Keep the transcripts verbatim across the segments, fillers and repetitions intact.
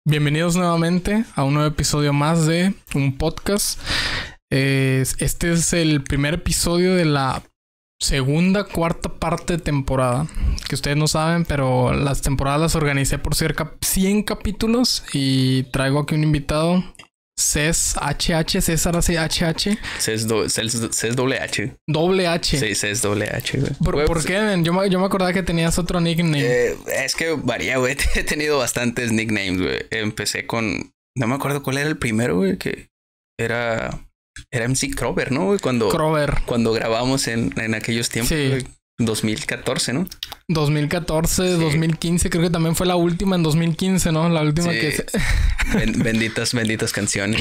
Bienvenidos nuevamente a un nuevo episodio más de un podcast. Eh, este es el primer episodio de la segunda, cuarta parte de temporada. Que ustedes no saben, pero las temporadas las organicé por cerca cien capítulos y traigo aquí un invitado. Cés H H, César así H H. Cés do, doble H. Doble H. Sí, Cés doble H, güey. ¿Por, Güey, ¿por pues, qué, man? Yo me, yo me acordaba que tenías otro nickname. Eh, es que varía, güey. He tenido bastantes nicknames, güey. Empecé con... No me acuerdo cuál era el primero, güey. Que era... Era M C Crover, ¿no, güey? Cuando... Crover. Cuando grabamos en, en aquellos tiempos, Sí. güey. dos mil catorce, ¿no? dos mil catorce, Sí. dos mil quince, creo que también fue la última en dos mil quince, ¿no? La última Sí. que... Se... Ben- benditas, benditas canciones.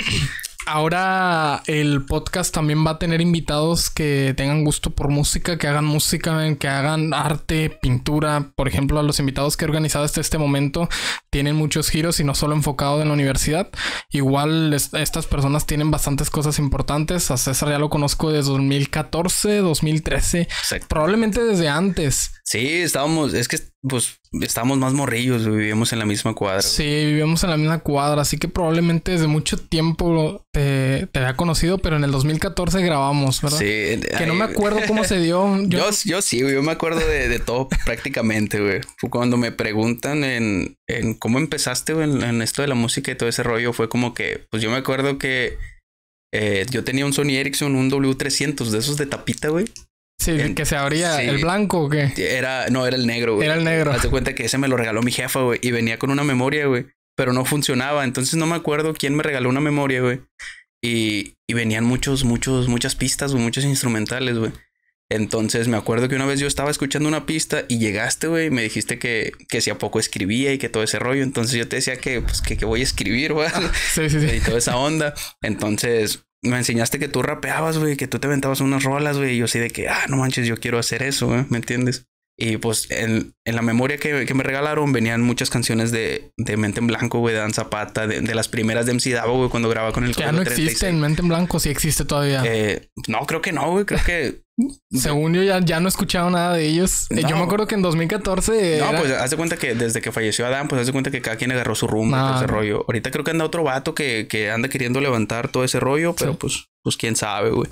Ahora el podcast también va a tener invitados que tengan gusto por música, que hagan música, que hagan arte, pintura. Por ejemplo, a los invitados que he organizado hasta este momento tienen muchos giros y no solo enfocado en la universidad. Igual es- estas personas tienen bastantes cosas importantes. A César ya lo conozco desde dos mil catorce, dos mil trece, Exacto. probablemente desde antes. Sí, estábamos... Es que, pues, estábamos más morrillos, güey. Vivíamos en la misma cuadra. Sí, vivíamos en la misma cuadra, así que probablemente desde mucho tiempo te, te había conocido, pero en el dos mil catorce grabamos, ¿verdad? Sí. Que no me acuerdo cómo se dio. Yo, Yo, yo sí, güey. Yo me acuerdo de, de todo prácticamente, güey. Fue cuando me preguntan en, en cómo empezaste, güey, en, en esto de la música y todo ese rollo. Fue como que, pues yo me acuerdo que eh, yo tenía un Sony Ericsson, un W trescientos de esos de tapita, güey. sí, en- que se abría sí. el blanco o qué. Era, no, era el negro, güey. Era el negro. Haz de cuenta que ese me lo regaló mi jefa, güey. Y venía con una memoria, güey. Pero no funcionaba. Entonces no me acuerdo quién me regaló una memoria, güey. Y, y venían muchos, muchos, muchas pistas, güey. Muchos instrumentales, güey. Entonces me acuerdo que una vez yo estaba escuchando una pista y llegaste, güey, y me dijiste que, que si a poco escribía y que todo ese rollo. Entonces yo te decía que, pues, que, que voy a escribir, güey. Sí, sí, sí. Y toda esa onda. Entonces me enseñaste que tú rapeabas, güey, que tú te aventabas unas rolas, güey. Y yo así de que, ah, no manches, yo quiero hacer eso, güey, ¿me entiendes? Y pues en, en la memoria que, que me regalaron venían muchas canciones de, de Mente en Blanco, güey, de Dan Zapata, de, de las primeras de M C Davo, güey, cuando grababa con el Que ya Código no treinta y existe seis. en Mente en Blanco, sí existe todavía. Eh, no, creo que no, güey, creo que... Según yo ya, ya no he escuchado nada de ellos. Eh, No. Yo me acuerdo que en dos mil catorce No, era- pues haz de cuenta que desde que falleció Adán, pues haz de cuenta que cada quien agarró su rumbo y Ah, todo ese no. rollo. Ahorita creo que anda otro vato que, que anda queriendo levantar todo ese rollo, pero Sí. pues, pues quién sabe, güey.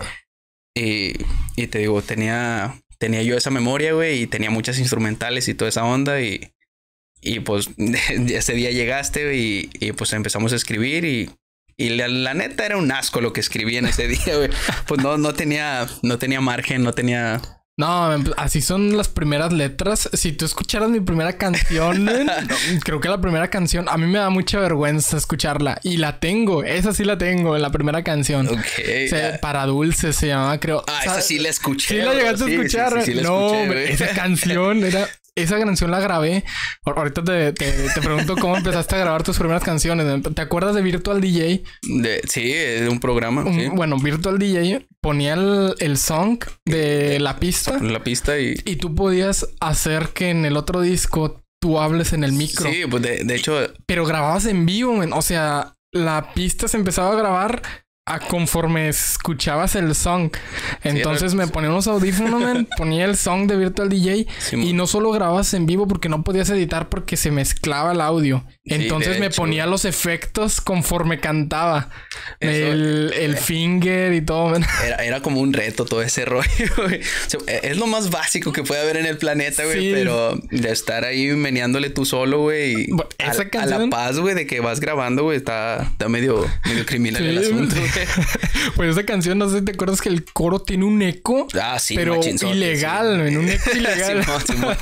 Y, y te digo, tenía, tenía yo esa memoria, güey, y tenía muchas instrumentales y toda esa onda. Y, y pues ese día llegaste, güey, y, y pues empezamos a escribir y, y la, la neta era un asco lo que escribí en ese día, güey. Pues no, no tenía, no tenía margen, no tenía... No, así son las primeras letras. Si tú escucharas mi primera canción, men, creo que la primera canción, a mí me da mucha vergüenza escucharla. Y la tengo, esa sí la tengo en la primera canción. Ok. O sea, Para Dulce se llamaba, creo. Ah, O sea, esa sí la escuché. ¿Sí la bro. llegaste Sí, a escuchar? Sí, sí, sí la no, escuché, hombre, güey. esa canción era... Esa canción la grabé. Ahor- Ahorita te, te, te pregunto cómo empezaste a grabar tus primeras canciones. ¿Te acuerdas de Virtual D J? De, sí, de un programa. Un- sí. Bueno, Virtual D J ponía el, el song de la pista La pista y... y tú podías hacer que en el otro disco tú hables en el micro. Sí, pues de, de hecho... Pero grababas en vivo, men. O sea, la pista se empezaba a grabar a conforme escuchabas el song. Entonces era- me ponía unos audífonos, men, ponía el song de Virtual D J Sí, y no solo grababas en vivo porque no podías editar porque se mezclaba el audio. Sí, Entonces de me hecho. ponía los efectos conforme cantaba. Eso- el, el finger y todo, men. Era, era como un reto todo ese rollo, güey. O sea, es lo más básico que puede haber en el planeta, güey. Sí. Pero de estar ahí meneándole tú solo, güey. y Bueno, a, esa a la canción- paz, güey, de que vas grabando, güey. Está, está medio, medio criminal el Sí, asunto, güey. güey. Pues esa canción, no sé si te acuerdas que el coro tiene un eco. Ah, sí, pero machinzote, ilegal, sí. men, un eco ilegal. Simón, Simón.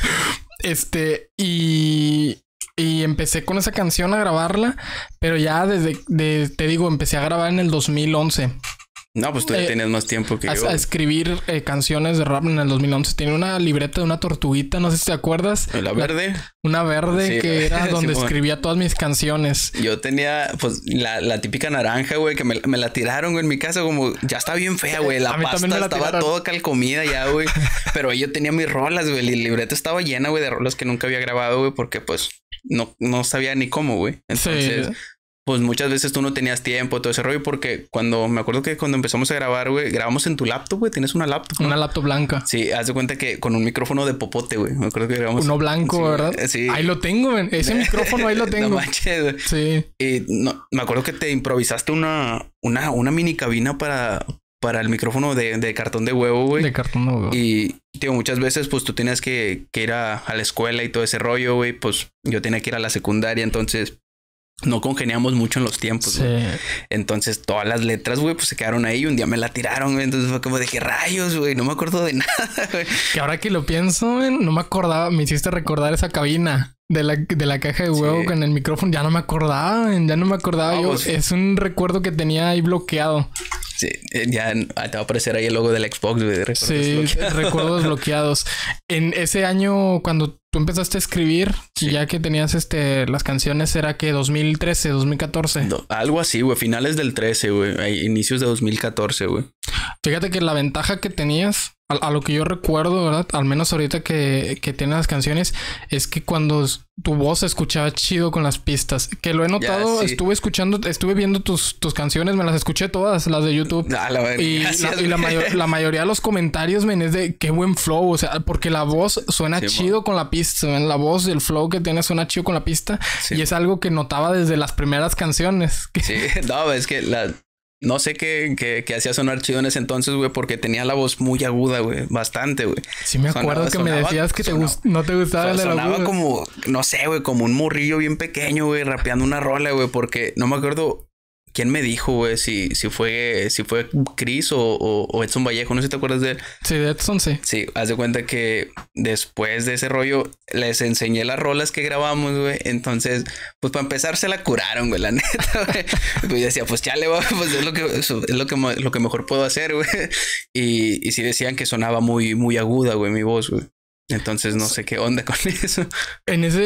Este, y, y empecé con esa canción a grabarla, pero ya desde, de- te digo, empecé a grabar en el dos mil once. No, pues tú ya Eh, tienes más tiempo que A, yo. a escribir eh, canciones de rap en el dos mil once. Tiene una libreta de una tortuguita, no sé si te acuerdas. La verde. Una verde Sí, que era donde Simón. escribía todas mis canciones. Yo tenía, pues, la, la típica naranja, güey, que me, me la tiraron, güey, en mi casa, como ya está bien fea, güey. La A mí también pasta me la estaba tiraron. toda calcomida ya, güey. Pero yo tenía mis rolas, güey. La libreta estaba llena, güey, de rolas que nunca había grabado, güey, porque pues no, no sabía ni cómo, güey. Entonces, Sí. pues muchas veces tú no tenías tiempo, todo ese rollo, porque cuando, me acuerdo que cuando empezamos a grabar, güey, grabamos en tu laptop, güey, tienes una laptop, ¿no? Una laptop blanca. Sí, haz de cuenta que con un micrófono de popote, güey, me acuerdo que grabamos. Uno blanco, sí, ¿verdad? Sí. Ahí lo tengo, güey. Ese micrófono ahí lo tengo. No manches, güey. Sí. Y no, me acuerdo que te improvisaste una, una, una mini cabina para, para el micrófono de, de cartón de huevo, güey. De cartón de huevo. Y, tío, muchas veces, pues, tú tienes que, que ir a, a la escuela y todo ese rollo, güey. Pues, yo tenía que ir a la secundaria, entonces no congeniamos mucho en los tiempos, Sí. güey. Entonces, todas las letras, güey, pues, se quedaron ahí y un día me la tiraron, güey. Entonces, fue como de qué rayos, güey. No me acuerdo de nada, güey. Que ahora que lo pienso, güey, no me acordaba. Me hiciste recordar esa cabina de la, de la caja de huevo Sí. con el micrófono. Ya no me acordaba, güey. Ya no me acordaba. No, Yo, pues- es un recuerdo que tenía ahí bloqueado. Sí, eh, ya ah, te va a aparecer ahí el logo del Xbox, güey. de recuerdos Sí, bloqueados. recuerdos bloqueados. En ese año, cuando tú empezaste a escribir, Sí. ya que tenías este las canciones, era que dos mil trece, dos mil catorce. No, algo así, güey. Finales del trece, güey. ahí, Inicios de dos mil catorce, güey. Fíjate que la ventaja que tenías, a, a lo que yo recuerdo, ¿verdad? Al menos ahorita que, que tienes las canciones, es que cuando s- tu voz se escuchaba chido con las pistas. Que lo he notado, sí. estuve escuchando, estuve viendo tus, tus canciones, me las escuché todas, las de YouTube. A la verga. Y, Gracias, la, y la, güey. mayor- la mayoría de los comentarios, men, es de qué buen flow. O sea, porque la voz suena Sí, chido con la pista. Men. La voz y el flow que tiene suena chido con la pista. Sí. Y es algo que notaba desde las primeras canciones. Que- Sí, no, es que la... No sé qué, qué, qué hacía sonar chido en ese entonces, güey, porque tenía la voz muy aguda, güey. Bastante, güey. Sí me acuerdo Sonaba- que me sonaba- decías que te sonaba- gust- no te gustaba el de la Sonaba voz. como, no sé, güey, como un morrillo bien pequeño, güey, rapeando una rola, güey, porque no me acuerdo quién me dijo, güey, si, si fue, si fue Chris o, o, o Edson Vallejo, no sé si te acuerdas de él. Sí, de Edson, sí. Sí, haz de cuenta que después de ese rollo les enseñé las rolas que grabamos, güey. Entonces, pues para empezar se la curaron, güey, la neta, güey. Pues yo decía, pues chale, güey, pues es lo que es lo que mo- lo que mejor puedo hacer, güey. Y, y sí decían que sonaba muy muy aguda, güey, mi voz, güey. Entonces no sé qué onda con eso. En ese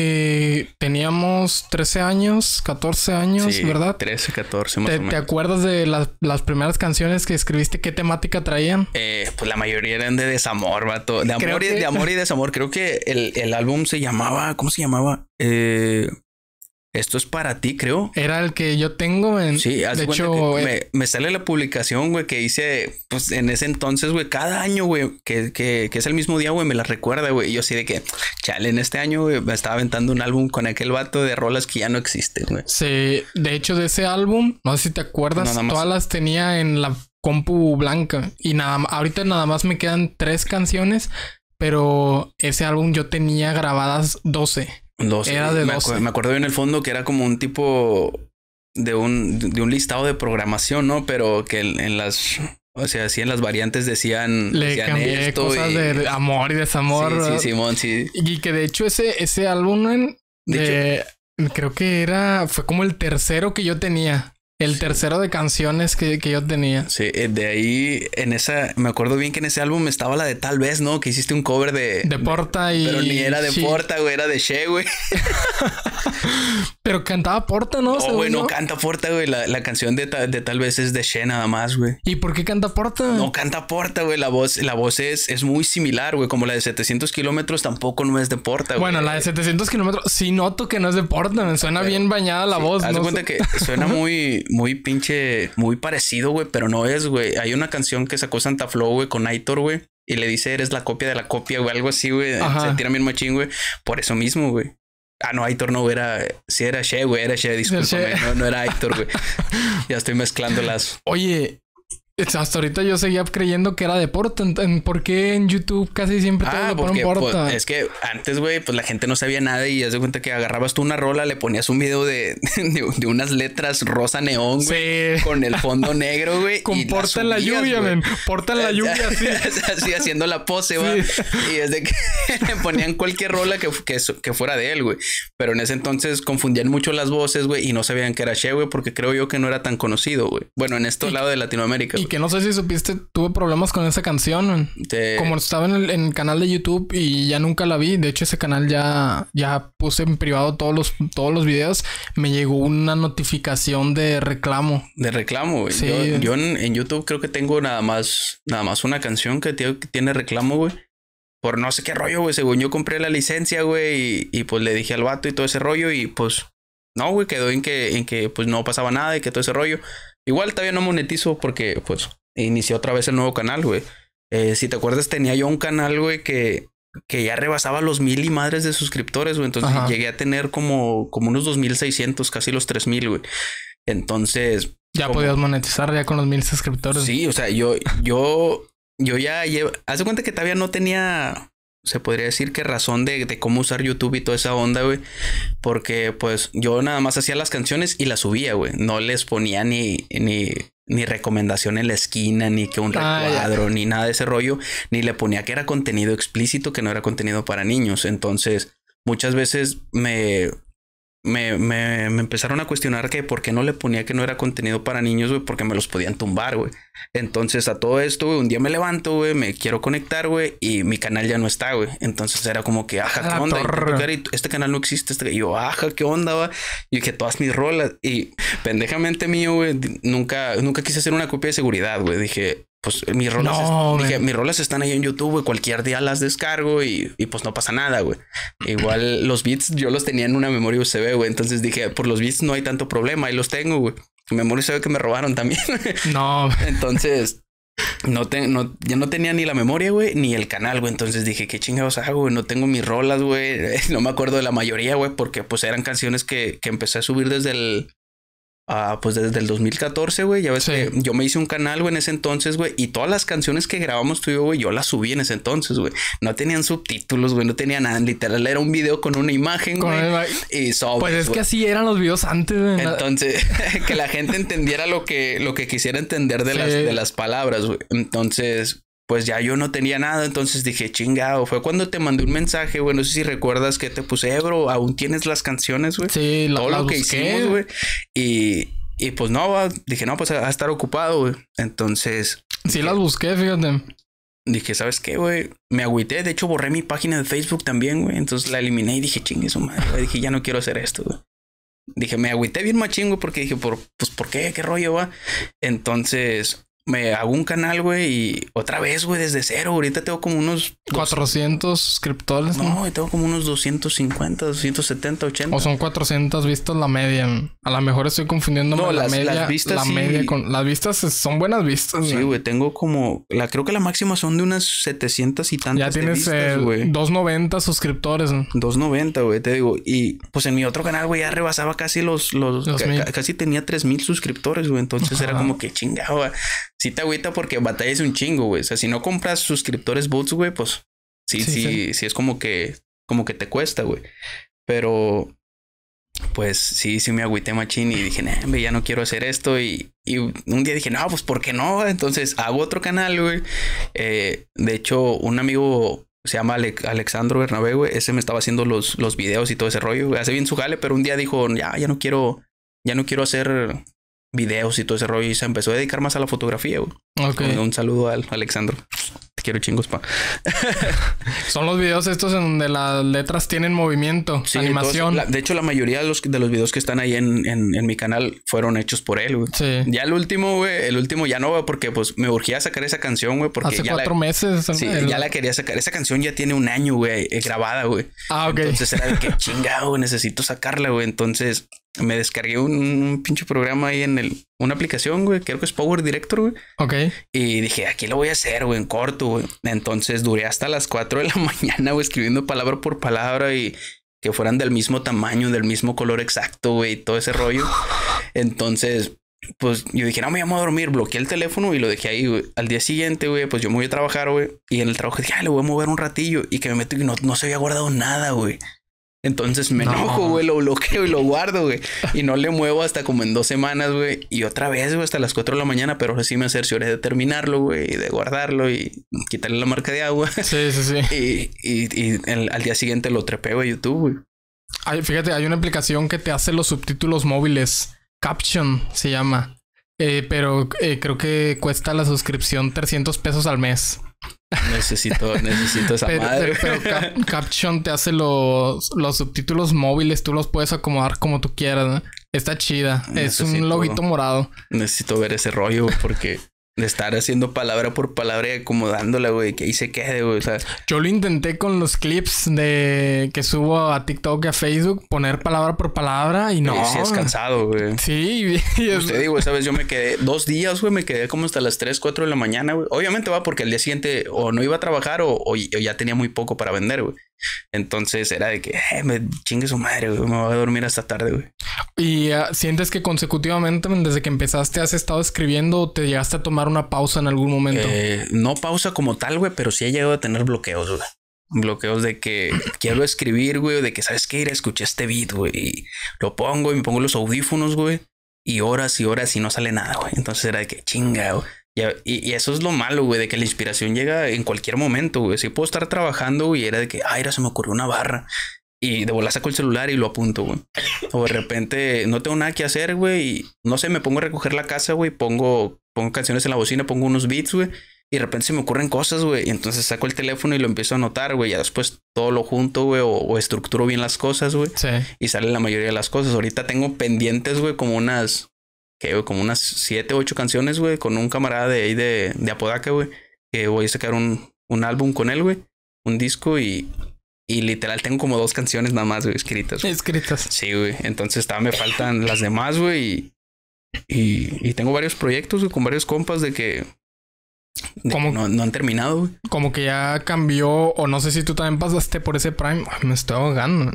eh, teníamos trece años, catorce años, Sí, ¿verdad? trece, catorce más ¿Te, o te menos. acuerdas de las, las primeras canciones que escribiste? ¿Qué temática traían? Eh, pues la mayoría eran de desamor, vato. De Creo amor, y, que- de amor y desamor. Creo que el, el álbum se llamaba, ¿cómo se llamaba? Eh, Esto es para ti, creo. Era el que yo tengo en... Sí, haz de de hecho, cuenta que eh, me, me sale la publicación, güey, que hice, pues, en ese entonces, güey, cada año, güey, que, que, que es el mismo día, güey, me la recuerda, güey. Y yo así de que, chale, en este año, güey, me estaba aventando un álbum con aquel vato de rolas que ya no existen, güey. sí, de hecho, de ese álbum, no sé si te acuerdas, No, nada más. todas las tenía en la compu blanca. Y nada ma- ahorita nada más me quedan tres canciones, pero ese álbum yo tenía grabadas doce. doce. Era de me, doce. acu- me acuerdo bien el fondo que era como un tipo de un, de un listado de programación, ¿no? Pero que en, en las, o sea, así en las variantes decían, Le decían cambié esto cosas y- de amor y desamor. Sí, ¿verdad? sí, Simón, sí. Y que de hecho ese, ese álbum en- De de, creo que era, fue como el tercero que yo tenía. El tercero de canciones que, que yo tenía. Sí, eh, de ahí en esa, me acuerdo bien que en ese álbum estaba la de Tal vez, ¿no? Que hiciste un cover de... De Porta y... Pero ni era de sí. Porta, güey, era de She, güey. Pero cantaba Porta, ¿no? No, Según güey, no yo. canta Porta, güey. La, la canción de, ta- de Tal vez es de She nada más, güey. ¿Y por qué canta Porta? No canta Porta, güey. La voz, la voz es, es muy similar, güey. Como la de setecientos kilómetros tampoco no es de Porta, güey. Bueno, la de setecientos kilómetros sí noto que no es de Porta. Me suena bien bañada la voz. Haz de no cuenta sé. que suena muy, muy pinche, muy parecido, güey, pero no es, güey. Hay una canción que sacó Santa Flow, güey, con Aitor, güey, y le dice, eres la copia de la copia, güey, algo así, güey. Ajá. Se tira bien machín, güey. Por eso mismo, güey. Ah, no, Aitor no era, sí era She, güey, era She, discúlpame, She. no, no era Aitor, güey. Ya estoy mezclando las. Oye, hasta ahorita yo seguía creyendo que era de Porta. En- en- ¿Por qué en YouTube casi siempre todos Ah, le ponen porque Porta? pues, es que antes, güey, pues la gente no sabía nada y haz de cuenta que agarrabas tú una rola, le ponías un video de, de, de unas letras rosa neón, güey, Sí. con el fondo negro, güey. Con y la Porta en la subías, lluvia, güey. men. Porta en la lluvia, sí. Así haciendo la pose, Sí. va. Y desde que le ponían cualquier rola que, que, que fuera de él, güey. Pero en ese entonces confundían mucho las voces, güey, y no sabían que era She, güey, porque creo yo que no era tan conocido, güey. Bueno, en este Y- lado de Latinoamérica. Y güey. que no sé si supiste, tuve problemas con esa canción. Men. Te- Como estaba en el, en el canal de YouTube y ya nunca la vi. De hecho, ese canal ya, ya puse en privado todos los, todos los videos. Me llegó una notificación de reclamo. De reclamo, güey. Sí. Yo, yo en, en YouTube creo que tengo nada más, nada más una canción que, tío, que tiene reclamo, güey. Por no sé qué rollo, güey. Según yo compré la licencia, güey. Y, y pues le dije al vato y todo ese rollo. Y pues no, güey, quedó en que, en que pues no pasaba nada y que todo ese rollo. Igual todavía no monetizo porque pues inicié otra vez el nuevo canal, güey. Eh, si te acuerdas, tenía yo un canal, güey, que, que ya rebasaba los mil y madres de suscriptores, güey. Entonces Ajá. llegué a tener como, como unos dos mil seiscientos, casi los tres mil, güey. Entonces... Ya como... podías monetizar ya con los mil suscriptores. Sí, o sea, yo, yo, yo ya llevo... Haz de cuenta que todavía no tenía... Se podría decir que razón de, de cómo usar YouTube y toda esa onda, güey. Porque, pues, yo nada más hacía las canciones y las subía, güey. No les ponía ni, ni, ni recomendación en la esquina, ni que un recuadro, ah, ni nada de ese rollo. Ni le ponía que era contenido explícito, que no era contenido para niños. Entonces, muchas veces me... Me, me, me empezaron a cuestionar que por qué no le ponía que no era contenido para niños, güey, porque me los podían tumbar, güey. Entonces a todo esto, güey, un día me levanto, güey, me quiero conectar, güey, y mi canal ya no está, güey. Entonces era como que, ajá, ¿qué onda? Y este canal no existe. Este... Y yo, ajá, ¿qué onda, va? Y dije, todas mis rolas. Y pendejamente mío, güey, nunca, nunca quise hacer una copia de seguridad, güey. Dije, pues mis rolas, no, dije, mis rolas están ahí en YouTube, güey. Cualquier día las descargo y, y pues no pasa nada, güey. Igual los beats yo los tenía en una memoria U S B, güey. Entonces dije, por los beats no hay tanto problema. Ahí los tengo, güey. Memoria U S B que me robaron también. No. Entonces, no, te, no ya no tenía ni la memoria, güey, ni el canal, güey. Entonces dije, ¿qué chingados hago, güey? No tengo mis rolas, güey. No me acuerdo de la mayoría, güey, porque pues eran canciones que, que empecé a subir desde el... Uh, pues desde el dos mil catorce, güey. Ya ves sí. que yo me hice un canal, güey, en ese entonces, güey. Y todas las canciones que grabamos tú y yo, güey, yo las subí en ese entonces, güey. No tenían subtítulos, güey. No tenía nada. Literal, era un video con una imagen, güey. Y sobres, pues es güey. Que así eran los videos antes, güey. Entonces, que la gente entendiera lo que, lo que quisiera entender de, sí. las, de las palabras, güey. Entonces... Pues ya yo no tenía nada, entonces dije, chingado. Fue cuando te mandé un mensaje, güey. No sé si recuerdas que te puse, eh, bro, ¿aún tienes las canciones, güey? Sí, todo la, lo la que busqué. hicimos, güey. Y, y pues no, dije, no, pues a, a estar ocupado, güey. Entonces... Sí, dije, las busqué, fíjate. Dije, ¿sabes qué, güey? Me agüité. De hecho, borré mi página de Facebook también, güey. Entonces la eliminé y dije, chingue su madre, güey. Dije, ya no quiero hacer esto, güey. Dije, me agüité bien machín, güey, porque dije, por, pues, ¿por qué? ¿Qué rollo, va? Entonces... Me hago un canal, güey, y otra vez, güey, desde cero. Ahorita tengo como unos... cuatrocientos suscriptores, ¿no? No, tengo como unos doscientos cincuenta, doscientos setenta, ochenta. O son cuatrocientas vistas la media. A lo mejor estoy confundiendo no, la las, media. Las vistas la sí. media con... Las vistas son buenas vistas, sí, güey. Tengo como... la Creo que la máxima son de unas setecientas y tantas. Ya tienes vistas, eh, doscientos noventa suscriptores, ¿no? doscientos noventa, güey, te digo. Y pues en mi otro canal, güey, ya rebasaba casi los... los ca casi tenía tres mil suscriptores, güey. Entonces Ajá. era como que chingaba. Sí te agüita porque batallas un chingo, güey. O sea, si no compras suscriptores bots, güey, pues sí, sí, sí, sí, sí es como que, como que te cuesta, güey. Pero, pues sí, sí me agüité machín y dije, nah, ya no quiero hacer esto. Y, y un día dije, no, pues ¿por qué no? Entonces hago otro canal, güey. Eh, de hecho, un amigo se llama Ale Alexandro Bernabé, güey. Ese me estaba haciendo los, los videos y todo ese rollo, güey. Hace bien su jale, pero un día dijo, ya, ya no quiero, ya no quiero hacer... videos y todo ese rollo y se empezó a dedicar más a la fotografía, güey. Okay. Un, un saludo al Alexandro. Te quiero chingos, pa. Son los videos estos en donde las letras tienen movimiento, sí, animación. Todos, la, de hecho, la mayoría de los, de los videos que están ahí en, en, en mi canal fueron hechos por él, güey. Sí. Ya el último, güey, el último ya no, güey, porque pues me urgía sacar esa canción, güey, porque hace ya cuatro la, meses. Sí, el... ya la quería sacar. Esa canción ya tiene un año, güey, eh, grabada, güey. Ah, ok. Entonces era de que chingado, güey, necesito sacarla, güey. Entonces me descargué un, un pinche programa ahí en el... Una aplicación, güey. Creo que es Power Director, güey. Ok. Y dije, aquí lo voy a hacer, güey, en corto, güey. Entonces duré hasta las cuatro de la mañana, güey, escribiendo palabra por palabra y que fueran del mismo tamaño, del mismo color exacto, güey, y todo ese rollo. Entonces, pues yo dije, no, me llamo a dormir. Bloqueé el teléfono y lo dejé ahí, güey. Al día siguiente, güey, pues yo me voy a trabajar, güey. Y en el trabajo dije, ah, le voy a mover un ratillo. Y que me meto y no, no se había guardado nada, güey. Entonces me enojo, güey, no. Lo bloqueo y lo guardo, güey. Y no le muevo hasta como en dos semanas, güey. Y otra vez, güey, hasta las cuatro de la mañana. Pero ahora sí me cercioré de terminarlo, güey. Y de guardarlo y quitarle la marca de agua. Sí, sí, sí. Y, y, y el, al día siguiente lo trepé, güey, YouTube, güey. Ay, fíjate, hay una aplicación que te hace los subtítulos móviles. Caption se llama. Eh, pero eh, creo que cuesta la suscripción trescientos pesos al mes. Necesito, necesito esa pero, madre. Pero, pero Cap Caption te hace los, los subtítulos móviles. Tú los puedes acomodar como tú quieras, ¿no? Está chida. Necesito, es un loguito morado. Necesito ver ese rollo porque De estar haciendo palabra por palabra y acomodándola, güey, que ahí se quede, güey. O sea, yo lo intenté con los clips de que subo a TikTok y a Facebook, poner palabra por palabra y no. Sí, sí es cansado, güey. Sí. Y es... Usted digo, esa vez yo me quedé dos días, güey, me quedé como hasta las tres, cuatro de la mañana, güey. Obviamente va porque al día siguiente o no iba a trabajar o, o, o ya tenía muy poco para vender, güey. Entonces era de que, eh, me chingue su madre, güey, me voy a dormir hasta tarde, güey. ¿Y uh, sientes que consecutivamente, desde que empezaste, has estado escribiendo o te llegaste a tomar una pausa en algún momento? Eh, no pausa como tal, güey, pero sí he llegado a tener bloqueos, güey. Bloqueos de que quiero escribir, güey, de que, ¿sabes qué? Ir a escuchar este beat, güey. Y lo pongo y me pongo los audífonos, güey. Y horas y horas y no sale nada, güey. Entonces era de que chinga, güey. Y, y eso es lo malo, güey, de que la inspiración llega en cualquier momento, güey. Sí puedo estar trabajando, güey, y era de que, ay, era, se me ocurrió una barra. Y de volar saco el celular y lo apunto, güey. O de repente no tengo nada que hacer, güey. Y no sé, me pongo a recoger la casa, güey. Pongo, pongo canciones en la bocina, pongo unos beats, güey. Y de repente se me ocurren cosas, güey. Y entonces saco el teléfono y lo empiezo a anotar, güey. Y después todo lo junto, güey. O, o estructuro bien las cosas, güey. Sí. Y sale la mayoría de las cosas. Ahorita tengo pendientes, güey, como unas... Que, güey, como unas siete, ocho canciones, güey. Con un camarada de ahí de, de Apodaca, güey. Que voy a sacar un, un álbum con él, güey. Un disco y... Y literal tengo como dos canciones nada más, güey, escritas. Güey. Escritas. Sí, güey. Entonces todavía me faltan las demás, güey. Y, y, y tengo varios proyectos, güey, con varios compas de que... De como, que no, no han terminado, güey. Como que ya cambió, o no sé si tú también pasaste por ese prime. Ay, me estoy ahogando.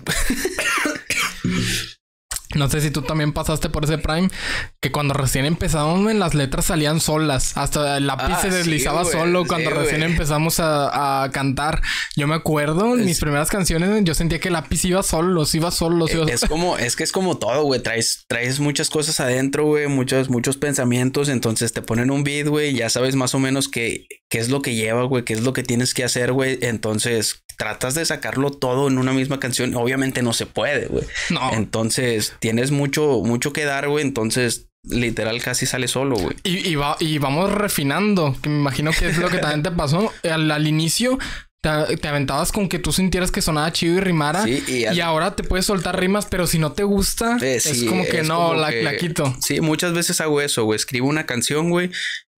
No sé si tú también pasaste por ese prime, que cuando recién empezamos, las letras salían solas. Hasta el lápiz ah, se deslizaba sí, solo cuando sí, recién wey. empezamos a, a cantar. Yo me acuerdo, en es... mis primeras canciones, yo sentía que el lápiz iba solo, iba solo. Es, iba... es como, es que es como todo, güey. Traes, traes muchas cosas adentro, güey. Muchos, muchos pensamientos. Entonces te ponen un beat, güey. Ya sabes más o menos qué, qué es lo que lleva, güey. Qué es lo que tienes que hacer, güey. Entonces tratas de sacarlo todo en una misma canción. Obviamente no se puede, güey. No. Entonces tienes mucho, mucho que dar, güey. Entonces, literal, casi sale solo, güey. Y, y, va, y vamos refinando. Que me imagino que es lo que también te pasó. Al, al inicio, te, te aventabas con que tú sintieras que sonaba chido y rimara. Sí, y, al... y ahora te puedes soltar rimas, pero si no te gusta, eh, sí, es como que es no, como la, que... la quito. Sí, muchas veces hago eso, güey. Escribo una canción, güey.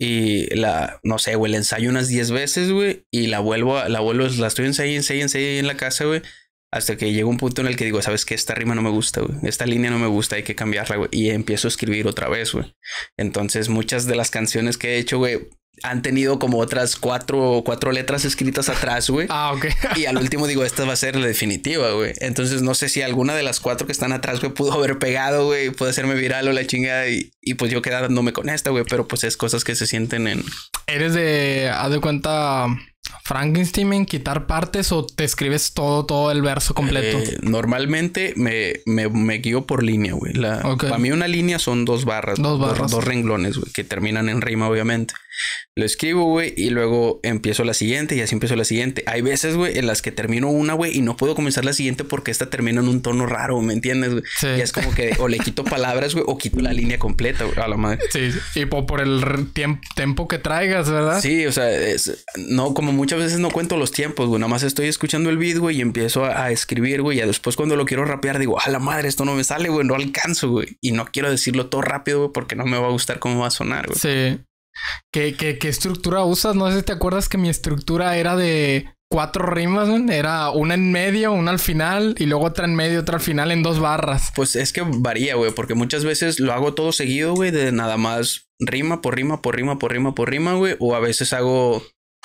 Y la, no sé, güey, la ensayo unas diez veces, güey. Y la vuelvo, a, la vuelvo, la estoy ensayando, ensayando, ensayando en la casa, güey. Hasta que llega un punto en el que digo, ¿sabes qué? Esta rima no me gusta, güey. Esta línea no me gusta, hay que cambiarla, güey. Y empiezo a escribir otra vez, güey. Entonces, muchas de las canciones que he hecho, güey, han tenido como otras cuatro, cuatro letras escritas atrás, güey. Ah, ok. Y al último digo, esta va a ser la definitiva, güey. Entonces, no sé si alguna de las cuatro que están atrás, güey, pudo haber pegado, güey. Puede hacerme viral o la chingada. Y, y pues yo quedándome con esta, güey. Pero pues es cosas que se sienten en... ¿Eres de... haz de cuenta... Frankenstein en quitar partes o te escribes todo, todo el verso completo? Eh, normalmente me, me, me guío por línea, güey. Okay. Para mí una línea son dos barras. Dos barras. Dos, dos renglones, güey, que terminan en rima, obviamente. Lo escribo, güey, y luego empiezo la siguiente y así empiezo la siguiente. Hay veces, güey, en las que termino una, güey, y no puedo comenzar la siguiente porque esta termina en un tono raro, ¿me entiendes, güey? Sí. Y es como que o le quito palabras, güey, o quito la línea completa, güey, a la madre. Sí, y por, por el tiempo, tiempo que traigas, ¿verdad? Sí, o sea, es, no, como muchas veces no cuento los tiempos, güey, nada más estoy escuchando el beat, güey, y empiezo a, a escribir, güey, y después cuando lo quiero rapear digo, a la madre, esto no me sale, güey, no alcanzo, güey. Y no quiero decirlo todo rápido, güey, porque no me va a gustar cómo va a sonar, güey. Sí. ¿Qué, qué, ¿Qué estructura usas? No sé si te acuerdas que mi estructura era de cuatro rimas, ¿no? Era una en medio, una al final y luego otra en medio, otra al final en dos barras. Pues es que varía, güey, porque muchas veces lo hago todo seguido, güey, de nada más rima por rima, por rima, por rima, por rima, güey. O a veces hago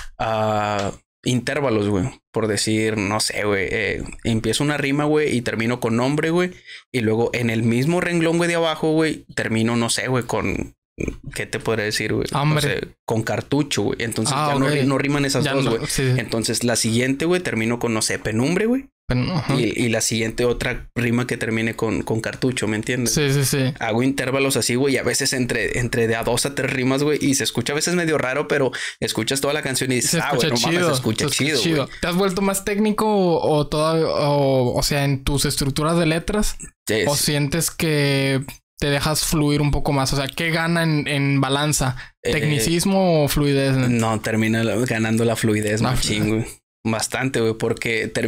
uh, intervalos, güey, por decir, no sé, güey. Eh, empiezo una rima, güey, y termino con nombre, güey. Y luego en el mismo renglón, güey, de abajo, güey, termino, no sé, güey, con... ¿Qué te podría decir, güey? Hombre. O sea, con cartucho, güey. Entonces ah, ya okay. no, no riman esas ya dos, güey. No, sí. Entonces la siguiente, güey, termino con, no sé, penumbre, güey. Uh-huh. Y, y la siguiente otra rima que termine con, con cartucho, ¿me entiendes? Sí, sí, sí. Hago intervalos así, güey, y a veces entre, entre de a dos a tres rimas, güey. Y se escucha a veces medio raro, pero escuchas toda la canción y dices, se ah, güey, no mames, se escucha, se escucha chido, güey. ¿Te has vuelto más técnico o, o toda, o, o sea, en tus estructuras de letras? Sí, ¿O sí. sientes que te dejas fluir un poco más? O sea, ¿qué gana en, en balanza? ¿Tecnicismo eh, o fluidez? No, termina ganando la fluidez, no, machín, güey. Bastante, güey, porque... Term-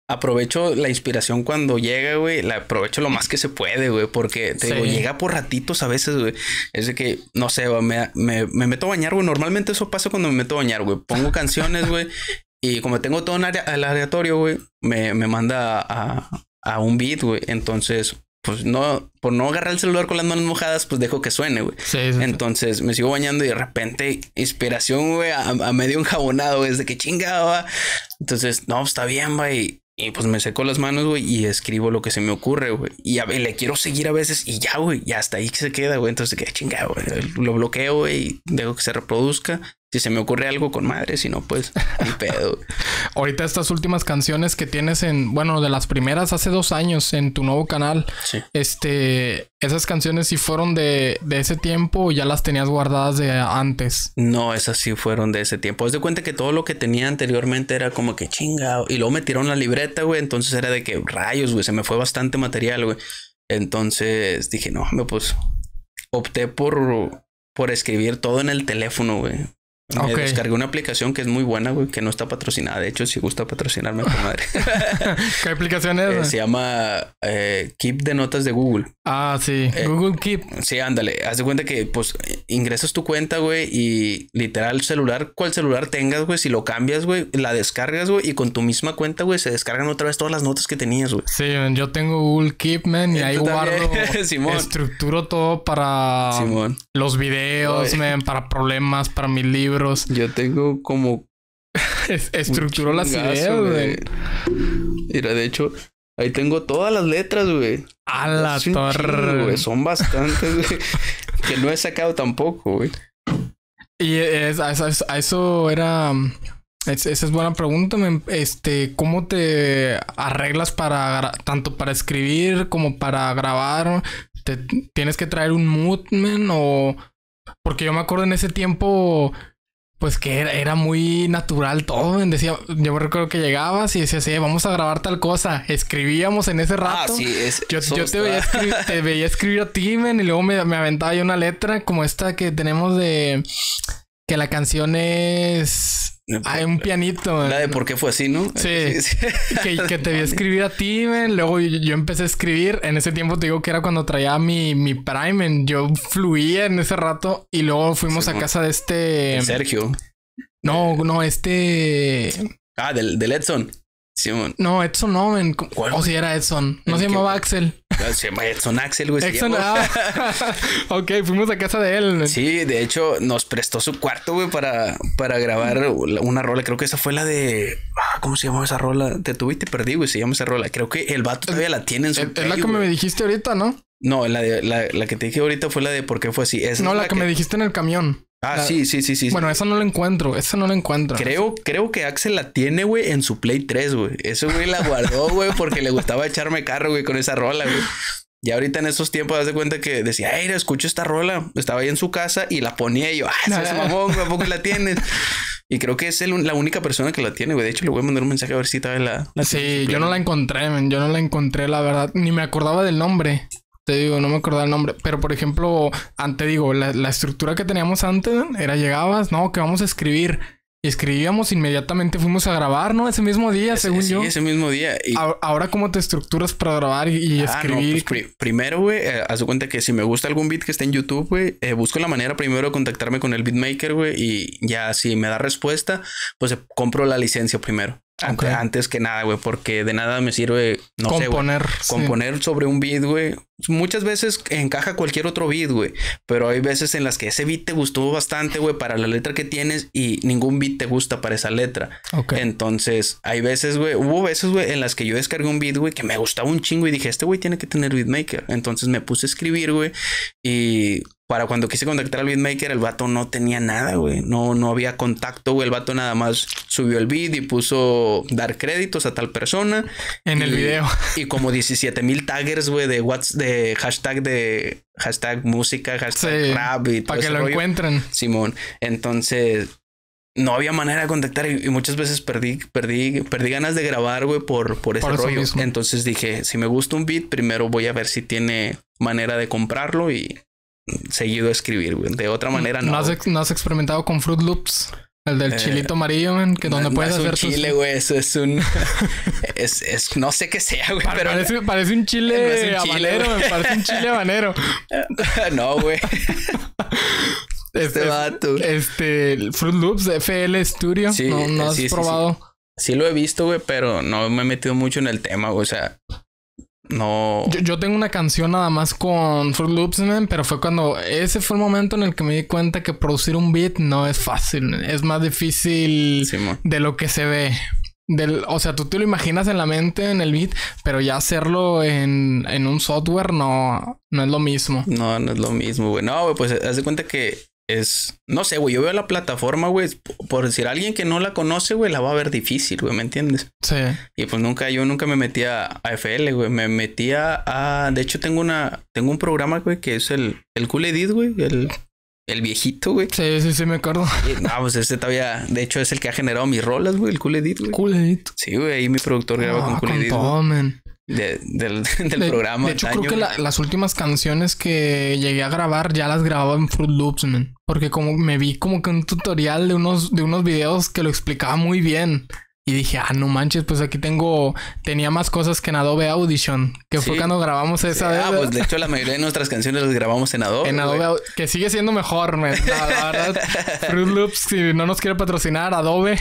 aprovecho la inspiración cuando llega, güey. La aprovecho lo más que se puede, güey. Porque te Sí. digo, llega por ratitos a veces, güey. Es de que, no sé, güey, me, me, me meto a bañar, güey. Normalmente eso pasa cuando me meto a bañar, güey. Pongo canciones, güey. Y como tengo todo en área, aleatorio, güey, me, me manda a, a un beat, güey. Entonces, pues no, por no agarrar el celular con las manos mojadas, pues dejo que suene, güey. Sí, sí, sí. Entonces me sigo bañando y de repente inspiración, güey, a, a medio enjabonado, güey, desde que chingaba. Entonces, no, está bien, güey. Y pues me seco las manos, güey, y escribo lo que se me ocurre, güey. Y, a, y le quiero seguir a veces y ya, güey, ya hasta ahí que se queda, güey. Entonces, que chingado, güey. Lo bloqueo, güey, y dejo que se reproduzca. Si se me ocurre algo con madre, si no, pues, ni pedo. Ahorita estas últimas canciones que tienes en, bueno, de las primeras hace dos años en tu nuevo canal, Sí. este, esas canciones sí fueron de, de ese tiempo o ya las tenías guardadas de antes. No, esas sí fueron de ese tiempo. Haz de cuenta que todo lo que tenía anteriormente era como que chingado. Y luego me tiraron la libreta, güey. Entonces era de que rayos, güey. Se me fue bastante material, güey. Entonces dije, no, me pues opté por, por escribir todo en el teléfono, güey. Me Ok. descargué una aplicación que es muy buena, güey, que no está patrocinada. De hecho, si gusta patrocinarme, con madre. ¿Qué aplicación Eh, es? se llama eh, Keep de Notas de Google. Ah, sí. Eh, Google Keep. Sí, ándale. Haz de cuenta que, pues, ingresas tu cuenta, güey, y literal celular, cual celular tengas, güey, si lo cambias, güey, la descargas, güey, y con tu misma cuenta, güey, se descargan otra vez todas las notas que tenías, güey. Sí, man, yo tengo Google Keep, man, y Eh, ahí tú también. guardo, Simón. estructuro todo para Simón. los videos, Oye. man, para problemas, para mis libros. Yo tengo como Es- estructuro las chingazo, ideas, güey. Mira, de hecho, ahí tengo todas las letras, güey. A la Es un chingo, torre. güey. Son bastantes, güey. Que no he sacado tampoco, güey. Y es- a, eso- a eso era... es- esa es buena pregunta, man. Este, ¿cómo te arreglas para gra- tanto para escribir como para grabar? ¿Te, ¿Tienes que traer un mood, man? O... Porque yo me acuerdo en ese tiempo... Pues que era, era muy natural todo, man. Decía, yo me recuerdo que llegabas y decías, sí, vamos a grabar tal cosa. Escribíamos en ese rato. Ah, sí, es. Yo, eso yo te, está- veía escribir, te veía escribir a ti, men, y luego me, me aventaba yo una letra como esta que tenemos de... Que la canción es... Hay un pianito. La de men. por qué fue así, ¿no? Sí. Que, que te vi escribir a ti, men. Luego yo, yo empecé a escribir. En ese tiempo te digo que era cuando traía mi, mi prime, men. Yo fluía en ese rato. Y luego fuimos Sí, a mo. casa de este... Sergio. No, no, este... Ah, del, del Edson. Simón. No, Edson no, men. ¿Cuál, O güey? si era Edson. No ¿El se qué, llamaba güey? Axel. Ah, se llama Edson Axel, güey. se Edson, llama. ah. Ok, fuimos a casa de él. men. Sí, de hecho, nos prestó su cuarto, güey, para, para grabar una rola. Creo que esa fue la de... Ah, ¿cómo se llama esa rola? Te tuve y te perdí, güey. Se llama esa rola. Creo que el vato todavía la tiene en su... Es, es la play, que me güey. dijiste ahorita, ¿no? No, la, de, la, la que te dije ahorita fue la de por qué fue así. Esa No, es la, que, me dijiste en el camión. Ah, la- sí, sí, sí, sí. Bueno, esa no la encuentro. Esa no la encuentro. Creo, creo que Axel la tiene, güey, en su Play tres, güey. Ese güey la guardó, güey, porque le gustaba echarme carro, güey, con esa rola, güey. Y ahorita en esos tiempos, das de cuenta que decía, ay, escucho esta rola. Estaba ahí en su casa y la ponía y yo, ah, esa es mamón, güey, ¿a poco la tienes? Y creo que es el- la única persona que la tiene, güey. De hecho, le voy a mandar un mensaje a ver si todavía la... la tiene en Sí, su yo Play. no la encontré, men. Yo no la encontré, la verdad. Ni me acordaba del nombre. Te digo, no me acordaba el nombre. Pero, por ejemplo, antes digo, la, la estructura que teníamos antes, men, era llegabas, no, que vamos a escribir. Y escribíamos, inmediatamente fuimos a grabar, ¿no? Ese mismo día, Ese- según sí, yo. ese mismo día. Y... A- Ahora, ¿cómo te estructuras para grabar y, y Ah, no, escribir? pues pri- primero, güey, eh, haz de cuenta que si me gusta algún beat que esté en YouTube, güey, eh, busco la manera primero de contactarme con el beatmaker, güey, y ya si me da respuesta, pues eh, compro la licencia primero. Ante- Ok. Antes que nada, güey, porque de nada me sirve, no sé, güey, componer. sí. componer sobre un beat, güey. Muchas veces encaja cualquier otro beat, güey, pero hay veces en las que ese beat te gustó bastante, güey, para la letra que tienes y ningún beat te gusta para esa letra. Ok. Entonces, hay veces, güey, hubo veces, güey, en las que yo descargué un beat, güey, que me gustaba un chingo y dije, este güey tiene que tener beatmaker. Entonces me puse a escribir, güey, y para cuando quise contactar al beatmaker, el vato no tenía nada, güey. No, no había contacto, güey. El vato nada más subió el beat y puso dar créditos a tal persona. En el Y- video. Y como diecisiete mil taggers, güey, de what's de hashtag de hashtag música, hashtag Sí, rap y todo Para que ese lo rollo. encuentren. Simón. Entonces, no había manera de contactar y, y muchas veces perdí, perdí, perdí ganas de grabar, güey, por, por ese Por eso rollo. mismo. Entonces dije, si me gusta un beat, primero voy a ver si tiene manera de comprarlo y seguido escribir, güey. De otra manera, no. ¿No has, ex- no has experimentado con Fruit Loops? El del chilito eh, amarillo, man, que donde no, puedes no es hacer un chile, güey, tus... eso es un... es, es... No sé qué sea, güey, pero... Parece, parece un chile no un habanero, chile, me parece un chile habanero. No, güey. Este, este vato. Este... Fruit Loops de F L Studio. Sí, ¿No, no has sí, probado? Sí, sí. sí lo he visto, güey, pero no me he metido mucho en el tema, güey, o sea... No. Yo, yo tengo una canción nada más con Fruit Loops, man, pero fue cuando... Ese fue el momento en el que me di cuenta que producir un beat no es fácil. Es más difícil sí, de lo que se ve. Del, o sea, tú te lo imaginas en la mente, en el beat, pero ya hacerlo en, en un software no, no es lo mismo. No, no es lo mismo, güey. No, güey, pues haz de cuenta que es... No sé, güey, yo veo la plataforma, güey, por decir, alguien que no la conoce, güey, la va a ver difícil, güey, ¿me entiendes? Sí. Y pues nunca, yo nunca me metía a F L, güey, me metía a... De hecho, tengo una... Tengo un programa, güey, que es el... El Cool Edit, güey, el... El viejito, güey. Sí, sí, sí, me acuerdo. Y, no, pues ese todavía... De hecho, es el que ha generado mis rolas, güey, el Cool Edit, güey. Cool Edit. Sí, güey, ahí mi productor graba oh, con Cool con Edit. Todo, man. De, del del de, programa. De hecho, creo que la, las últimas canciones que llegué a grabar ya las grababa en Fruit Loops, man. Porque como me vi como que un tutorial de unos, de unos videos que lo explicaba muy bien. Y dije, ah, no manches, pues aquí tengo... Tenía más cosas que en Adobe Audition. Que sí. Fue cuando grabamos esa sí, vez. Ah, pues de hecho la mayoría de nuestras canciones las grabamos en Adobe. En Adobe, wey. Que sigue siendo mejor, man. La, la verdad, Fruit Loops, si no nos quiere patrocinar, Adobe.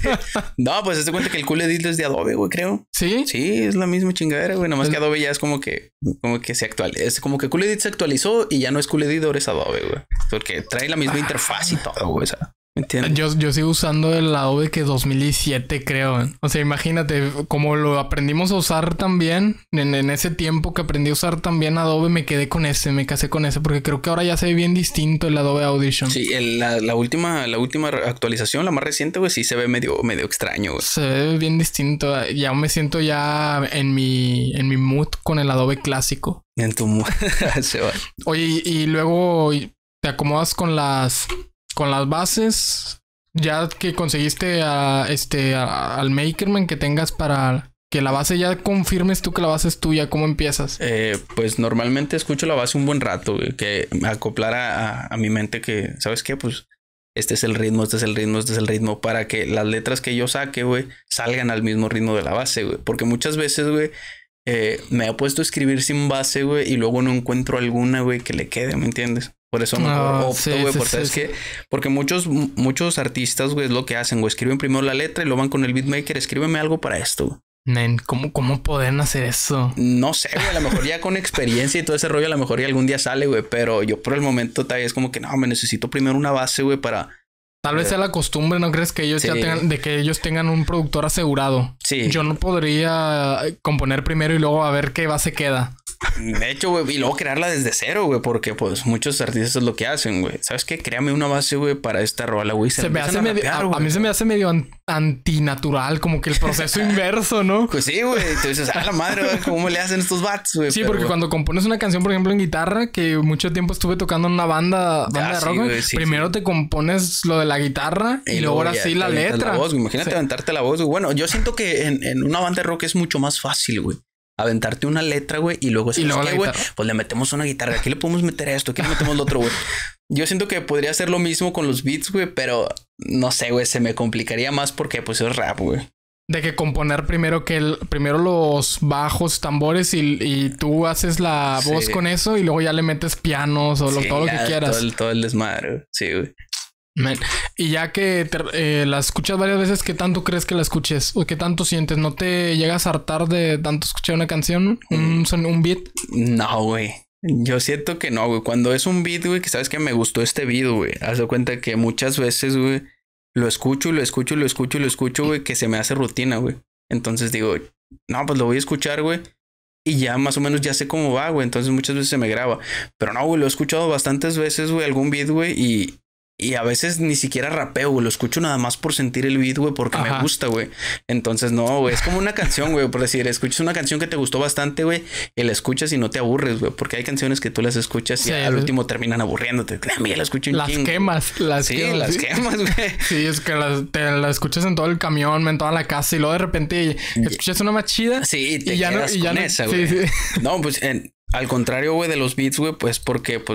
No, pues te cuenta que el Cool Edit es de Adobe, güey, creo. ¿Sí? Sí, es la misma chingadera, güey. Nomás es... que Adobe ya es como que... Como que se actualiza. Es como que Cool Edit se actualizó y ya no es Cool Edit, ahora es Adobe, güey. Porque trae la misma ah. interfaz y todo, güey, o sea... ¿Entiendes? Yo, yo sigo usando el Adobe que dos mil diecisiete, creo. O sea, imagínate, como lo aprendimos a usar también, en, en ese tiempo que aprendí a usar también Adobe, me quedé con ese, me casé con ese, porque creo que ahora ya se ve bien distinto el Adobe Audition. Sí, el, la, la última la última actualización, la más reciente, güey, sí se ve medio, medio extraño, güey. Se ve bien distinto. Ya me siento ya en mi, en mi mood con el Adobe clásico. En tu mood. Se va. Oye, y, y luego te acomodas con las... Con las bases, ya que conseguiste a, este, a, al Makerman que tengas para que la base ya confirmes tú que la base es tuya, ¿cómo empiezas? Eh, pues normalmente escucho la base un buen rato, güey, que me acoplara a, a mi mente que, ¿sabes qué? Pues este es el ritmo, este es el ritmo, este es el ritmo, para que las letras que yo saque, güey, salgan al mismo ritmo de la base, güey. Porque muchas veces, güey, eh, me he puesto a escribir sin base, güey, y luego no encuentro alguna, güey, que le quede, ¿me entiendes? Por eso mejor oh, opto, güey, sí, sí, por sí, sí. que porque muchos muchos artistas, güey, es lo que hacen, güey, escriben primero la letra y lo van con el beatmaker, escríbeme algo para esto, güey. Men, ¿cómo, ¿cómo pueden hacer eso? No sé, güey, a lo mejor ya con experiencia y todo ese rollo, a lo mejor ya algún día sale, güey, pero yo por el momento todavía es como que no, me necesito primero una base, güey, para... Tal vez sea la costumbre, ¿no crees que ellos sí. ya tengan, de que ellos tengan un productor asegurado? Sí. Yo no podría componer primero y luego a ver qué base queda. De hecho, güey, y luego crearla desde cero, güey, porque pues muchos artistas es lo que hacen, güey. ¿Sabes qué? Créame una base, güey, para esta rola, güey. Se, se me hace a, medio, rapear, a, a mí se me hace medio an, antinatural, como que el proceso inverso, ¿no? Pues sí, güey. Entonces, a la madre, güey, ¿cómo le hacen estos bats, güey? Sí, pero, porque güey, cuando compones una canción, por ejemplo, en guitarra, que mucho tiempo estuve tocando en una banda, banda ah, de rock, sí, güey, sí, primero sí. te compones lo de la guitarra y, y luego ahora sí la letra. La voz, imagínate sí. aventarte la voz, güey. Bueno, yo siento que en, en una banda de rock es mucho más fácil, güey. Aventarte una letra, güey, y luego, y luego qué, güey? Pues le metemos una guitarra. Aquí le podemos meter esto, aquí le metemos lo otro, güey. Yo siento que podría hacer lo mismo con los beats, güey, pero no sé, güey, se me complicaría más porque pues es rap, güey. De que componer primero que el, primero los bajos, tambores y, y tú haces la sí. voz con eso y luego ya le metes pianos o lo, sí, todo lo que quieras. Todo el, todo el desmadre, güey. Sí, güey. Man. Y ya que te, eh, la escuchas varias veces, ¿qué tanto crees que la escuches? ¿O qué tanto sientes? ¿No te llegas a hartar de tanto escuchar una canción? ¿Un, mm. un beat? No, güey. Yo siento que no, güey. Cuando es un beat, güey, que sabes que me gustó este beat, güey. Haz de cuenta que muchas veces, güey, lo escucho y lo escucho y lo escucho y lo escucho, güey, que se me hace rutina, güey. Entonces digo, no, pues lo voy a escuchar, güey. Y ya más o menos ya sé cómo va, güey. Entonces muchas veces se me graba. Pero no, güey, lo he escuchado bastantes veces, güey, algún beat, güey, y... Y a veces ni siquiera rapeo, güey. Lo escucho nada más por sentir el beat, güey, porque Ajá. me gusta, güey. Entonces, no, güey. Es como una canción, güey. Por decir, escuchas una canción que te gustó bastante, güey, y la escuchas y no te aburres, güey. Porque hay canciones que tú las escuchas sí, y al último terminan aburriéndote. A mí ya la escucho un Las chingo. quemas. Las sí, quemas, las ¿sí? quemas, güey. Sí, es que las, te la escuchas en todo el camión, en toda la casa. Y luego de repente escuchas una más chida. Sí, te y ya quedas no, y ya con no, esa, güey. Sí, sí. No, pues en, al contrario, güey, de los beats, güey, pues porque, pues...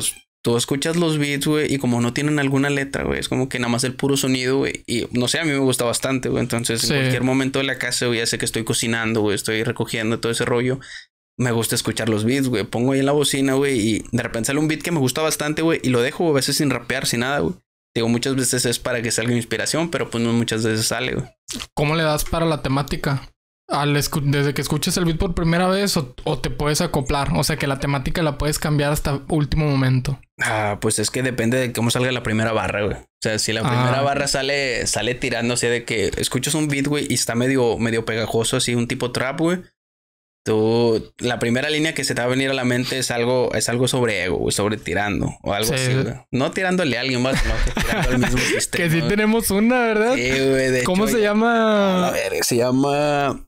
tú escuchas los beats, güey, y como no tienen alguna letra, güey, es como que nada más el puro sonido, güey. Y no sé, a mí me gusta bastante, güey. Entonces, sí. En cualquier momento de la casa, güey, ya sé que estoy cocinando, güey, estoy recogiendo todo ese rollo. Me gusta escuchar los beats, güey. Pongo ahí en la bocina, güey, y de repente sale un beat que me gusta bastante, güey, y lo dejo, güey, a veces sin rapear, sin nada, güey. Digo, muchas veces es para que salga inspiración, pero pues no muchas veces sale, güey. ¿Cómo le das para la temática? Al escu- desde que escuches el beat por primera vez o, o te puedes acoplar, o sea que la temática la puedes cambiar hasta último momento. Ah, pues es que depende de cómo salga la primera barra, güey. O sea, si la ah. primera barra sale, sale tirando así de que escuchas un beat, güey, y está medio, medio pegajoso, así un tipo trap, güey. Tú, la primera línea que se te va a venir a la mente es algo, es algo sobre ego, güey, sobre tirando o algo sí. así, güey. No tirándole a alguien más, no, que tirando al mismo sistema. Que sí tenemos una, ¿verdad? Sí, güey. De ¿Cómo hecho, se ya, llama? A ver, se llama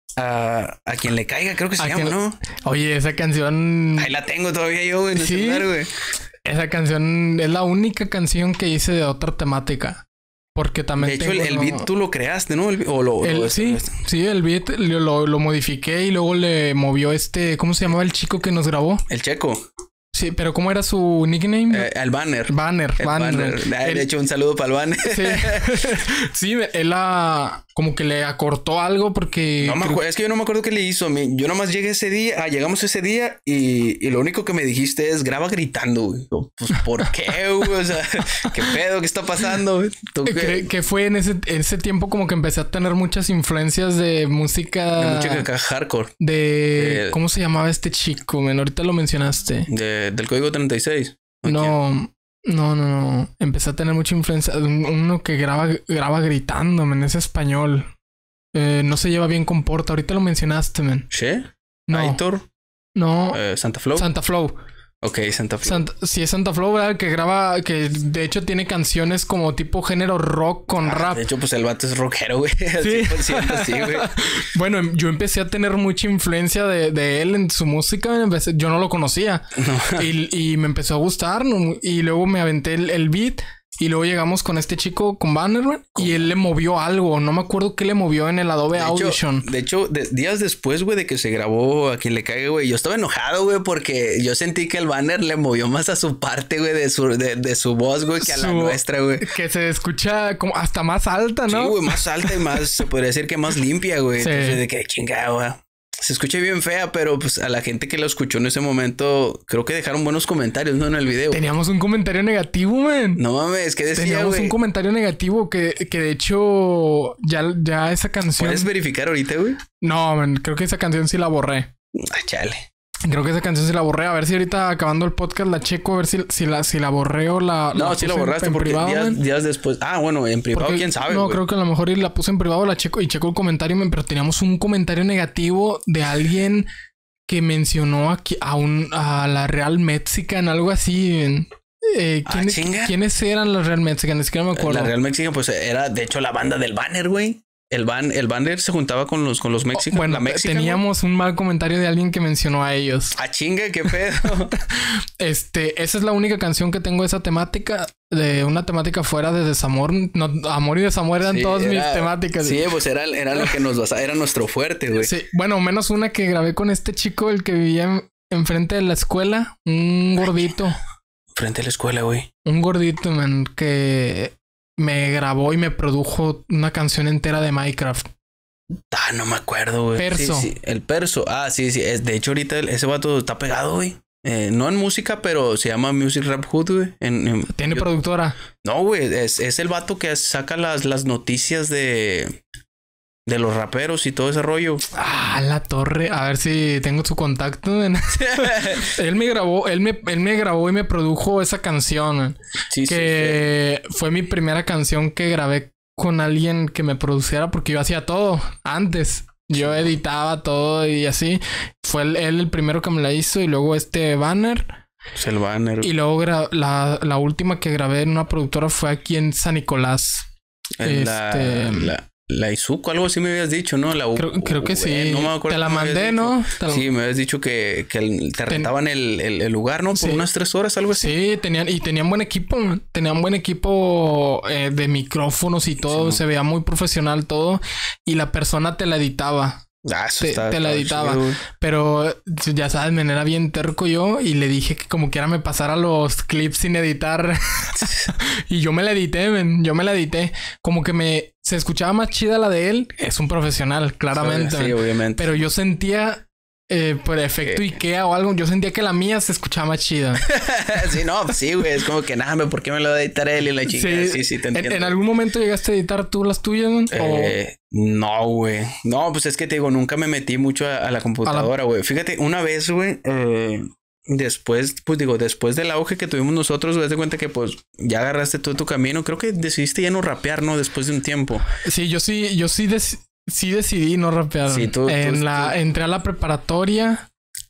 a, a quien le caiga, creo que se a llama, quien... ¿no? Oye, esa canción. Ahí la tengo todavía yo, güey, en el ¿Sí? celular, güey. Esa canción es la única canción que hice de otra temática. Porque también. De hecho, tengo, el, el beat no... tú lo creaste, ¿no? El, o lo, el, lo sí, sí, el beat lo, lo, lo modifiqué y luego le movió este. ¿Cómo se llamaba el chico que nos grabó? El Checo. Sí, pero ¿cómo era su nickname? Eh, el Banner. Banner, el Banner. banner. El... De hecho, un saludo para el Banner. Sí, sí él la, como que le acortó algo porque... No me creo... acuerdo, es que yo no me acuerdo qué le hizo. Yo nomás llegué ese día, ah, llegamos ese día y, y lo único que me dijiste es graba gritando, güey. Pues, ¿por qué, güey? O sea, ¿qué pedo? ¿Qué está pasando? ¿Tú qué? Que fue en ese, en ese tiempo como que empecé a tener muchas influencias de música... De música hardcore. De... Eh, ¿Cómo se llamaba este chico, men? Ahorita lo mencionaste. De, del Código treinta y seis. No, no, no, no. Empecé a tener mucha influencia. Uno que graba, graba gritando, men. Es español. Eh, no se lleva bien con Porta. Ahorita lo mencionaste, men. ¿Che? No. ¿Aitor? No. Eh, ¿Santa Flow? Santa Flow. Ok, Santa Flow. Santa, sí, es Santa Flow, ¿verdad? Que graba, que de hecho tiene canciones como tipo género rock con ah, rap. De hecho, pues el vato es rockero, güey. Sí. Sí, güey. Bueno, yo empecé a tener mucha influencia de, de él en su música. Empecé, yo no lo conocía. No. Y, y me empezó a gustar. Y luego me aventé el, el beat. Y luego llegamos con este chico, con Banner, y él le movió algo. No me acuerdo qué le movió en el Adobe de Audition. Hecho, de hecho, de, días después, güey, de que se grabó A Quien Le Caiga, güey, yo estaba enojado, güey, porque yo sentí que el Banner le movió más a su parte, güey, de su, de, de su voz, güey, que a su, la nuestra, güey. Que se escucha como hasta más alta, ¿no? Sí, güey, más alta y más, se podría decir que más limpia, güey. Sí. Entonces, de que chingada, güey. Se escucha bien fea, pero pues a la gente que lo escuchó en ese momento, creo que dejaron buenos comentarios, ¿no? En el video. Teníamos un comentario negativo, man. No mames, ¿qué decía, Teníamos güey? un comentario negativo que, que de hecho ya, ya esa canción... ¿Puedes verificar ahorita, güey? No, man, creo que esa canción sí la borré. Ah, chale. Creo que esa canción sí la borré. A ver si ahorita acabando el podcast la checo. A ver si, si, la, si la borré o la... No, la sí la borraste en, en porque privado, días, días después... Ah, bueno, en privado, porque, quién sabe, No, güey. creo que a lo mejor la puse en privado, la checo y checo el comentario. Pero teníamos un comentario negativo de alguien que mencionó aquí a, un, a la Real Mexican, algo así. Eh, ¿quiénes, ah, ¿Quiénes eran las Real Mexican? Es que no me acuerdo. La Real Mexican, pues era de hecho la banda del Banner, güey. El ban, el Banner se juntaba con los, con los mexicanos. Oh, bueno, Mexican, teníamos ¿no? un mal comentario de alguien que mencionó a ellos. ¡Ah, chinga! ¡Qué pedo! este, esa es la única canción que tengo de esa temática. De una temática fuera de desamor. No, amor y desamor eran sí, todas era, mis temáticas. Sí, pues era, era lo que nos basaba. Era nuestro fuerte, güey. Sí, bueno, menos una que grabé con este chico, el que vivía en, enfrente de la escuela. Un gordito. Frente a la escuela, güey. Un gordito, man, que... me grabó y me produjo una canción entera de Minecraft. Ah, no me acuerdo, güey. Perso. Sí, sí. El Perso. Ah, sí, sí. Es, de hecho, ahorita ese vato está pegado, güey. Eh, no en música, pero se llama Music Rap Hood, güey. En, en, ¿Tiene yo, productora? No, güey. Es, es el vato que saca las, las noticias de... de los raperos y todo ese rollo. Ah, la torre. A ver si tengo su contacto. él me grabó, él me, él me grabó y me produjo esa canción. Sí, que sí, sí. Fue mi primera canción que grabé con alguien que me produciera porque yo hacía todo antes. Yo editaba todo y así. Fue él, él el primero que me la hizo y luego este Banner. Es el Banner. Y luego la, la última que grabé en una productora fue aquí en San Nicolás. La, este... la... La Izuku, algo así me habías dicho, ¿no? La U creo, creo que sí. No me acuerdo. Te la mandé, ¿no? Te sí, me habías dicho que, que el, te rentaban Ten... el, el, el lugar, ¿no? Por sí. unas tres horas, algo así. Sí, tenían, y tenían buen equipo. Tenían buen equipo eh, de micrófonos y todo. Sí, se veía muy profesional todo. Y la persona te la editaba. Ah, eso te, está, te la editaba. Chido, pero ya sabes, men, era bien terco yo y le dije que como quiera me pasara los clips sin editar. Y yo me la edité, men. Yo me la edité. Como que me... Se escuchaba más chida la de él. Es un profesional, claramente. Sí, sí, obviamente. Pero yo sentía... Eh, por efecto eh. Ikea o algo, yo sentía que la mía se escuchaba más chida. Sí, no, pues sí, güey. Es como que nada, ¿por qué me lo va a editar él y la chica? Sí, sí, sí, te entiendo. ¿En, ¿En algún momento llegaste a editar tú las tuyas, man? Eh, no, güey. No, pues es que te digo, nunca me metí mucho a, a la computadora, güey. La... Fíjate, una vez, güey, eh, después, pues digo, después del auge que tuvimos nosotros, ves de cuenta que pues ya agarraste todo tu camino. Creo que decidiste ya no rapear, ¿no? Después de un tiempo. Sí, yo sí, yo sí, des... sí decidí no rapear. Sí, tú, en tú, la, tú... Entré a la preparatoria.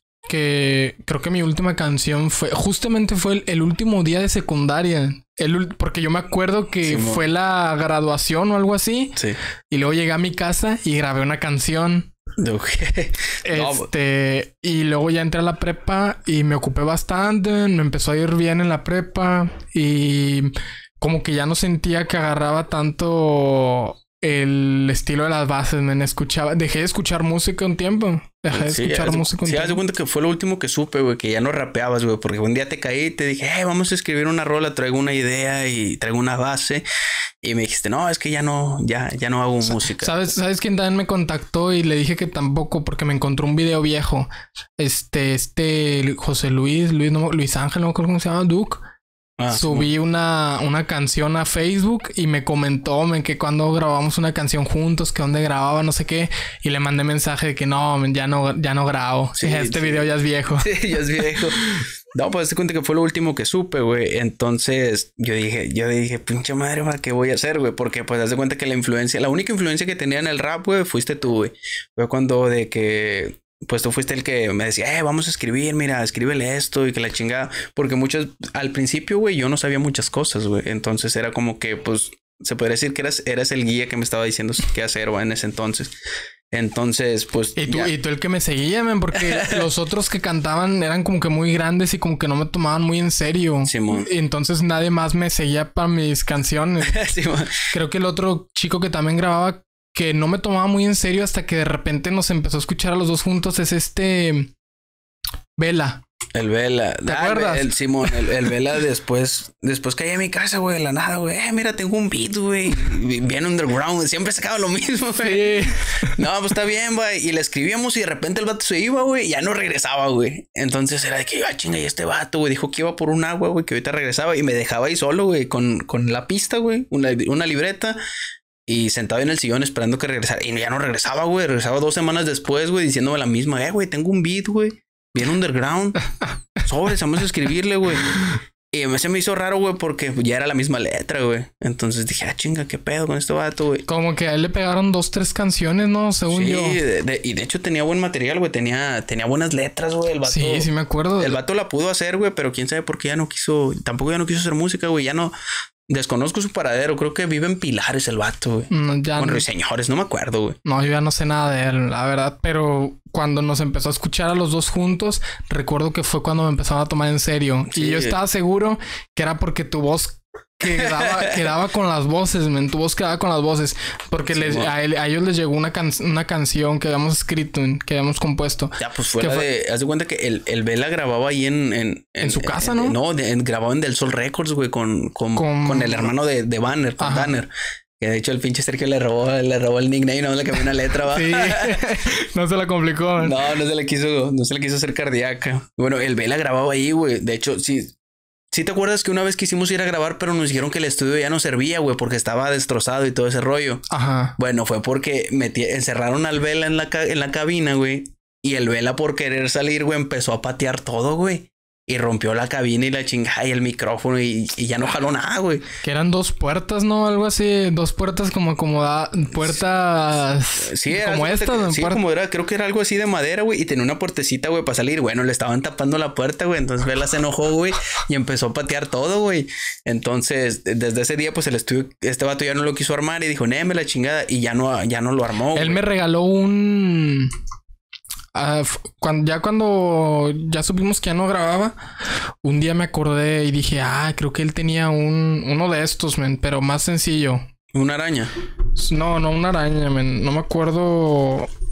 Que creo que mi última canción fue... Justamente fue el, el último día de secundaria. El, porque yo me acuerdo que sí, fue la graduación o algo así. Sí. Y luego llegué a mi casa y grabé una canción. Okay. Este... No. Y luego ya entré a la prepa y me ocupé bastante. Me empezó a ir bien en la prepa. Y como que ya no sentía que agarraba tanto... el estilo de las bases, me escuchaba... Dejé de escuchar música un tiempo. Dejé de sí, escuchar haz, música un sí, tiempo. Sí, haz de cuenta que fue lo último que supe, güey. Que ya no rapeabas, güey. Porque un día te caí y te dije... Hey, vamos a escribir una rola. Traigo una idea y traigo una base. Y me dijiste... No, es que ya no... Ya, ya no hago música. ¿Sabes, ¿Sabes quién también me contactó? Y le dije que tampoco... Porque me encontró un video viejo. Este... Este... José Luis... Luis, no, Luis Ángel, no me acuerdo cómo se llama. Duke. Ah, subí sí, una, una canción a Facebook y me comentó men, que cuando grabamos una canción juntos, que dónde grababa, no sé qué, y le mandé mensaje de que no, men, ya no, ya no grabo. Sí, este sí. video ya es viejo. Sí, ya es viejo. No, pues te cuenta que fue lo último que supe, güey. Entonces yo dije, yo dije, pinche madre, ¿qué voy a hacer, güey? Porque pues haz de cuenta que la influencia, la única influencia que tenía en el rap, güey, fuiste tú, güey. Fue cuando de que... Pues tú fuiste el que me decía, eh, vamos a escribir, mira, escríbele esto y que la chingada. Porque muchas, al principio, güey, yo no sabía muchas cosas, güey. Entonces era como que, pues, se podría decir que eras, eras el guía que me estaba diciendo qué hacer, güey, en ese entonces. Entonces, pues... Y tú, y tú el que me seguía, man, porque los otros que cantaban eran como que muy grandes y como que no me tomaban muy en serio. Simón. Entonces nadie más me seguía para mis canciones. Simón. Creo que el otro chico que también grababa... que no me tomaba muy en serio hasta que de repente nos empezó a escuchar a los dos juntos es este... Vela. El Vela. ¿Te ah, acuerdas? El Simón, el, el Vela después... Después caí a mi casa, güey, de la nada, güey. Eh, mira, tengo un beat, güey. Bien underground. Siempre sacaba lo mismo, güey. Sí. No, pues está bien, güey. Y le escribíamos y de repente el vato se iba, güey. Y ya no regresaba, güey. Entonces era de que, ah, chinga, y este vato, güey. Dijo que iba por un agua, güey. Que ahorita regresaba. Y me dejaba ahí solo, güey. Con, con la pista, güey. Una, una libreta. Y sentado en el sillón esperando que regresara. Y ya no regresaba, güey. Regresaba dos semanas después, güey, diciéndome la misma. Eh, güey, tengo un beat, güey. Bien underground. Sobres, vamos a escribirle, güey. Y se me hizo raro, güey, porque ya era la misma letra, güey. Entonces dije, ah, chinga, qué pedo con este vato, güey. Como que a él le pegaron dos, tres canciones, ¿no? Según sí, yo. Sí, y de hecho tenía buen material, güey. Tenía, tenía buenas letras, güey. El vato. Sí, sí me acuerdo. El vato la pudo hacer, güey, pero quién sabe por qué ya no quiso... Tampoco ya no quiso hacer música, güey. Ya no... Desconozco su paradero. Creo que vive en Pilares el vato, güey. No, ya con no. Ruiseñores, no me acuerdo, güey. No, yo ya no sé nada de él, la verdad. Pero cuando nos empezó a escuchar a los dos juntos, recuerdo que fue cuando me empezaron a tomar en serio. Sí. Y yo estaba seguro que era porque tu voz quedaba, quedaba con las voces, men. Tu voz quedaba con las voces. Porque sí, les, a, él, a ellos les llegó una, can una canción que habíamos escrito, que habíamos compuesto. Ya, pues fue la fue... de... Haz de cuenta que el, el Vela grababa ahí en... En, en, en su casa, en, ¿no? No, de, en, grababa en Del Sol Records, güey, con, con, con... con el hermano de, de Banner, con Ajá. Banner. Que de hecho el pinche Sergio le robó, le robó el nickname, no le cambió una letra, va. Sí. No se la complicó, man. No, no se le quiso, no se le quiso hacer cardíaca. Bueno, el Vela grababa ahí, güey. De hecho, sí... ¿Sí te acuerdas que una vez quisimos ir a grabar, pero nos dijeron que el estudio ya no servía, güey, porque estaba destrozado y todo ese rollo? Ajá. Bueno, fue porque metí, encerraron al Vela en la, en la cabina, güey. Y el Vela, por querer salir, güey, empezó a patear todo, güey. Y rompió la cabina y la chingada y el micrófono y, y ya no jaló nada, güey. Que eran dos puertas, ¿no? Algo así. Dos puertas como acomodadas. Puertas... Sí, como estas. Que, sí, puerta. Como era... Creo que era algo así de madera, güey. Y tenía una puertecita, güey, para salir. Bueno, le estaban tapando la puerta, güey. Entonces Vela se enojó, güey. Y empezó a patear todo, güey. Entonces, desde ese día, pues el estudio... Este vato ya no lo quiso armar. Y dijo, néme la chingada. Y ya no, ya no lo armó, Él güey. me regaló un... Uh, cuando, ya cuando ya supimos que ya no grababa, un día me acordé y dije, ah, creo que él tenía un uno de estos, men, pero más sencillo. ¿Una araña? No, no una araña, men. No me acuerdo.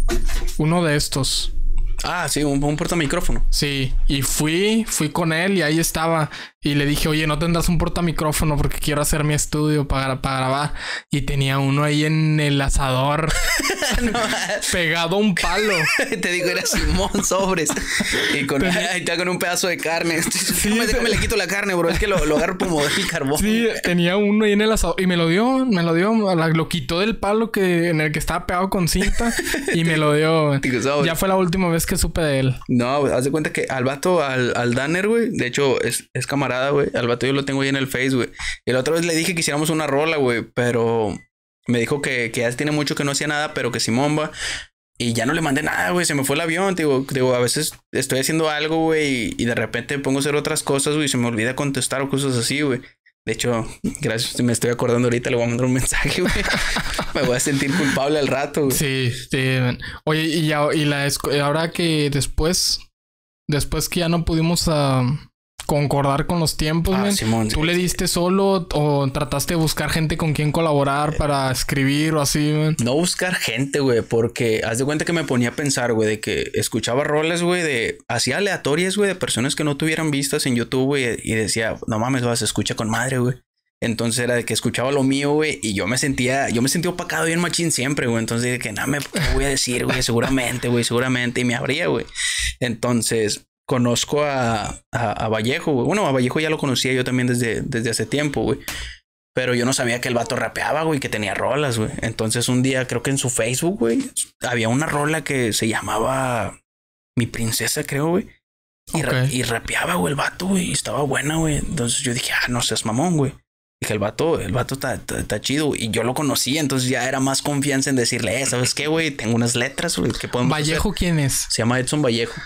Uno de estos. Ah, sí, un, un portamicrófono. Sí, y fui, fui con él y ahí estaba. Y le dije, oye, ¿no tendrás un portamicrófono? Porque quiero hacer mi estudio para, para grabar. Y tenía uno ahí en el asador. No, pegado a un palo. Te digo, era Simón Sobres. Y con, ahí está con un pedazo de carne. Sí, déjame, déjame le quito la carne, bro. Es que lo, lo agarro como el carbón. Sí, tenía uno ahí en el asador. Y me lo dio, me lo dio. Lo quitó del palo que, en el que estaba pegado con cinta. Y me lo dio. Ya fue la última vez que supe de él. No, güey, haz de cuenta que al vato, al, al Danner, güey. De hecho, es, es camarada, güey. Al vato yo lo tengo ahí en el Face, güey. Y la otra vez le dije que hiciéramos una rola, güey. Pero me dijo que, que ya tiene mucho que no hacía nada, pero que Simón va. Y ya no le mandé nada, güey. Se me fue el avión. Digo, digo, a veces estoy haciendo algo, güey. Y, y de repente pongo a hacer otras cosas, güey. Y se me olvida contestar o cosas así, güey. De hecho, gracias, me estoy acordando ahorita, le voy a mandar un mensaje, güey. Me voy a sentir culpable al rato, güey. Sí, sí. Oye, y, ya, y la ahora que después, después que ya no pudimos uh, concordar con los tiempos, ah, Simón, ¿tú sí, le diste solo o trataste de buscar gente con quien colaborar para escribir o así, man? No buscar gente, güey, porque haz de cuenta que me ponía a pensar, güey, de que escuchaba roles, güey, de así aleatorias, güey, de personas que no tuvieran vistas en YouTube, güey, y decía, no mames, va, se escucha con madre, güey. Entonces era de que escuchaba lo mío, güey, y yo me sentía, yo me sentía opacado bien machín siempre, güey. Entonces de que nada me voy a decir, güey, seguramente, güey, seguramente, y me abría, güey. Entonces conozco a, a, a Vallejo, güey. Bueno, a Vallejo ya lo conocía yo también desde, desde hace tiempo, güey. Pero yo no sabía que el vato rapeaba, güey, que tenía rolas, güey. Entonces un día creo que en su Facebook, güey, había una rola que se llamaba Mi Princesa, creo, güey. Y, okay. ra y rapeaba, güey, el vato, güey, y estaba buena, güey. Entonces yo dije, ah, no seas mamón, güey. Dije, el vato, el vato está, está, está chido. Y yo lo conocí, entonces ya era más confianza en decirle, eh, ¿sabes qué, güey? Tengo unas letras, güey, ¿qué podemos ¿Vallejo hacer? ¿Quién es? Se llama Edson Vallejo.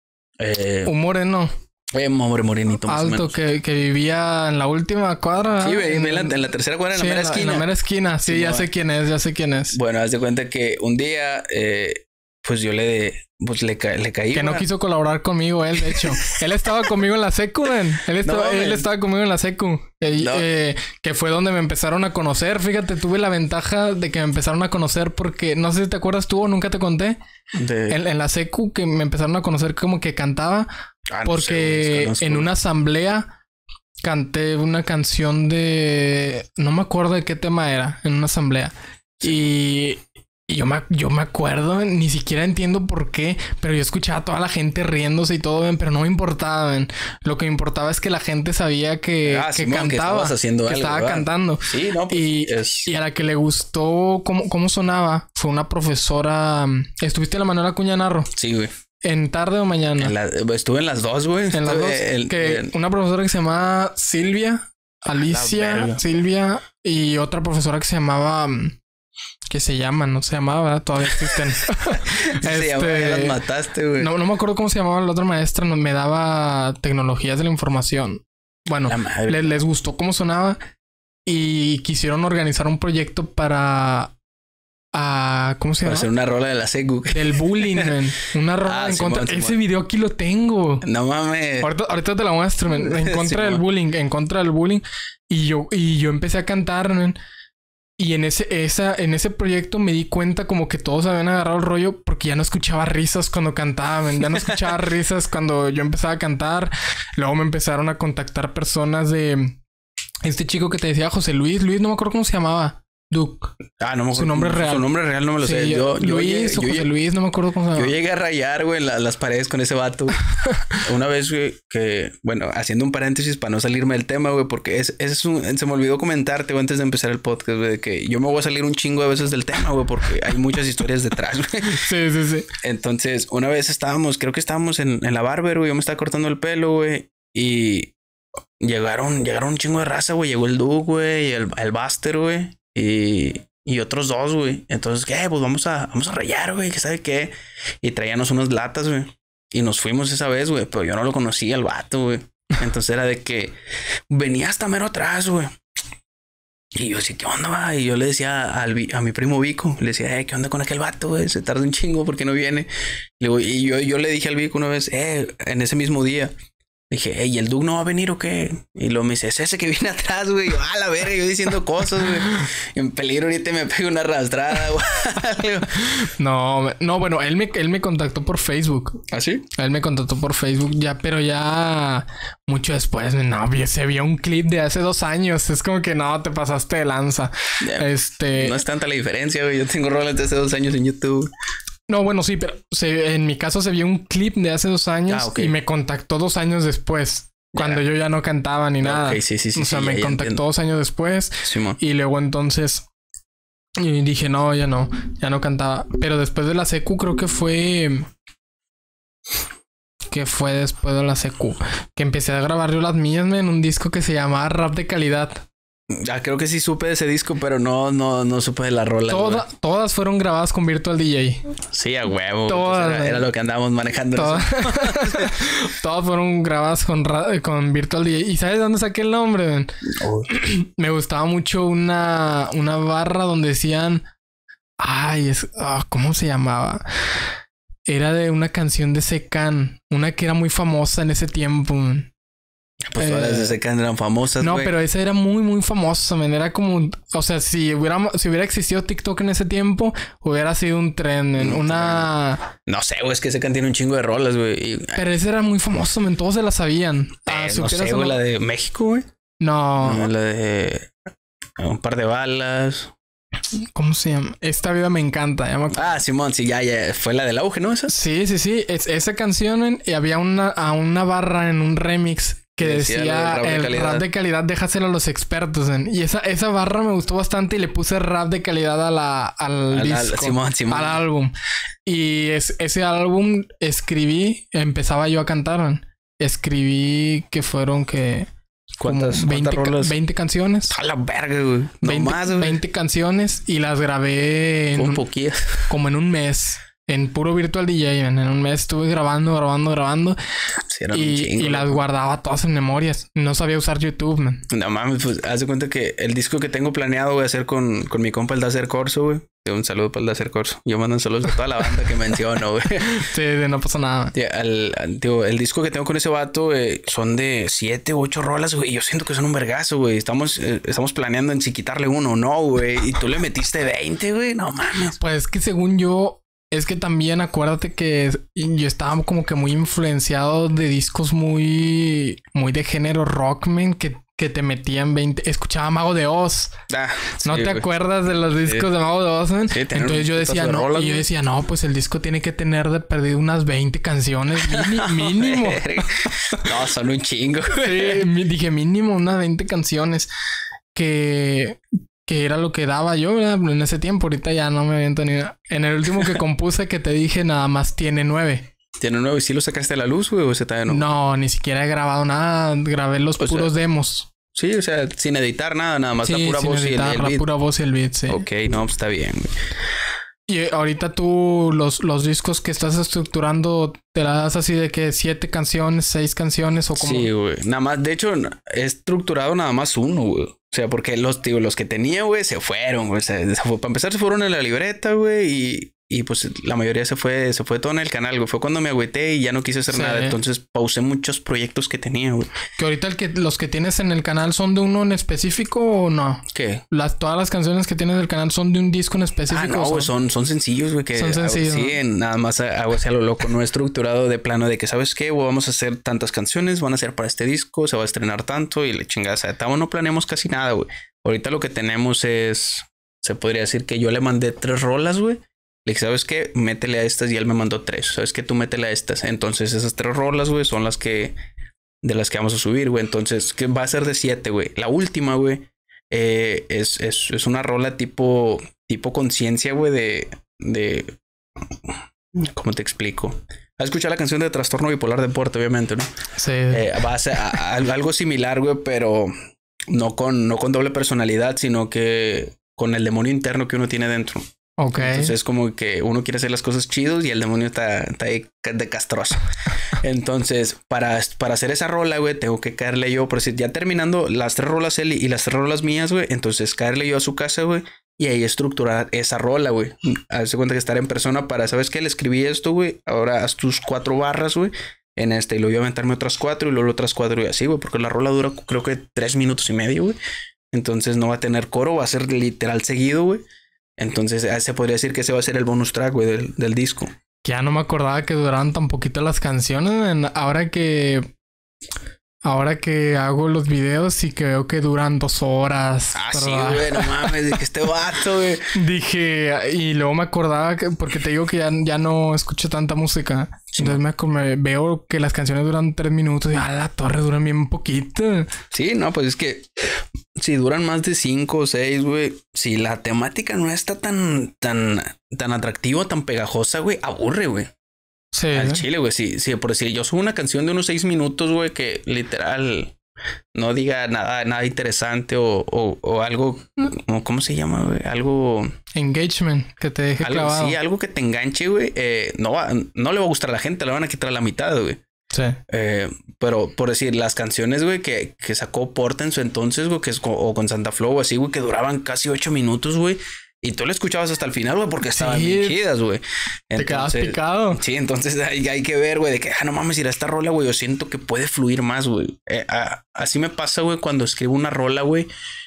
Eh, un moreno. Eh, hombre morenito. Más alto, que, que vivía en la última cuadra. Sí, en, en, la, en la tercera cuadra, en sí, la mera esquina. En la mera esquina, sí, sí ya no, sé quién es, ya sé quién es. Bueno, haz de cuenta que un día, eh, pues yo le... Pues le, ca le caí. Que no quiso colaborar conmigo él, de hecho. Él estaba conmigo en la secu, man. Él estaba, no, él estaba conmigo en la secu. Y, no. eh, que fue donde me empezaron a conocer. Fíjate, tuve la ventaja de que me empezaron a conocer porque... No sé si te acuerdas tú o nunca te conté. De... En, en la secu que me empezaron a conocer como que cantaba. Ah, no porque sé, en una asamblea canté una canción de... No me acuerdo de qué tema era. En una asamblea. Sí. Y... Y yo me, yo me acuerdo, ni siquiera entiendo por qué, pero yo escuchaba a toda la gente riéndose y todo, pero no me importaba, man. Lo que me importaba es que la gente sabía que, ah, que Simón, cantaba, que, haciendo que algo, estaba ¿verdad? cantando. Sí, no, pues y, es... y a la que le gustó cómo, cómo sonaba fue una profesora. ¿Estuviste en la Manuela Acuña Narro? Sí, güey. ¿En tarde o mañana? En la, estuve en las dos, güey. En las dos. El, que el... Una profesora que se llamaba Silvia, Alicia, Silvia, y otra profesora que se llamaba... Que se llaman, no se llamaba, ¿verdad? Todavía existen. este, se llama, ya las mataste, güey. No, no me acuerdo cómo se llamaba la otra maestra. No, me daba tecnologías de la información. Bueno, le, les gustó cómo sonaba y quisieron organizar un proyecto para... A, ¿cómo se llama? Para hacer una rola de la secu. Del bullying, man. Una rola ah, en Simón, contra... Simón. Ese video aquí lo tengo. No mames. Ahorita, ahorita te la muestro, man. En contra Simón. del bullying. En contra del bullying. Y yo, y yo empecé a cantar, man. Y en ese, esa, en ese proyecto me di cuenta como que todos habían agarrado el rollo porque ya no escuchaba risas cuando cantaban. Ya no escuchaba risas cuando yo empezaba a cantar. Luego me empezaron a contactar personas de... Este chico que te decía, José Luis. Luis, no me acuerdo cómo se llamaba. Duke. Ah, no me acuerdo. Su nombre real. Su nombre real no me lo sí, sé. Yo, yo, Luis yo, o José yo, Luis, no me acuerdo cómo se llama. Yo llegué a rayar, güey, la, las paredes con ese vato. Una vez, güey, que... Bueno, haciendo un paréntesis para no salirme del tema, güey, porque es, es un, se me olvidó comentarte, güey, antes de empezar el podcast, güey, de que yo me voy a salir un chingo de veces del tema, güey, porque hay muchas historias detrás, güey. Sí, sí, sí. Entonces, una vez estábamos, creo que estábamos en, en la barber, güey, yo me estaba cortando el pelo, güey, y llegaron, llegaron un chingo de raza, güey. Llegó el Duke, güey, el, el Buster, güey, y... Y otros dos, güey. Entonces, ¿qué? Pues vamos a, vamos a rayar, güey. ¿Qué sabe qué? Y traíanos unas latas, güey. Y nos fuimos esa vez, güey. Pero yo no lo conocía al vato, güey. Entonces era de que venía hasta mero atrás, güey. Y yo decía, ¿qué onda, va? Y yo le decía al, a mi primo Vico, le decía, eh, ¿qué onda con aquel vato, güey? Se tarda un chingo porque no viene. Y yo, yo le dije al Vico una vez, eh, en ese mismo día, Dije, hey, ¿y el Doug no va a venir o qué? Y luego me dice, es ese que viene atrás, güey. Yo, a la verga, yo diciendo cosas, güey. En peligro ahorita me pego una arrastrada, güey. No, no, bueno, él me, él me contactó por Facebook. ¿Ah, sí? Él me contactó por Facebook ya, pero ya mucho después, no, se vio un clip de hace dos años. Es como que no, te pasaste de lanza. Yeah. Este... No es tanta la diferencia, güey. Yo tengo rolas de hace dos años en YouTube. No, bueno, sí, pero se, en mi caso se vio un clip de hace dos años ah, okay. y me contactó dos años después, cuando yeah. yo ya no cantaba ni nada. Okay, sí, sí, sí, o sea, sí, me ya, contactó ya dos años después sí, y luego entonces y dije, no, ya no, ya no cantaba. Pero después de la secu creo que fue... que fue después de la secu que empecé a grabar yo las mías en un disco que se llamaba Rap de Calidad. Ya creo que sí supe de ese disco, pero no, no, no supe de la rola. Toda, todas fueron grabadas con Virtual D J. Sí, a huevo. Todas. Pues era, era lo que andábamos manejando. Todas, todas fueron grabadas con, con Virtual D J. ¿Y sabes dónde saqué el nombre, man? Oh. Me gustaba mucho una, una barra donde decían... Ay, es... Oh, ¿cómo se llamaba? Era de una canción de Secan. Una que era muy famosa en ese tiempo, man. Pues todas las de Secan eran famosas, No, wey. pero esa era muy, muy famosa, man. Era como... O sea, si hubiera, si hubiera existido TikTok en ese tiempo, hubiera sido un tren, en una... No sé, güey. Es que Secan tiene un chingo de rolas, güey. Y... Pero esa era muy famosa, man. Todos se la sabían. Eh, ah, no sé, güey. No... La de México, güey. No. no. La de... Un par de balas. ¿Cómo se llama? Esta vida me encanta. ¿Ya me ah, Simón, sí, ya, ya. Fue la del auge, ¿no? Esa. Sí, sí, sí. Es, esa canción, man, y había una, a una barra en un remix que decía, decía rap el de rap de calidad, déjaselo a los expertos. ¿en? Y esa, esa barra me gustó bastante y le puse rap de calidad a la, al, al disco, Simón, Simón. al álbum. Y es, ese álbum escribí, empezaba yo a cantar. ¿en? Escribí que fueron que... ¿Cuántas, veinte, ¿cuántas rolas? veinte canciones. A la verga, güey. No veinte, más, güey. veinte canciones y las grabé en un un, poquillo. Como en un mes. En puro Virtual D J, en un mes estuve grabando, grabando, grabando. Sí, era y, un chingo, y las guardaba todas en memorias. No sabía usar YouTube, man. No mames, pues haz de cuenta que el disco que tengo planeado voy a hacer con, con mi compa el Dacer Corso, güey. Un saludo para el Dacer Corso. Yo mando un saludo a toda la banda que menciono, güey. Sí, no pasa nada. Tío, el, el, tío, el disco que tengo con ese vato eh, son de siete u ocho rolas, güey. Y yo siento que son un vergazo, güey. Estamos, eh, estamos planeando en si quitarle uno o no, güey. Y tú le metiste veinte, güey. No mames. Pues que según yo... Es que también acuérdate que yo estaba como que muy influenciado de discos muy... Muy de género rockman que, que te metían veinte... Escuchaba Mago de Oz. Ah, ¿No sí, te güey. acuerdas de los discos sí. de Mago de Oz, man? Sí, entonces yo decía, no, rolas, y yo decía, no, pues el disco tiene que tener de perdido unas veinte canciones mínimo. No, son un chingo. Sí, dije mínimo unas veinte canciones que... Que era lo que daba yo, ¿verdad? En ese tiempo. Ahorita ya no me aviento ni nada. En el último que compuse que te dije, nada más tiene nueve. ¿Tiene nueve? ¿Y si lo sacaste a la luz, güey? ¿O ese todavía no? No, ni siquiera he grabado nada. Grabé los o puros sea, demos. Sí, o sea, sin editar nada. Nada más sí, la pura sin voz editar, y el, el la beat. pura voz y el beat, sí. Ok, no, pues está bien, güey. Y ahorita tú, los, los discos que estás estructurando, ¿te la das así de que siete canciones, seis canciones o como? Sí, güey. Nada más, de hecho, he estructurado nada más uno, güey. O sea, porque los, tío, los que tenía, güey, se fueron, güey. O sea, se fue, para empezar, se fueron en la libreta, güey. Y, y pues la mayoría se fue, se fue todo en el canal, güey. Fue cuando me agüité y ya no quise hacer sí. nada. Entonces pausé muchos proyectos que tenía, güey. Que ahorita el que, los que tienes en el canal son de uno en específico o no? ¿Qué? Las, todas las canciones que tienes del canal son de un disco en específico. Ah, no, güey, son, son sencillos, güey. Que son sencillos. Hago, sí, ¿no? Nada más hago hacia lo loco. No he estructurado de plano de que, ¿sabes qué? Güey, vamos a hacer tantas canciones, van a ser para este disco, se va a estrenar tanto y le chingada. O sea, no planeamos casi nada, güey. Ahorita lo que tenemos es... Se podría decir que yo le mandé tres rolas, güey. Le dije, ¿sabes qué? Métele a estas y él me mandó tres. ¿Sabes qué? Tú métele a estas. Entonces esas tres rolas, güey, son las que... De las que vamos a subir, güey. Entonces, ¿qué va a ser de siete, güey? La última, güey, eh, es, es, es una rola tipo... Tipo conciencia, güey, de... De... ¿Cómo te explico? Has escuchado la canción de Trastorno Bipolar Deporte, obviamente, ¿no? Sí. Eh, va a ser a, a, algo similar, güey, pero... No con, no con doble personalidad, sino que con el demonio interno que uno tiene dentro. Ok. Entonces es como que uno quiere hacer las cosas chidos y el demonio está, está ahí de castroso. Entonces, para, para hacer esa rola, güey, tengo que caerle yo. Por decir, ya terminando las tres rolas él y las tres rolas mías, güey. Entonces, caerle yo a su casa, güey. Y ahí estructurar esa rola, güey. Hazte cuenta que estar en persona para, ¿sabes qué? Le escribí esto, güey. Ahora haz tus cuatro barras, güey. en este y luego iba a aventarme otras cuatro y luego otras cuatro y así, güey, porque la rola dura creo que tres minutos y medio, güey. Entonces no va a tener coro, va a ser literal seguido, güey. Entonces se podría decir que ese va a ser el bonus track, güey, del, del disco. Ya no me acordaba que duraban tan poquito las canciones, man. Ahora que... Ahora que hago los videos y que veo que duran dos horas. Ah, sí, güey, no mames, de que este vato, güey. Dije, y luego me acordaba que, porque te digo que ya, ya no escucho tanta música. Sí. Entonces me, me veo que las canciones duran tres minutos y a la torre duran bien poquito. Sí, no, pues es que si duran más de cinco o seis, güey, si la temática no está tan, tan, tan atractiva, tan pegajosa, güey, aburre, güey. Sí. Al chile, güey. Sí, sí, por decir, yo subo una canción de unos seis minutos, güey, que literal no diga nada, nada interesante o, o, o algo, ¿cómo se llama, güey? Algo... Engagement, que te deje algo, clavado. Sí, algo que te enganche, güey. Eh, no, va, no le va a gustar a la gente, le van a quitar la mitad, güey. Sí. Eh, pero por decir, las canciones, güey, que, que sacó Porta en su entonces, güey, que es con, o con Santa Flow, así, güey, que duraban casi ocho minutos, güey. Y tú la escuchabas hasta el final, güey, porque estaban sí, bien chidas, güey. Te quedabas picado. Sí, entonces hay, hay que ver, güey, de que, ah, no mames, ir a esta rola, güey, yo siento que puede fluir más, güey. Eh, a, así me pasa, güey, cuando escribo una rola, güey,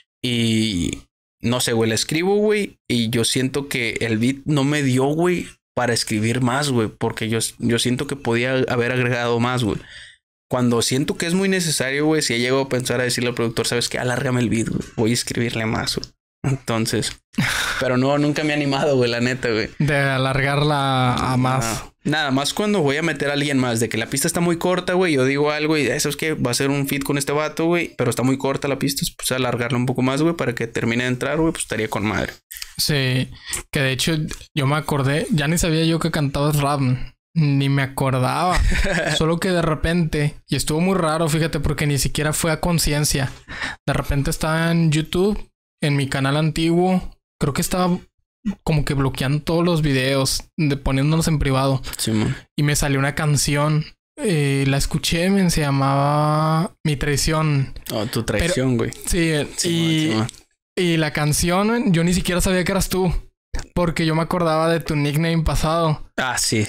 y no sé, güey, la escribo, güey, y yo siento que el beat no me dio, güey, para escribir más, güey, porque yo, yo siento que podía haber agregado más, güey. Cuando siento que es muy necesario, güey, si he llegado a pensar a decirle al productor, ¿sabes qué? Alárgame el beat, güey, voy a escribirle más, güey. Entonces, pero no, nunca me he animado, güey, la neta, güey. De alargarla a más. No, nada más cuando voy a meter a alguien más, de que la pista está muy corta, güey, yo digo algo y eso es que va a ser un feat con este vato, güey, pero está muy corta la pista, pues alargarla un poco más, güey, para que termine de entrar, güey, pues estaría con madre. Sí, que de hecho yo me acordé, ya ni sabía yo que cantabas rap. Ni me acordaba. Solo que de repente, y estuvo muy raro, fíjate, porque ni siquiera fue a conciencia. De repente estaba en YouTube, en mi canal antiguo. Creo que estaba como que bloqueando todos los videos, de poniéndolos en privado. Sí, man. Y me salió una canción. Eh, la escuché, men, se llamaba Mi Traición. Oh, tu traición, güey. Sí, sí, y, man, sí, y la canción, men, yo ni siquiera sabía que eras tú. Porque yo me acordaba de tu nickname pasado. Ah, sí.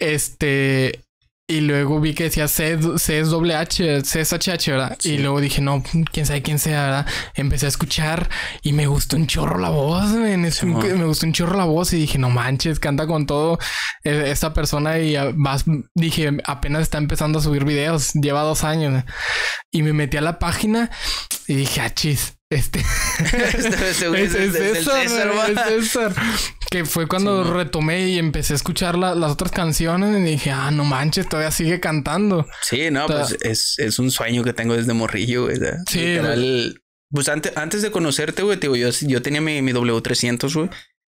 Este, y luego vi que decía C es doble H, C es H H, ¿verdad? Sí. Y luego dije, no, quién sabe quién sea, ¿verdad? Empecé a escuchar y me gustó un chorro la voz, man. Sí, un, me gustó un chorro la voz y dije, no manches, canta con todo esta persona y más, dije, apenas está empezando a subir videos, lleva dos años. ¿no? Y me metí a la página y dije, ah, chis. Este es, es, es, César, César, es César. Que fue cuando sí, retomé y empecé a escuchar la, las otras canciones y dije, ah, no manches, todavía sigue cantando. Sí, no, pues es, es un sueño que tengo desde morrillo, güey. Sí, literal, pues antes, antes de conocerte, güey, te digo, yo, yo tenía mi, mi W trescientos, güey.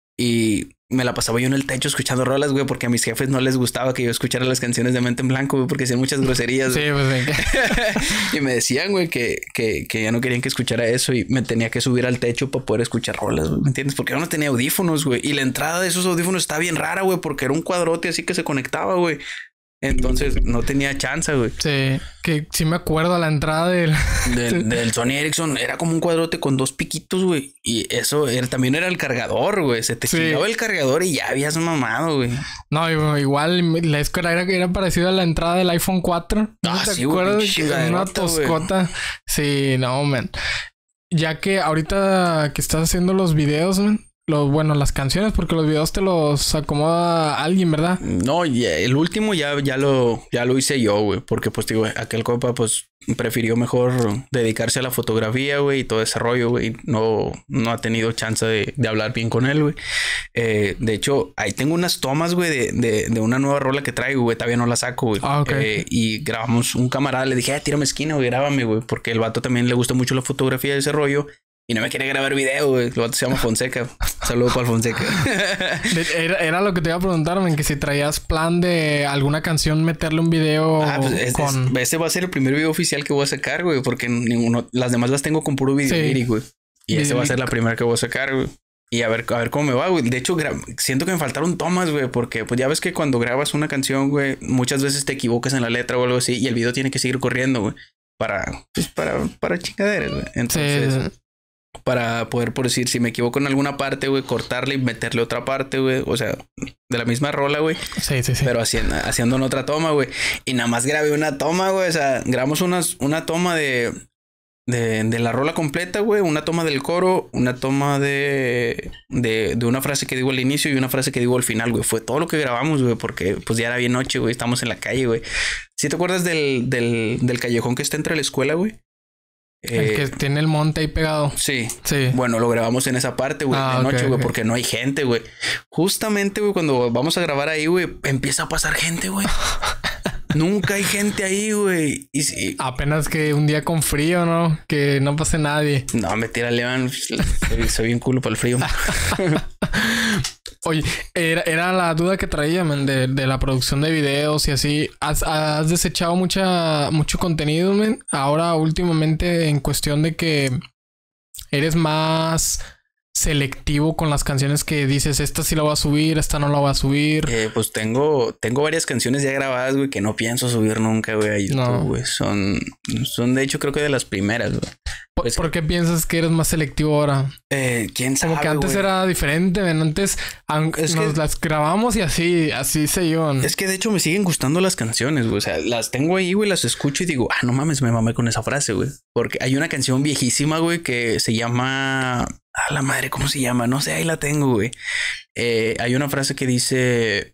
Y me la pasaba yo en el techo escuchando rolas, güey, porque a mis jefes no les gustaba que yo escuchara las canciones de Mente en Blanco, güey, porque hacían muchas groserías. Sí, pues sí. Y me decían, güey, que, que, que ya no querían que escuchara eso y me tenía que subir al techo para poder escuchar rolas, güey, ¿me entiendes? Porque yo no tenía audífonos, güey. Y la entrada de esos audífonos estaba bien rara, güey, porque era un cuadrote así que se conectaba, güey. Entonces no tenía chance, güey. Sí, que sí me acuerdo a la entrada del... del, del Sony Ericsson. Era como un cuadrote con dos piquitos, güey. Y eso era, también era el cargador, güey. Se te sí. chingaba el cargador y ya habías mamado, güey. No, igual la escuela era, era parecida a la entrada del iPhone cuatro. ¿No ah, te sí, acuerdas? Güey, de una toscota. Güey. Sí, no, man. Ya que ahorita que estás haciendo los videos, man. Los, bueno, las canciones, porque los videos te los acomoda alguien, ¿verdad? No, el último ya, ya lo ya lo hice yo, güey. Porque, pues, digo, aquel compa, pues, prefirió mejor dedicarse a la fotografía, güey, y todo ese rollo, güey. No, no ha tenido chance de, de hablar bien con él, güey. Eh, de hecho, ahí tengo unas tomas, güey, de, de, de una nueva rola que traigo, güey. Todavía no la saco, güey. Ah, ok. Eh, y grabamos un camarada. Le dije, ah, tírame esquina, güey, grábame, güey. Porque el vato también le gusta mucho la fotografía de ese rollo. Y no me quiere grabar video, güey. El vato se llama Fonseca. Saludos para el Fonseca. Era, era lo que te iba a preguntar, man, que si traías plan de alguna canción meterle un video ah, pues es, con... Es, ese va a ser el primer video oficial que voy a sacar, güey. Porque ninguno... Las demás las tengo con puro video sí. lyric, güey. Y ese va a ser la primera que voy a sacar, güey. Y a ver, a ver cómo me va, güey. De hecho, gra... siento que me faltaron tomas, güey. Porque pues ya ves que cuando grabas una canción, güey, muchas veces te equivocas en la letra o algo así. Y el video tiene que seguir corriendo, güey. Para... Pues para... Para chingaderas, güey. Entonces... Sí. para poder, por decir, si me equivoco en alguna parte, güey, cortarle y meterle otra parte, güey. O sea, de la misma rola, güey. Sí, sí, sí. Pero haciendo, haciendo en otra toma, güey. Y nada más grabé una toma, güey. O sea, grabamos unas, una toma de, de, de la rola completa, güey. Una toma del coro, una toma de, de, de una frase que digo al inicio y una frase que digo al final, güey. Fue todo lo que grabamos, güey, porque pues ya era bien noche, güey. Estamos en la calle, güey. ¿Sí te acuerdas del, del, del callejón que está entre la escuela, güey? El eh, que tiene el monte ahí pegado. Sí. Sí. Bueno, lo grabamos en esa parte, güey, ah, de noche, güey, okay, okay. porque no hay gente, güey. Justamente, güey, cuando vamos a grabar ahí, güey, empieza a pasar gente, güey. Nunca hay gente ahí, güey. Y sí. Apenas que un día con frío, ¿no? Que no pase nadie. No, me tira Levan. Soy, soy bien culo para el frío. Oye, era, era la duda que traía, man, de, de la producción de videos y así. ¿Has, has desechado mucha, mucho contenido, man? Ahora, últimamente, en cuestión de que eres más selectivo con las canciones que dices, esta sí la voy a subir, esta no la voy a subir. Eh, pues tengo, tengo varias canciones ya grabadas, güey, que no pienso subir nunca, güey, a YouTube, güey. No. Son, son de hecho, creo que de las primeras, güey. ¿Por, pues, ¿Por qué piensas que eres más selectivo ahora? Eh, quién sabe. Como que antes, güey, era diferente, ven. Antes es nos que, las grabamos y así, así se iban. Es que de hecho me siguen gustando las canciones, güey. O sea, las tengo ahí, güey, las escucho y digo, ah, no mames, me mamé con esa frase, güey. Porque hay una canción viejísima, güey, que se llama... A la madre, ¿cómo se llama? No sé, ahí la tengo, güey. Eh, hay una frase que dice...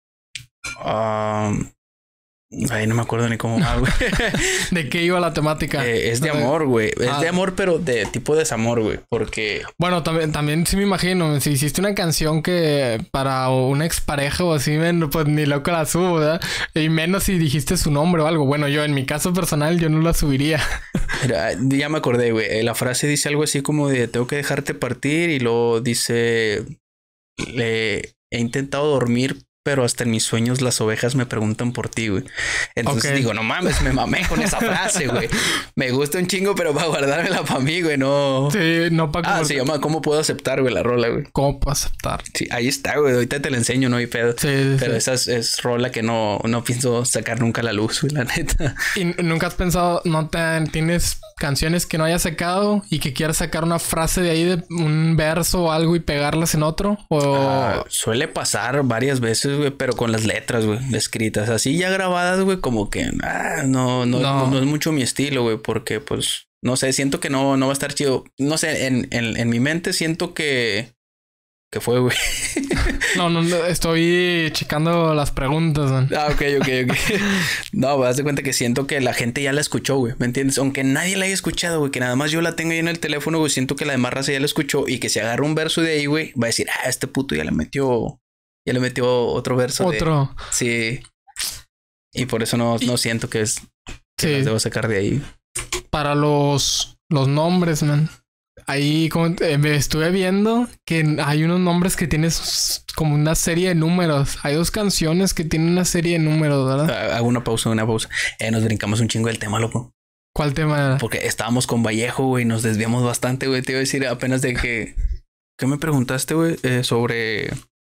Um, ay, no me acuerdo ni cómo va, güey. ¿De qué iba la temática? Eh, es de amor, güey. Es ah. de amor, pero de tipo desamor, güey. Porque... Bueno, también, también sí me imagino. Si hiciste una canción que para una expareja o así, pues ni loco la subo, ¿verdad? Y menos si dijiste su nombre o algo. Bueno, yo en mi caso personal, yo no la subiría. Mira, ya me acordé, güey. La frase dice algo así como de tengo que dejarte partir y luego dice... Le he intentado dormir, pero hasta en mis sueños las ovejas me preguntan por ti, güey. Entonces okay. digo, no mames, me mamé con esa frase, güey. Me gusta un chingo, pero para guardármela para mí, güey, no. Sí, no para... Ah, se llama ¿Cómo puedo aceptar, güey? La rola, güey. ¿Cómo puedo aceptar? Sí, ahí está, güey. Ahorita te la enseño, no hay pedo. Sí, sí. Pero esa es, es rola que no, no pienso sacar nunca a la luz, güey, la neta. ¿Y nunca has pensado, no te tienes canciones que no hayas sacado y que quieras sacar una frase de ahí, de un verso o algo y pegarlas en otro? O... Ah, suele pasar varias veces, güey, pero con las letras. letras, güey, escritas así ya grabadas, güey, como que ah, no, no, no. no es mucho mi estilo, güey, porque pues, no sé, siento que no, no va a estar chido. No sé, en, en, en mi mente siento que, que fue, güey. No, no, no, estoy checando las preguntas, man. Ah, ok, ok, ok. No, vas de cuenta que siento que la gente ya la escuchó, güey, ¿me entiendes? Aunque nadie la haya escuchado, güey, que nada más yo la tengo ahí en el teléfono, güey, siento que la demás raza ya la escuchó y que si agarra un verso de ahí, güey, va a decir, ah, este puto ya le metió... Ya le metió otro verso. Otro. De... Sí. Y por eso no, no siento que es... Que sí. Las debo sacar de ahí. Para los... Los nombres, man. Ahí como, eh, me estuve viendo que hay unos nombres que tienen como una serie de números. Hay dos canciones que tienen una serie de números, ¿verdad? Hago una pausa, una pausa. Eh, nos brincamos un chingo del tema, loco. ¿Cuál tema era? Porque estábamos con Vallejo, güey. Nos desviamos bastante, güey. Te iba a decir apenas de que... ¿Qué me preguntaste, güey? Eh, sobre...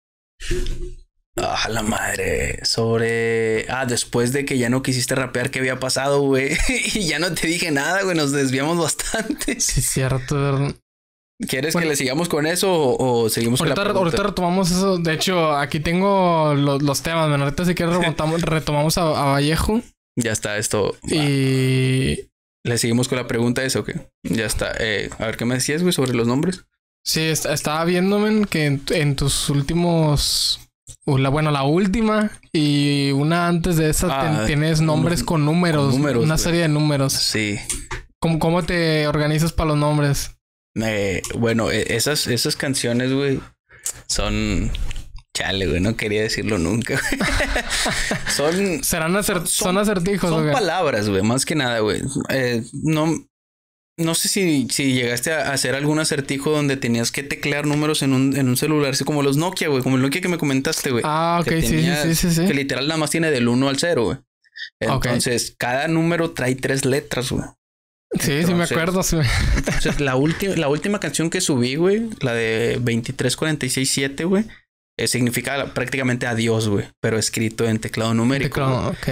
Ah, la madre. Sobre... Ah, después de que ya no quisiste rapear, ¿qué había pasado, güey? Y ya no te dije nada, güey. Nos desviamos bastante. Sí, es cierto. ¿Quieres bueno, que le sigamos con eso o, o seguimos ahorita, con la pregunta? Ahorita retomamos eso. De hecho, aquí tengo los, los temas. Bueno, ahorita si quieres retomamos, retomamos a, a Vallejo. Ya está esto. Y... ¿Le seguimos con la pregunta eso o qué? Ya está. Eh, a ver, ¿qué me decías, güey, sobre los nombres? Sí, est- estaba viendo, men, que en, en tus últimos... Uh, la, bueno, la última y una antes de esa ah, ten, tienes nombres no, con números. Con números una güey. Serie de números. Sí. ¿Cómo, cómo te organizas para los nombres? Eh, bueno, esas, esas canciones, güey, son... Chale, güey, no quería decirlo nunca. son... Serán acer- son, son acertijos. Son okay. palabras, güey, más que nada, güey. Eh, no... No sé si, si llegaste a hacer algún acertijo donde tenías que teclear números en un, en un celular, así como los Nokia, güey, como el Nokia que me comentaste, güey. Ah, ok, sí, tenía, sí, sí, sí. Que literal nada más tiene del uno al cero, güey. Entonces, okay. cada número trae tres letras, güey. Sí, entonces, sí me acuerdo. Sí. Entonces, la, última, la última canción que subí, güey, la de veintitrés cuarenta y seis siete, güey, eh, significa prácticamente adiós, güey, pero escrito en teclado numérico. Teclado, ok.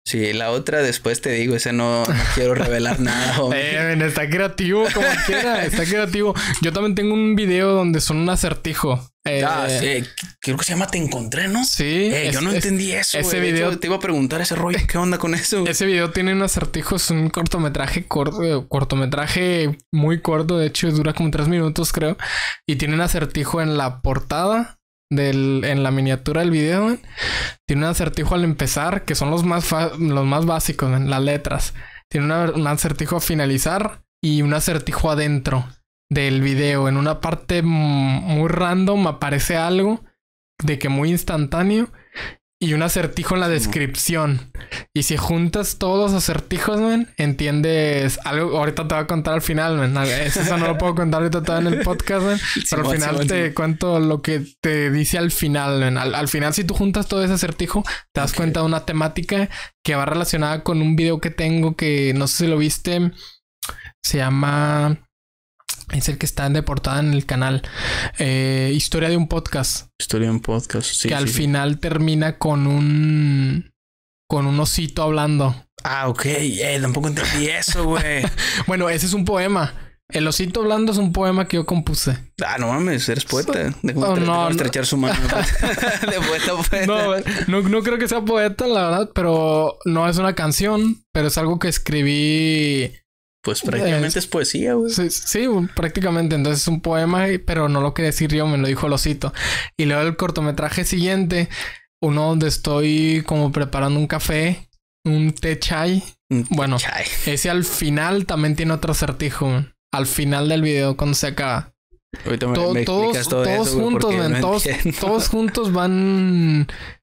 Sí, la otra después te digo, ese no, no quiero revelar nada. Eh, está creativo como quiera, está creativo. Yo también tengo un video donde son un acertijo. Eh, ah, sí, creo que se llama Te Encontré, ¿no? Sí. Eh, es, yo no es, entendí eso. Ese güey. video hecho, te iba a preguntar ese rollo, ¿qué onda con eso? Ese video tiene un acertijo, es un cortometraje corto, cortometraje muy corto, de hecho dura como tres minutos creo, y tiene un acertijo en la portada. Del, en la miniatura del video, man, tiene un acertijo al empezar, que son los más fa- los más básicos, man, las letras. Tiene una, un acertijo a finalizar y un acertijo adentro del video. En una parte m- muy random aparece algo de que muy instantáneo y un acertijo en la descripción. Y si juntas todos los acertijos, man, entiendes algo. Ahorita te voy a contar al final, man. Eso, eso no lo puedo contar ahorita todo en el podcast, man. Pero al final te cuento lo que te dice al final, man. Al, al final, si tú juntas todo ese acertijo, te das okay. cuenta de una temática que va relacionada con un video que tengo que no sé si lo viste. Se llama... Es el que está en de portada en el canal. Eh, Historia de un podcast. Historia de un podcast, sí. Que sí, al sí. final termina con un... Con un osito hablando. Ah, ok. Eh, tampoco entendí eso, güey. Bueno, ese es un poema. El osito hablando es un poema que yo compuse. Ah, no mames, eres poeta. Déjame oh, tre- no, estrechar no. su mano. De poeta a poeta. No, no, no creo que sea poeta, la verdad. Pero no es una canción. Pero es algo que escribí... Pues prácticamente eh, es poesía, güey. Sí, sí, prácticamente. Entonces es un poema, pero no lo quería decir yo, me lo dijo el osito. Y luego el cortometraje siguiente, uno donde estoy como preparando un café, un té chai. Un bueno, chai. Ese al final también tiene otro acertijo. Al final del video, cuando se acaba. Ahorita me, to- me todos todo todos eso, juntos, güey, man, no todos, todos juntos van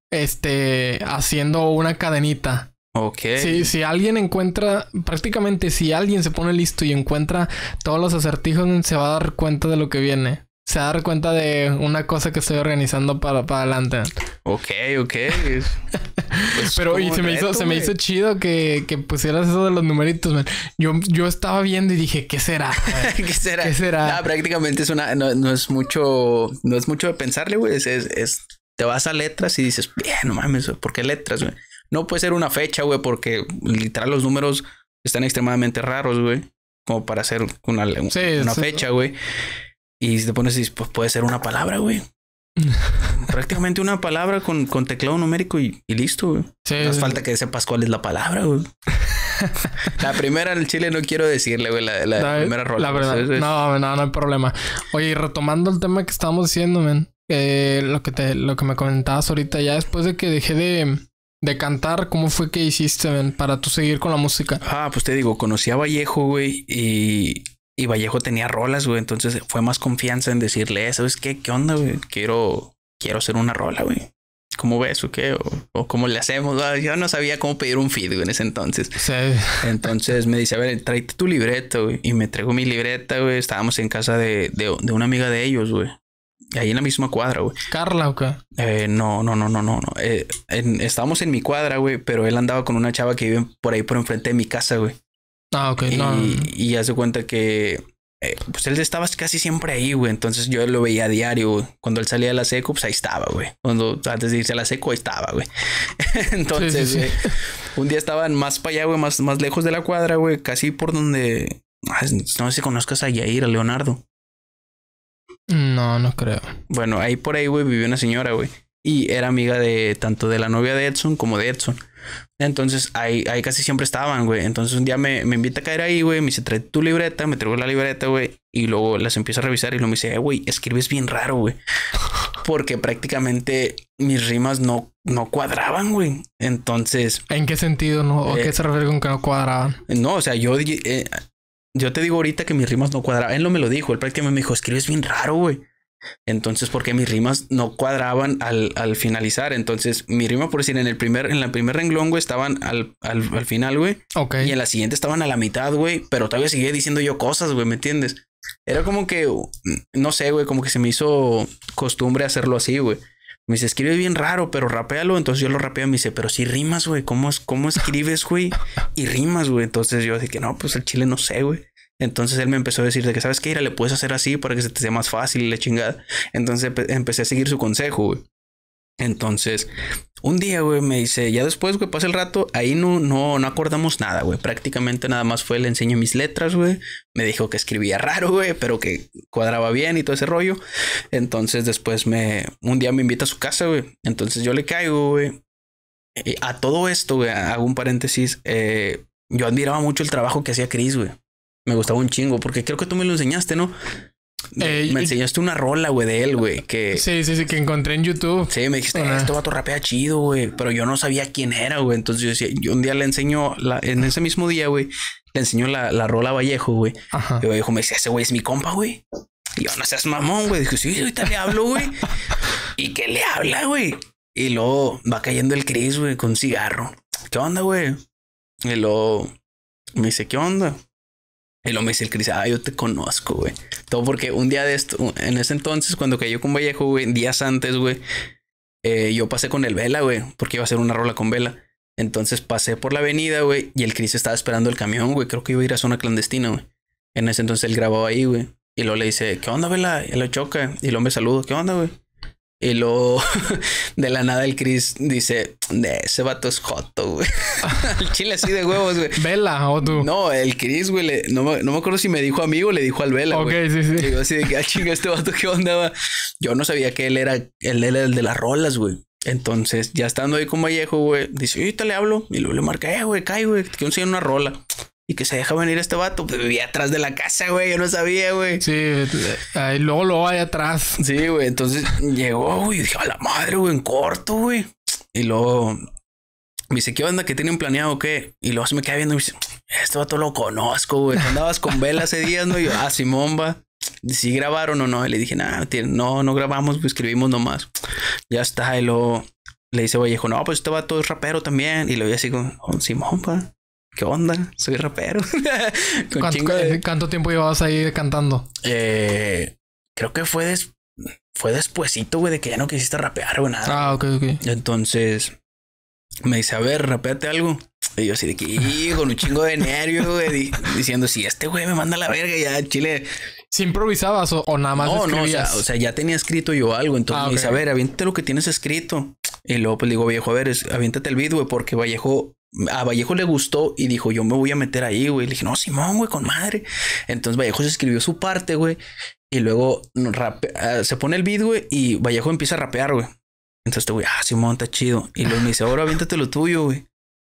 este haciendo una cadenita. Ok. Si, si alguien encuentra, prácticamente si alguien se pone listo y encuentra todos los acertijos, se va a dar cuenta de lo que viene. Se va a dar cuenta de una cosa que estoy organizando para, para adelante. Ok, ok. Pues pero y se me reto, hizo, se me hizo chido que, que pusieras eso de los numeritos, man. Yo, yo estaba viendo y dije, ¿qué será? ¿Qué será? ¿Qué será? Nah, prácticamente es una, no, no es mucho, no es mucho de pensarle, güey. Es, es, es, te vas a letras y dices, bien, no mames, ¿por qué letras, güey? No puede ser una fecha, güey, porque literal los números están extremadamente raros, güey. Como para hacer una, sí, una sí, fecha, güey. Y si te pones y dices, pues puede ser una palabra, güey. Prácticamente una palabra con, con teclado numérico y, y listo, güey. Sí, no hace sí. falta que sepas cuál es la palabra, güey. La primera en el chile no quiero decirle, güey. La, la no, primera rola. La verdad. Es, es... No, no, no hay problema. Oye, y retomando el tema que estábamos diciendo, man. Eh, lo que te, lo que me comentabas ahorita, ya después de que dejé de... De cantar, ¿cómo fue que hiciste, man, para tú seguir con la música? Ah, pues te digo, conocí a Vallejo, güey, y, y Vallejo tenía rolas, güey. Entonces fue más confianza en decirle, ¿sabes qué? ¿Qué onda, güey? Quiero, quiero hacer una rola, güey. ¿Cómo ves o qué? O, o cómo le hacemos. Yo no sabía cómo pedir un feed, güey, en ese entonces. Sí. Entonces me dice, a ver, tráete tu libreta, güey. Y me traigo mi libreta, güey. Estábamos en casa de, de, de una amiga de ellos, güey. Ahí en la misma cuadra, güey. ¿Carla o qué? Eh, no, no, no, no, no. no. Eh, en, estábamos en mi cuadra, güey, pero él andaba con una chava que vive por ahí por enfrente de mi casa, güey. Ah, ok. Y, no. y hace cuenta que... Eh, pues él estaba casi siempre ahí, güey. Entonces yo lo veía a diario, güey. Cuando él salía de la seco, pues ahí estaba, güey. Cuando antes de irse a la seco, ahí estaba, güey. Entonces, sí, sí, sí. Eh, un día estaban más para allá, güey, más, más lejos de la cuadra, güey. Casi por donde... No sé si conozcas a Yair, a Leonardo. No, no creo. Bueno, ahí por ahí, güey, vivió una señora, güey. Y era amiga de tanto de la novia de Edson como de Edson. Entonces, ahí, ahí casi siempre estaban, güey. Entonces, un día me, me invita a caer ahí, güey. Me dice, trae tu libreta. Me traigo la libreta, güey. Y luego las empiezo a revisar y luego me dice, eh, güey, escribes bien raro, güey. Porque prácticamente mis rimas no, no cuadraban, güey. Entonces... ¿En qué sentido, no? ¿O eh, qué se refiere con que no cuadraban? No, o sea, yo... Eh, Yo te digo ahorita que mis rimas no cuadraban. Él no me lo dijo. Él prácticamente me dijo, escribes bien raro, güey. Entonces, porque mis rimas no cuadraban al, al finalizar. Entonces, mi rima, por decir, en el primer, en la primer renglón, güey, estaban al, al, al final, güey. Ok. Y en la siguiente estaban a la mitad, güey. Pero todavía seguía diciendo yo cosas, güey, ¿me entiendes? Era como que, no sé, güey, como que se me hizo costumbre hacerlo así, güey. Me dice, escribe bien raro, pero rapéalo. Entonces yo lo rapeo. Me dice, pero sí rimas, güey. ¿Cómo, ¿Cómo escribes, güey? Y rimas, güey. Entonces yo dije que no, pues el chile no sé, güey. Entonces él me empezó a decir de que, ¿sabes qué? Ira, le puedes hacer así para que se te sea más fácil y la chingada. Entonces empecé a seguir su consejo, güey. Entonces, un día, güey, me dice, ya después, güey, pasa el rato, ahí no, no, no acordamos nada, güey. Prácticamente nada más fue, le enseñé mis letras, güey. Me dijo que escribía raro, güey, pero que cuadraba bien y todo ese rollo. Entonces, después me, un día me invita a su casa, güey. Entonces yo le caigo, güey. Y a todo esto, güey, hago un paréntesis. Eh, yo admiraba mucho el trabajo que hacía Chris, güey. Me gustaba un chingo, porque creo que tú me lo enseñaste, ¿no? Eh, me enseñaste una rola, güey, de él, güey, que... Sí, sí, sí, que encontré en YouTube. Sí, me dijiste, eh, esto vato rapea chido, güey, pero yo no sabía quién era, güey. Entonces yo decía, yo un día le enseño, la, en ese mismo día, güey, le enseñó la, la rola a Vallejo, güey. Ajá. Y Vallejo me decía, ese güey es mi compa, güey. Y yo, no seas mamón, güey. Dije, sí, ahorita le hablo, güey. ¿Y qué le habla, güey? Y luego va cayendo el Chris, güey, con un cigarro. ¿Qué onda, güey? Y luego me dice, ¿qué onda? Y luego me dice el Chris, ah, yo te conozco, güey. Todo porque un día de esto, en ese entonces, cuando cayó con Vallejo, güey, días antes, güey, eh, yo pasé con el Vela, güey, porque iba a hacer una rola con Vela. Entonces pasé por la avenida, güey, y el Chris estaba esperando el camión, güey. Creo que iba a ir a zona clandestina, güey. En ese entonces él grababa ahí, güey. Y luego le dice, ¿qué onda, Vela? Y lo choca. Y luego me saludo, ¿qué onda, güey? Y luego de la nada el Chris dice, ese vato es joto, güey. El chile así de huevos, güey. ¿Vela o tú? No, el Chris, güey, le, no, me, no me acuerdo si me dijo a mí o le dijo al Vela, güey. Ok, sí, sí. Y yo así de que, ah, chinga, este vato, ¿qué onda, va? Yo no sabía que él era, él era el de las rolas, güey. Entonces, ya estando ahí con Vallejo, güey, dice, ahorita le hablo. Y luego le marca, eh, güey, cae, güey, te quiero enseñar una rola. Y que se deja venir este vato, pues vivía atrás de la casa, güey. Yo no sabía, güey. Sí, ahí luego, luego ahí atrás. Sí, güey. Entonces llegó, güey. Y dije, a la madre, güey, en corto, güey. Y luego me dice, ¿qué onda? ¿Qué tienen planeado o qué? Y luego se me queda viendo y me dice, este vato lo conozco, güey. Andabas con Vela hace días, ¿no? Y yo, ah, Simón, va. ¿Sí grabaron o no? Y le dije, nah, no, no grabamos, pues escribimos nomás. Ya está. Y luego le dice Vallejo, no, pues este vato es rapero también. Y lo vi así con oh, Simón, va. ¿Qué onda? Soy rapero. ¿Cuánto, de... ¿Cuánto tiempo llevabas ahí cantando? Eh, creo que fue des... fue despuesito, güey, de que ya no quisiste rapear o nada. Ah, ok, ok. Entonces me dice, a ver, rapeate algo. Y yo así de que, con un chingo de nervios, güey, diciendo, si este güey me manda a la verga, ya, chile. ¿Si improvisabas o, o nada más no, escribías? No, o sea, o sea, ya tenía escrito yo algo. Entonces ah, me dice, okay. A ver, aviéntate lo que tienes escrito. Y luego pues le digo, Vallejo, a ver, es, aviéntate el beat, güey, porque Vallejo... A Vallejo le gustó y dijo, yo me voy a meter ahí, güey. Le dije, no, Simón, güey, con madre. Entonces Vallejo se escribió su parte, güey. Y luego rape, uh, se pone el beat, güey. Y Vallejo empieza a rapear, güey. Entonces este güey, ah, Simón, está chido. Y luego me dice, ahora aviéntate lo tuyo, güey.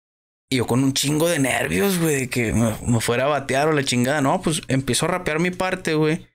Y yo con un chingo de nervios, güey, de que me, me fuera a batear o la chingada. No, pues empiezo a rapear mi parte, güey.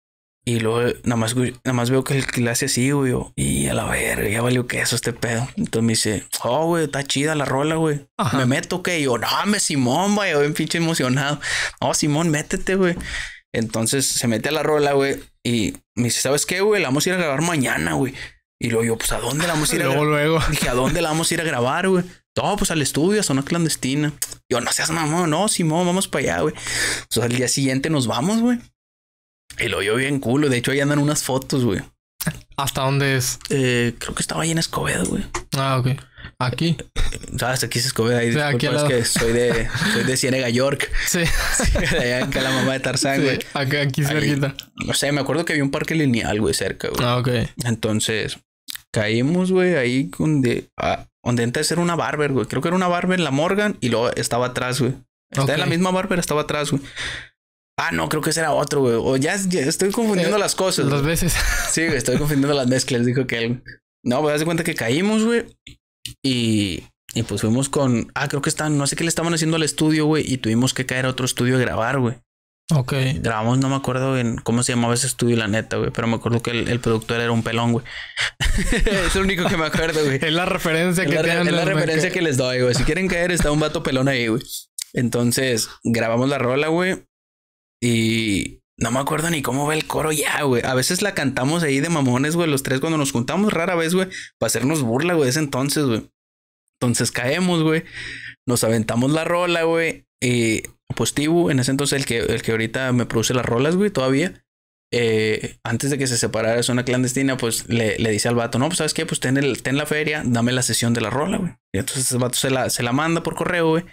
Y luego nada más, güey, nada más veo que el que le hace así, güey. Y a la verga, ya valió queso este pedo. Entonces me dice, oh, güey, está chida la rola, güey. Me meto, ¿qué? Y yo, no, me Simón, güey. Yo bien pinche emocionado. No, Simón, métete, güey. Entonces se mete a la rola, güey. Y me dice, ¿sabes qué, güey? La vamos a ir a grabar mañana, güey. Y luego yo, pues, ¿a dónde la vamos a ir a grabar? Luego, luego. Dije, ¿a dónde la vamos a ir a grabar, güey? No, pues al estudio, a zona clandestina. Yo, no seas mamón, no, Simón, vamos para allá, güey. Pues al día siguiente nos vamos, güey. Y lo vio bien culo. De hecho, ahí andan unas fotos, güey. ¿Hasta dónde es? Eh, creo que estaba ahí en Escobedo, güey. Ah, ok. Aquí. ¿Sabes? Aquí es Escobedo. Ahí o sea, aquí al lado. Es que soy de, soy de Ciénega, York. Sí. Sí, de allá acá la mamá de Tarzán, sí, güey. Acá, aquí cerquita. No sé, me acuerdo que había un parque lineal, güey, cerca, güey. Ah, ok. Entonces, caímos, güey, ahí donde... Ah, donde antes era una barber, güey. Creo que era una barber en la Morgan y luego estaba atrás, güey. Está okay. En la misma barber, estaba atrás, güey. Ah, no, creo que ese era otro, güey. O ya, ya estoy confundiendo eh, las cosas. Dos veces. Sí, güey, estoy confundiendo las mezclas, dijo que él. No, pues haz de cuenta que caímos, güey. Y, y pues fuimos con... Ah, creo que estaban... No sé qué le estaban haciendo al estudio, güey. Y tuvimos que caer a otro estudio a grabar, güey. Ok. Grabamos, no me acuerdo en cómo se llamaba ese estudio, la neta, güey. Pero me acuerdo que el, el productor era un pelón, güey. Es lo único que me acuerdo, güey. Es la referencia es que la, te dan. Es la referencia que... que les doy, güey. Si quieren caer, está un vato pelón ahí, güey. Entonces, grabamos la rola, güey. Y no me acuerdo ni cómo va el coro ya, güey. A veces la cantamos ahí de mamones, güey. Los tres cuando nos juntamos rara vez, güey. Para hacernos burla, güey. Ese entonces, güey. Entonces caemos, güey. Nos aventamos la rola, güey. Y pues Tibu, en ese entonces el que, el que ahorita me produce las rolas, güey, todavía. Eh, antes de que se separara de zona clandestina, pues le, le dice al vato, no, pues ¿sabes qué? Pues ten, el, ten la feria, dame la sesión de la rola, güey. Y entonces el vato se la, se la manda por correo, güey.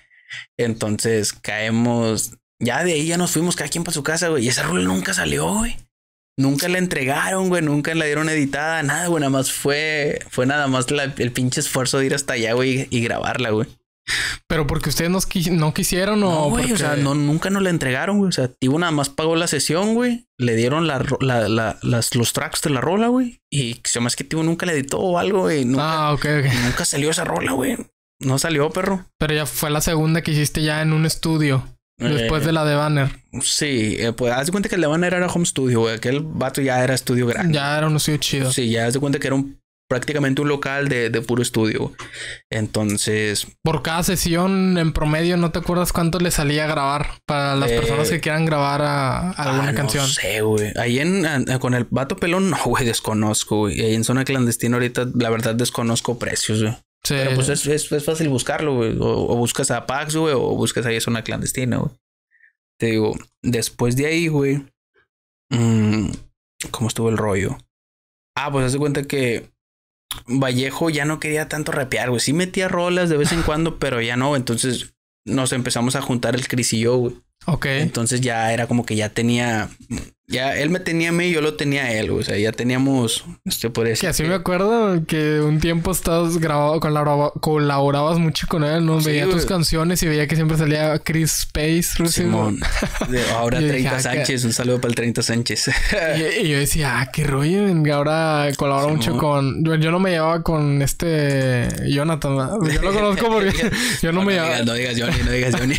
Entonces caemos... Ya de ahí ya nos fuimos cada quien para su casa, güey. Y esa rola nunca salió, güey. Nunca la entregaron, güey. Nunca la dieron editada. Nada, güey. Nada más fue... Fue nada más la, el pinche esfuerzo de ir hasta allá, güey. Y, y grabarla, güey. Pero porque ustedes no, quis no quisieron o... No, güey. porque... O sea, no, nunca nos la entregaron, güey. O sea, Tivo nada más pagó la sesión, güey. Le dieron la, la, la, las, los tracks de la rola, güey. Y se me hace que Tivo nunca le editó o algo, güey. Nunca, ah, ok, ok. Nunca salió esa rola, güey. No salió, perro. Pero ya fue la segunda que hiciste ya en un estudio. Después eh, de la de Banner. Sí, eh, pues haz de cuenta que el de Banner era home studio, güey. Aquel vato ya era estudio grande. Ya era un estudio chido. Sí, ya haz de cuenta que era un, prácticamente un local de, de puro estudio, güey. Entonces... Por cada sesión, en promedio, ¿no te acuerdas cuánto le salía a grabar? Para las eh, personas que quieran grabar a, a alguna ah, canción. No sé, güey. Ahí en, en... Con el vato pelón, no, güey, desconozco, güey. Ahí en Zona Clandestina ahorita, la verdad, desconozco precios, güey. Sí. Pero pues es, es, es fácil buscarlo, güey. O, o buscas a Pax, güey, o buscas ahí en Zona Clandestina, güey. Te digo, después de ahí, güey, mmm, ¿cómo estuvo el rollo? Ah, pues haz de cuenta que Vallejo ya no quería tanto rapear, güey. Sí metía rolas de vez en cuando, pero ya no. Entonces nos empezamos a juntar el Chris y yo, güey. Ok. Entonces ya era como que ya tenía... Ya él me tenía a mí y yo lo tenía a él, güey. O sea, ya teníamos... Este, por eso. Que así me acuerdo que un tiempo estabas grabado, colaboraba, colaborabas mucho con él, ¿no? Sí, veía güey. Tus canciones y veía que siempre salía Chris Space. Simón. Ahora treinta Sánchez. Que... Un saludo para el treinta Sánchez. y, y yo decía, ah, qué rollo. Ahora colabora Simón. Mucho con... Yo, yo no me llevaba con este... Jonathan, ¿verdad? Yo lo conozco porque... yo no, no me no llevaba... Digas, no digas Johnny, no digas Johnny.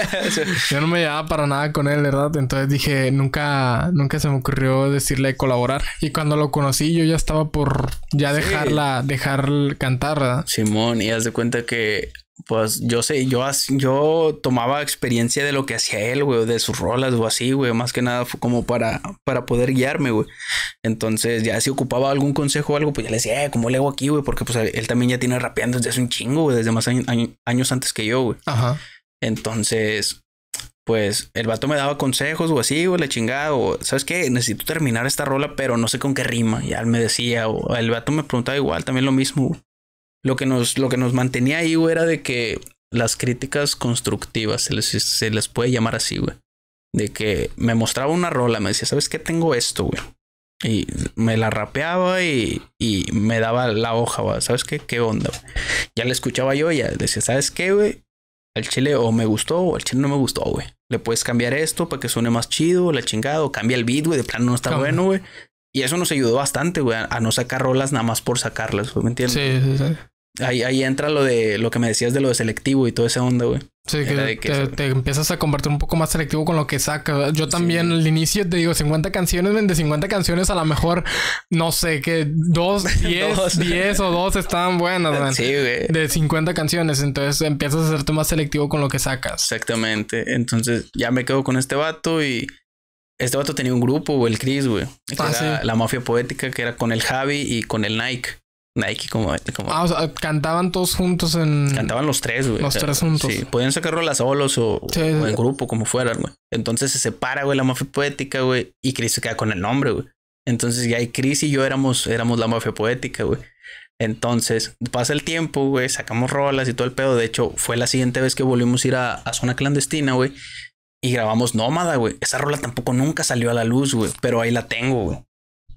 Yo no me llevaba para nada con él, ¿verdad? Entonces dije, nunca... Nunca se me ocurrió decirle de colaborar. Y cuando lo conocí, yo ya estaba por ya dejarla, sí. dejar cantar, ¿verdad? Simón, y haz de cuenta que, pues, yo sé, yo, yo tomaba experiencia de lo que hacía él, güey, de sus rolas o así, güey. Más que nada fue como para, para poder guiarme, güey. Entonces, ya si ocupaba algún consejo o algo, pues ya le decía, eh, ¿cómo le hago aquí, güey? Porque, pues, él también ya tiene rapeando desde hace un chingo, güey, desde más año, año, años antes que yo, güey. Ajá. Entonces... Pues el vato me daba consejos o así, o la chingada, o ¿sabes qué? Necesito terminar esta rola, pero no sé con qué rima. Ya él me decía, o el vato me preguntaba igual, también lo mismo. Güey. Lo que nos, lo que nos mantenía ahí, güey, era de que las críticas constructivas, se les, se les puede llamar así, güey. De que me mostraba una rola, me decía, ¿sabes qué? Tengo esto, güey. Y me la rapeaba y, y me daba la hoja, güey. ¿Sabes qué? ¿Qué onda, güey? Ya la escuchaba yo y ya decía, ¿sabes qué, güey? Al chile o me gustó o al chile no me gustó, güey. Le puedes cambiar esto para que suene más chido, la chingada, o cambia el beat, güey, de plano no está ¿Cómo? Bueno, güey. Y eso nos ayudó bastante, güey, a, a no sacar rolas nada más por sacarlas, güey, ¿me entiendes? Sí, sí, sí. Ahí, ahí entra lo de lo que me decías de lo de selectivo y toda esa onda, güey. Sí, que, que te, te empiezas a convertir un poco más selectivo con lo que sacas. Yo también sí. Al inicio te digo cincuenta canciones, de cincuenta canciones a lo mejor, no sé, que dos, diez, diez o dos estaban buenas, man. Sí, güey. De cincuenta canciones, entonces empiezas a hacerte más selectivo con lo que sacas. Exactamente. Entonces ya me quedo con este vato y este vato tenía un grupo, güey, el Chris, güey. Ah, era sí. La Mafia Poética, que era con el Javi y con el Nike. Nike como, como... Ah, o sea, cantaban todos juntos en... Cantaban los tres, güey. Los o sea, tres juntos. Sí, podían sacar rolas solos o, sí, o en sí. grupo, como fueran, güey. Entonces se separa, güey, la Mafia Poética, güey. Y Chris se queda con el nombre, güey. Entonces ya Chris y yo éramos, éramos la Mafia Poética, güey. Entonces pasa el tiempo, güey. Sacamos rolas y todo el pedo. De hecho, fue la siguiente vez que volvimos a ir a, a Zona Clandestina, güey. Y grabamos Nómada, güey. Esa rola tampoco nunca salió a la luz, güey. Pero ahí la tengo, güey.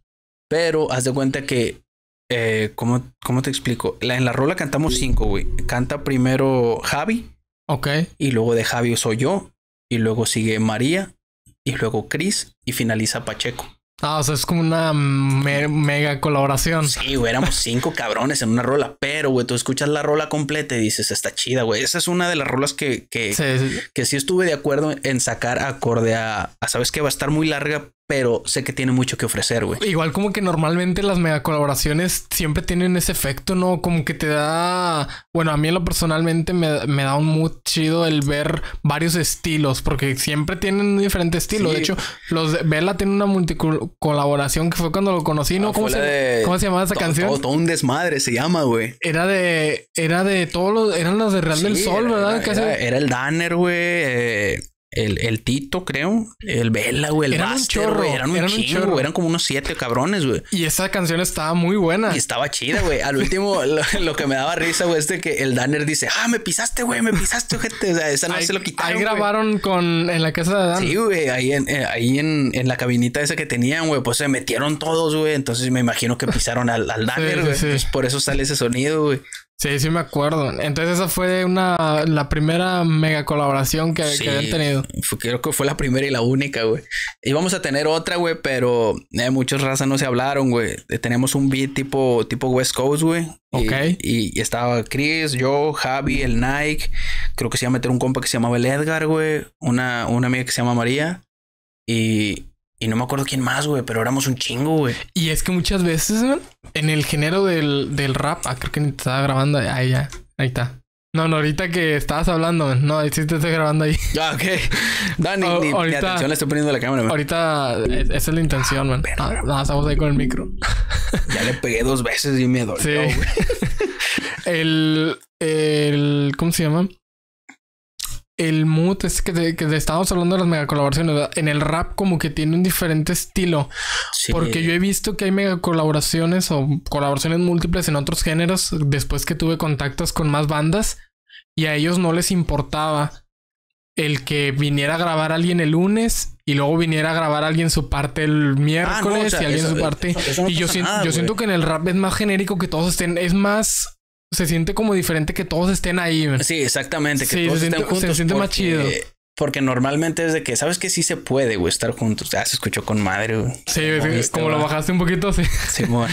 Pero haz de cuenta que... Eh, ¿cómo, ¿Cómo te explico? La, en la rola cantamos cinco, güey. Canta primero Javi. Ok. Y luego de Javi soy yo. Y luego sigue María. Y luego Chris. Y finaliza Pacheco. Ah, o sea, es como una me mega colaboración. Sí, güey, éramos cinco cabrones en una rola. Pero, güey, tú escuchas la rola completa y dices, está chida, güey. Esa es una de las rolas que, que, sí, sí. que sí estuve de acuerdo en sacar acorde a, a, sabes que va a estar muy larga, pero sé que tiene mucho que ofrecer, güey. Igual como que normalmente las mega colaboraciones siempre tienen ese efecto, ¿no? Como que te da... Bueno, a mí en lo personalmente me, me da un mood chido el ver varios estilos, porque siempre tienen un diferente estilo. Sí. De hecho, los de Vela tiene una multicolaboración que fue cuando lo conocí, ¿no? Ah, ¿Cómo, se, de... ¿Cómo se llamaba esa todo, canción? Todo, todo un desmadre se llama, güey. Era de... Era de todos los... Eran los de Real sí, del Sol, ¿verdad? Era, era, era el Danner, güey. Eh... el, el Tito, creo, el Vela, güey, el eran Buster, un chorro, güey, eran un eran chingo, un güey, eran como unos siete cabrones, güey. Y esa canción estaba muy buena. Y estaba chida, güey. Al último, lo, lo que me daba risa, güey, es de que el Danner dice, ah, me pisaste, güey, me pisaste, gente. O sea, esa no ahí, se lo quitaron. Ahí grabaron wey. Con en la casa de Dan. Sí, güey, ahí en, eh, ahí en, en la cabinita esa que tenían, güey, pues se metieron todos, güey. Entonces me imagino que pisaron al, al Danner, güey. Sí, sí, sí. Pues por eso sale ese sonido, güey. Sí, sí me acuerdo. Entonces esa fue una la primera mega colaboración que, sí, que habían tenido. Fue, creo que fue la primera y la única, güey. Íbamos a tener otra, güey, pero eh, muchos razas no se hablaron, güey. Eh, tenemos un beat tipo, tipo West Coast, güey. Ok. Y, y estaba Chris, yo, Javi, el Nike. Creo que se iba a meter un compa que se llamaba el Edgar, güey. Una, una amiga que se llama María. Y... Y no me acuerdo quién más, güey, pero éramos un chingo, güey. Y es que muchas veces, man, en el género del, del rap... Ah, creo que ni te estaba grabando. Ahí ya. Ahí está. No, no, ahorita que estabas hablando, man. No, sí te estoy grabando ahí. Ah, ok. No, ni, ni, ahorita, ni atención le estoy poniendo a la cámara, man. Ahorita, esa es la intención, man. Ah, no, estamos ahí con el micro. Ya le pegué dos veces y me dolió, sí. Güey. el... El... ¿Cómo se llama? El mood es que, te, que te estábamos hablando de las mega colaboraciones, ¿verdad? En el rap como que tiene un diferente estilo. Sí. Porque yo he visto que hay mega colaboraciones o colaboraciones múltiples en otros géneros después que tuve contactos con más bandas y a ellos no les importaba el que viniera a grabar a alguien el lunes y luego viniera a grabar a alguien su parte el miércoles ah, no, o sea, y alguien eso, su parte. Eso, eso no y yo, siento, nada, yo siento que en el rap es más genérico que todos estén, es más... Se siente como diferente que todos estén ahí, man. Sí, exactamente. Que sí, todos se estén siente, juntos. Se siente porque, más chido. Porque normalmente es de que, ¿sabes que sí se puede, güey, estar juntos? Ya se escuchó con madre, güey. Sí, como, sí, como lo bajaste un poquito, sí. Sí, bueno.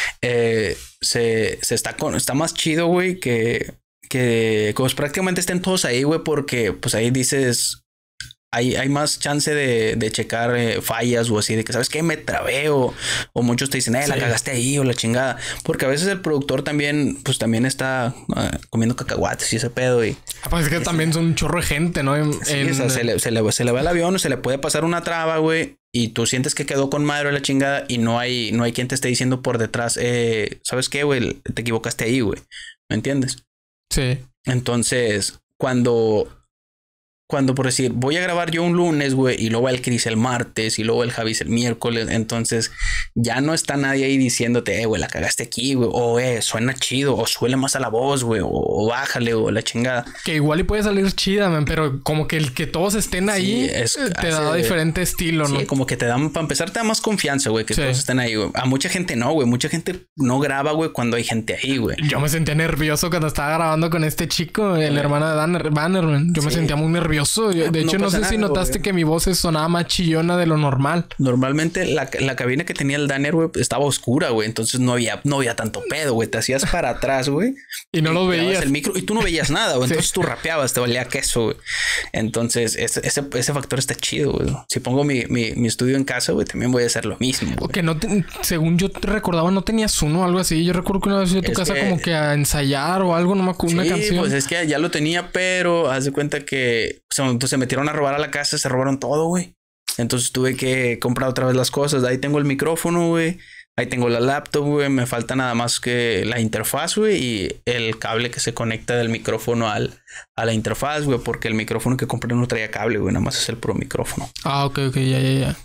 eh, se, se está con... Está más chido, güey, que... Que pues prácticamente estén todos ahí, güey, porque pues ahí dices... Hay, hay más chance de, de checar eh, fallas o así, de que sabes que me trabé o, o muchos te dicen, eh, sí. la cagaste ahí o la chingada. Porque a veces el productor también, pues también está uh, comiendo cacahuates y ese pedo. Y ah, pues es que ese, también son un chorro de gente, ¿no? En, sí, en... o sea, se le, se, le, se le va el avión o se le puede pasar una traba, güey. Y tú sientes que quedó con madre la chingada y no hay, no hay quien te esté diciendo por detrás, eh, ¿sabes qué, güey? Te equivocaste ahí, güey. ¿Me entiendes? Sí. Entonces, cuando... Cuando, por decir, voy a grabar yo un lunes, güey, y luego el Chris el martes, y luego el Javi el miércoles, entonces ya no está nadie ahí diciéndote, eh, güey, la cagaste aquí, güey, o eh, suena chido, o suele más a la voz, güey, o, o bájale, o la chingada. Que igual y puede salir chida, man, pero como que el que todos estén ahí sí, es, te da hace, diferente estilo, ¿no? Sí, como que te dan, para empezar, te da más confianza, güey, que sí. todos estén ahí, güey. A mucha gente no, güey, mucha gente no graba, güey, cuando hay gente ahí, güey. Yo me sentía nervioso cuando estaba grabando con este chico, el sí. hermano de Dan Bannerman. Yo sí. me sentía muy nervioso. De hecho, no, no sé nada, si notaste güey. que mi voz sonaba más chillona de lo normal. Normalmente la, la cabina que tenía el Danner, güey, estaba oscura, güey. Entonces no había, no había tanto pedo, güey. Te hacías para atrás, güey. Y no y lo veías. El micro y tú no veías nada, güey. Entonces sí. tú rapeabas, te valía queso, güey. Entonces ese, ese, ese factor está chido, güey. Si pongo mi, mi, mi estudio en casa, güey, también voy a hacer lo mismo. Porque no te, según yo te recordaba, no tenías uno o algo así. Yo recuerdo que una vez fui a tu es casa que... como que a ensayar o algo, no me acuerdo, sí, una canción. Pues es que ya lo tenía, pero haz de cuenta que se, pues, se metieron a robar a la casa, se robaron todo, güey. Entonces tuve que comprar otra vez las cosas. Ahí tengo el micrófono, güey. Ahí tengo la laptop, güey. Me falta nada más que la interfaz, güey. Y el cable que se conecta del micrófono al, a la interfaz, güey. Porque el micrófono que compré no traía cable, güey. Nada más es el puro micrófono. Ah, ok, ok. Ya, ya, ya.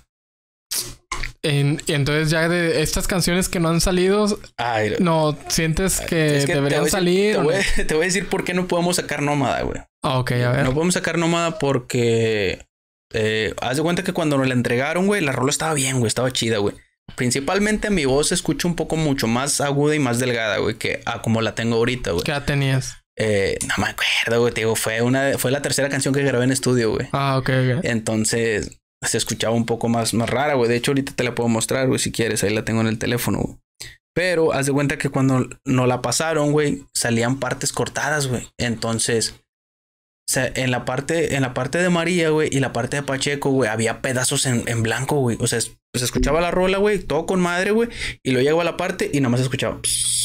En, y entonces ya de estas canciones que no han salido, Ay, no sientes que, es que deberían te salir. Te voy, no? te voy a decir por qué no podemos sacar Nómada, güey. Ah, ok, a ver. No podemos sacar Nómada porque eh, haz de cuenta que cuando nos la entregaron, güey, la rola estaba bien, güey, estaba chida, güey. Principalmente mi voz se escucha un poco mucho más aguda y más delgada, güey, que a como la tengo ahorita, güey. ¿Qué edad tenías? Eh, no me acuerdo, güey, te digo, fue una, fue la tercera canción que grabé en estudio, güey. Ah, ok, ok. Entonces se escuchaba un poco más, más rara, güey. De hecho, ahorita te la puedo mostrar, güey, si quieres. Ahí la tengo en el teléfono, güey. Pero haz de cuenta que cuando nos la pasaron, güey, salían partes cortadas, güey. Entonces, o sea, en la parte, en la parte de María, güey, y la parte de Pacheco, güey, había pedazos en, en blanco, güey. O sea, se escuchaba la rola, güey, todo con madre, güey. Y luego llegaba a la parte y nomás se escuchaba.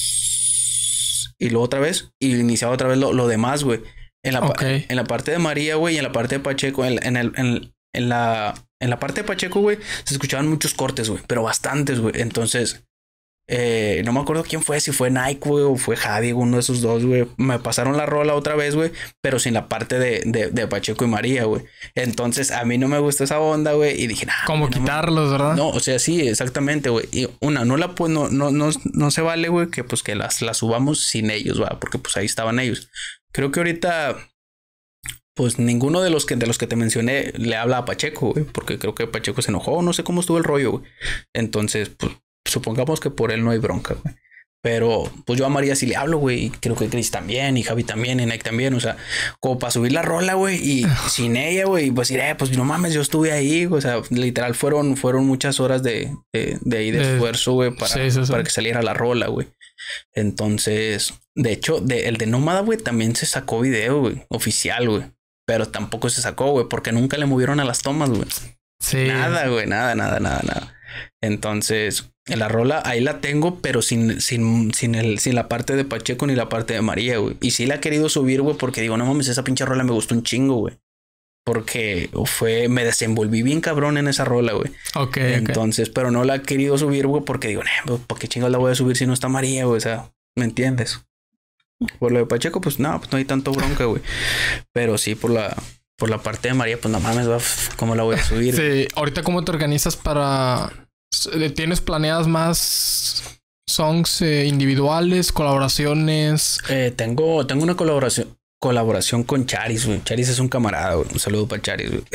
Y luego otra vez, y iniciaba otra vez lo, lo demás, güey. En la, okay. en la parte de María, güey, y en la parte de Pacheco, en, en, el, en, en la... En la parte de Pacheco, güey, se escuchaban muchos cortes, güey, pero bastantes, güey. Entonces, Eh, no me acuerdo quién fue, si fue Nike, güey, o fue Javi, uno de esos dos, güey. Me pasaron la rola otra vez, güey, pero sin la parte de, de, de Pacheco y María, güey. Entonces, a mí no me gustó esa onda, güey, y dije, nah, como no quitarlos, me... ¿verdad? No, o sea, sí, exactamente, güey. Y una, no la pues, no, no, no, no se vale, güey, que pues que las, las subamos sin ellos, va, porque pues ahí estaban ellos. Creo que ahorita, pues ninguno de los que, de los que te mencioné le habla a Pacheco, güey, porque creo que Pacheco se enojó, no sé cómo estuvo el rollo, güey. Entonces, pues, supongamos que por él no hay bronca, güey. Pero pues yo a María sí le hablo, güey. Y creo que Chris también, y Javi también, y Nike también. O sea, como para subir la rola, güey. Y sin ella, güey, pues diré, pues no mames, yo estuve ahí. O sea, literal fueron, fueron muchas horas de, de, de ahí de, de esfuerzo, güey, para, sí, sí, sí. para que saliera la rola, güey. Entonces, de hecho, de, el de Nómada, güey, también se sacó video, güey, oficial, güey. Pero tampoco se sacó, güey, porque nunca le movieron a las tomas, güey. Sí. Nada, güey, nada, nada, nada, nada. Entonces, la rola ahí la tengo, pero sin, sin, sin, el, sin la parte de Pacheco ni la parte de María, güey. Y sí la he querido subir, güey, porque digo, no mames, esa pinche rola me gustó un chingo, güey. Porque fue, me desenvolví bien cabrón en esa rola, güey. Ok. Entonces, okay. pero no la he querido subir, güey, porque digo, nah, ¿por qué chingados la voy a subir si no está María, güey? O sea, ¿me entiendes? Por lo de Pacheco, pues no, pues no hay tanto bronca, güey. Pero sí, por la... Por la parte de María, pues no mames, ¿cómo la voy a subir? Sí, ahorita ¿cómo te organizas para... ¿Tienes planeadas más songs eh, individuales, colaboraciones? Eh, tengo, tengo una colaboración colaboración con Charis, güey. Charis es un camarada, güey. Un saludo para Charis, güey.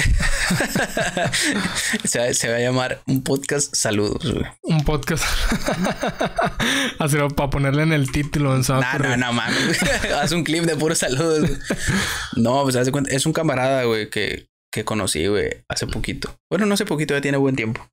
se, se va a llamar un podcast saludos, güey. Un podcast. Así para ponerle en el título. No, no, no, mames. Haz un clip de puros saludos, güey. No, pues haz de cuenta. Es un camarada, güey, que, que conocí, güey, hace poquito. Bueno, no hace poquito, ya tiene buen tiempo.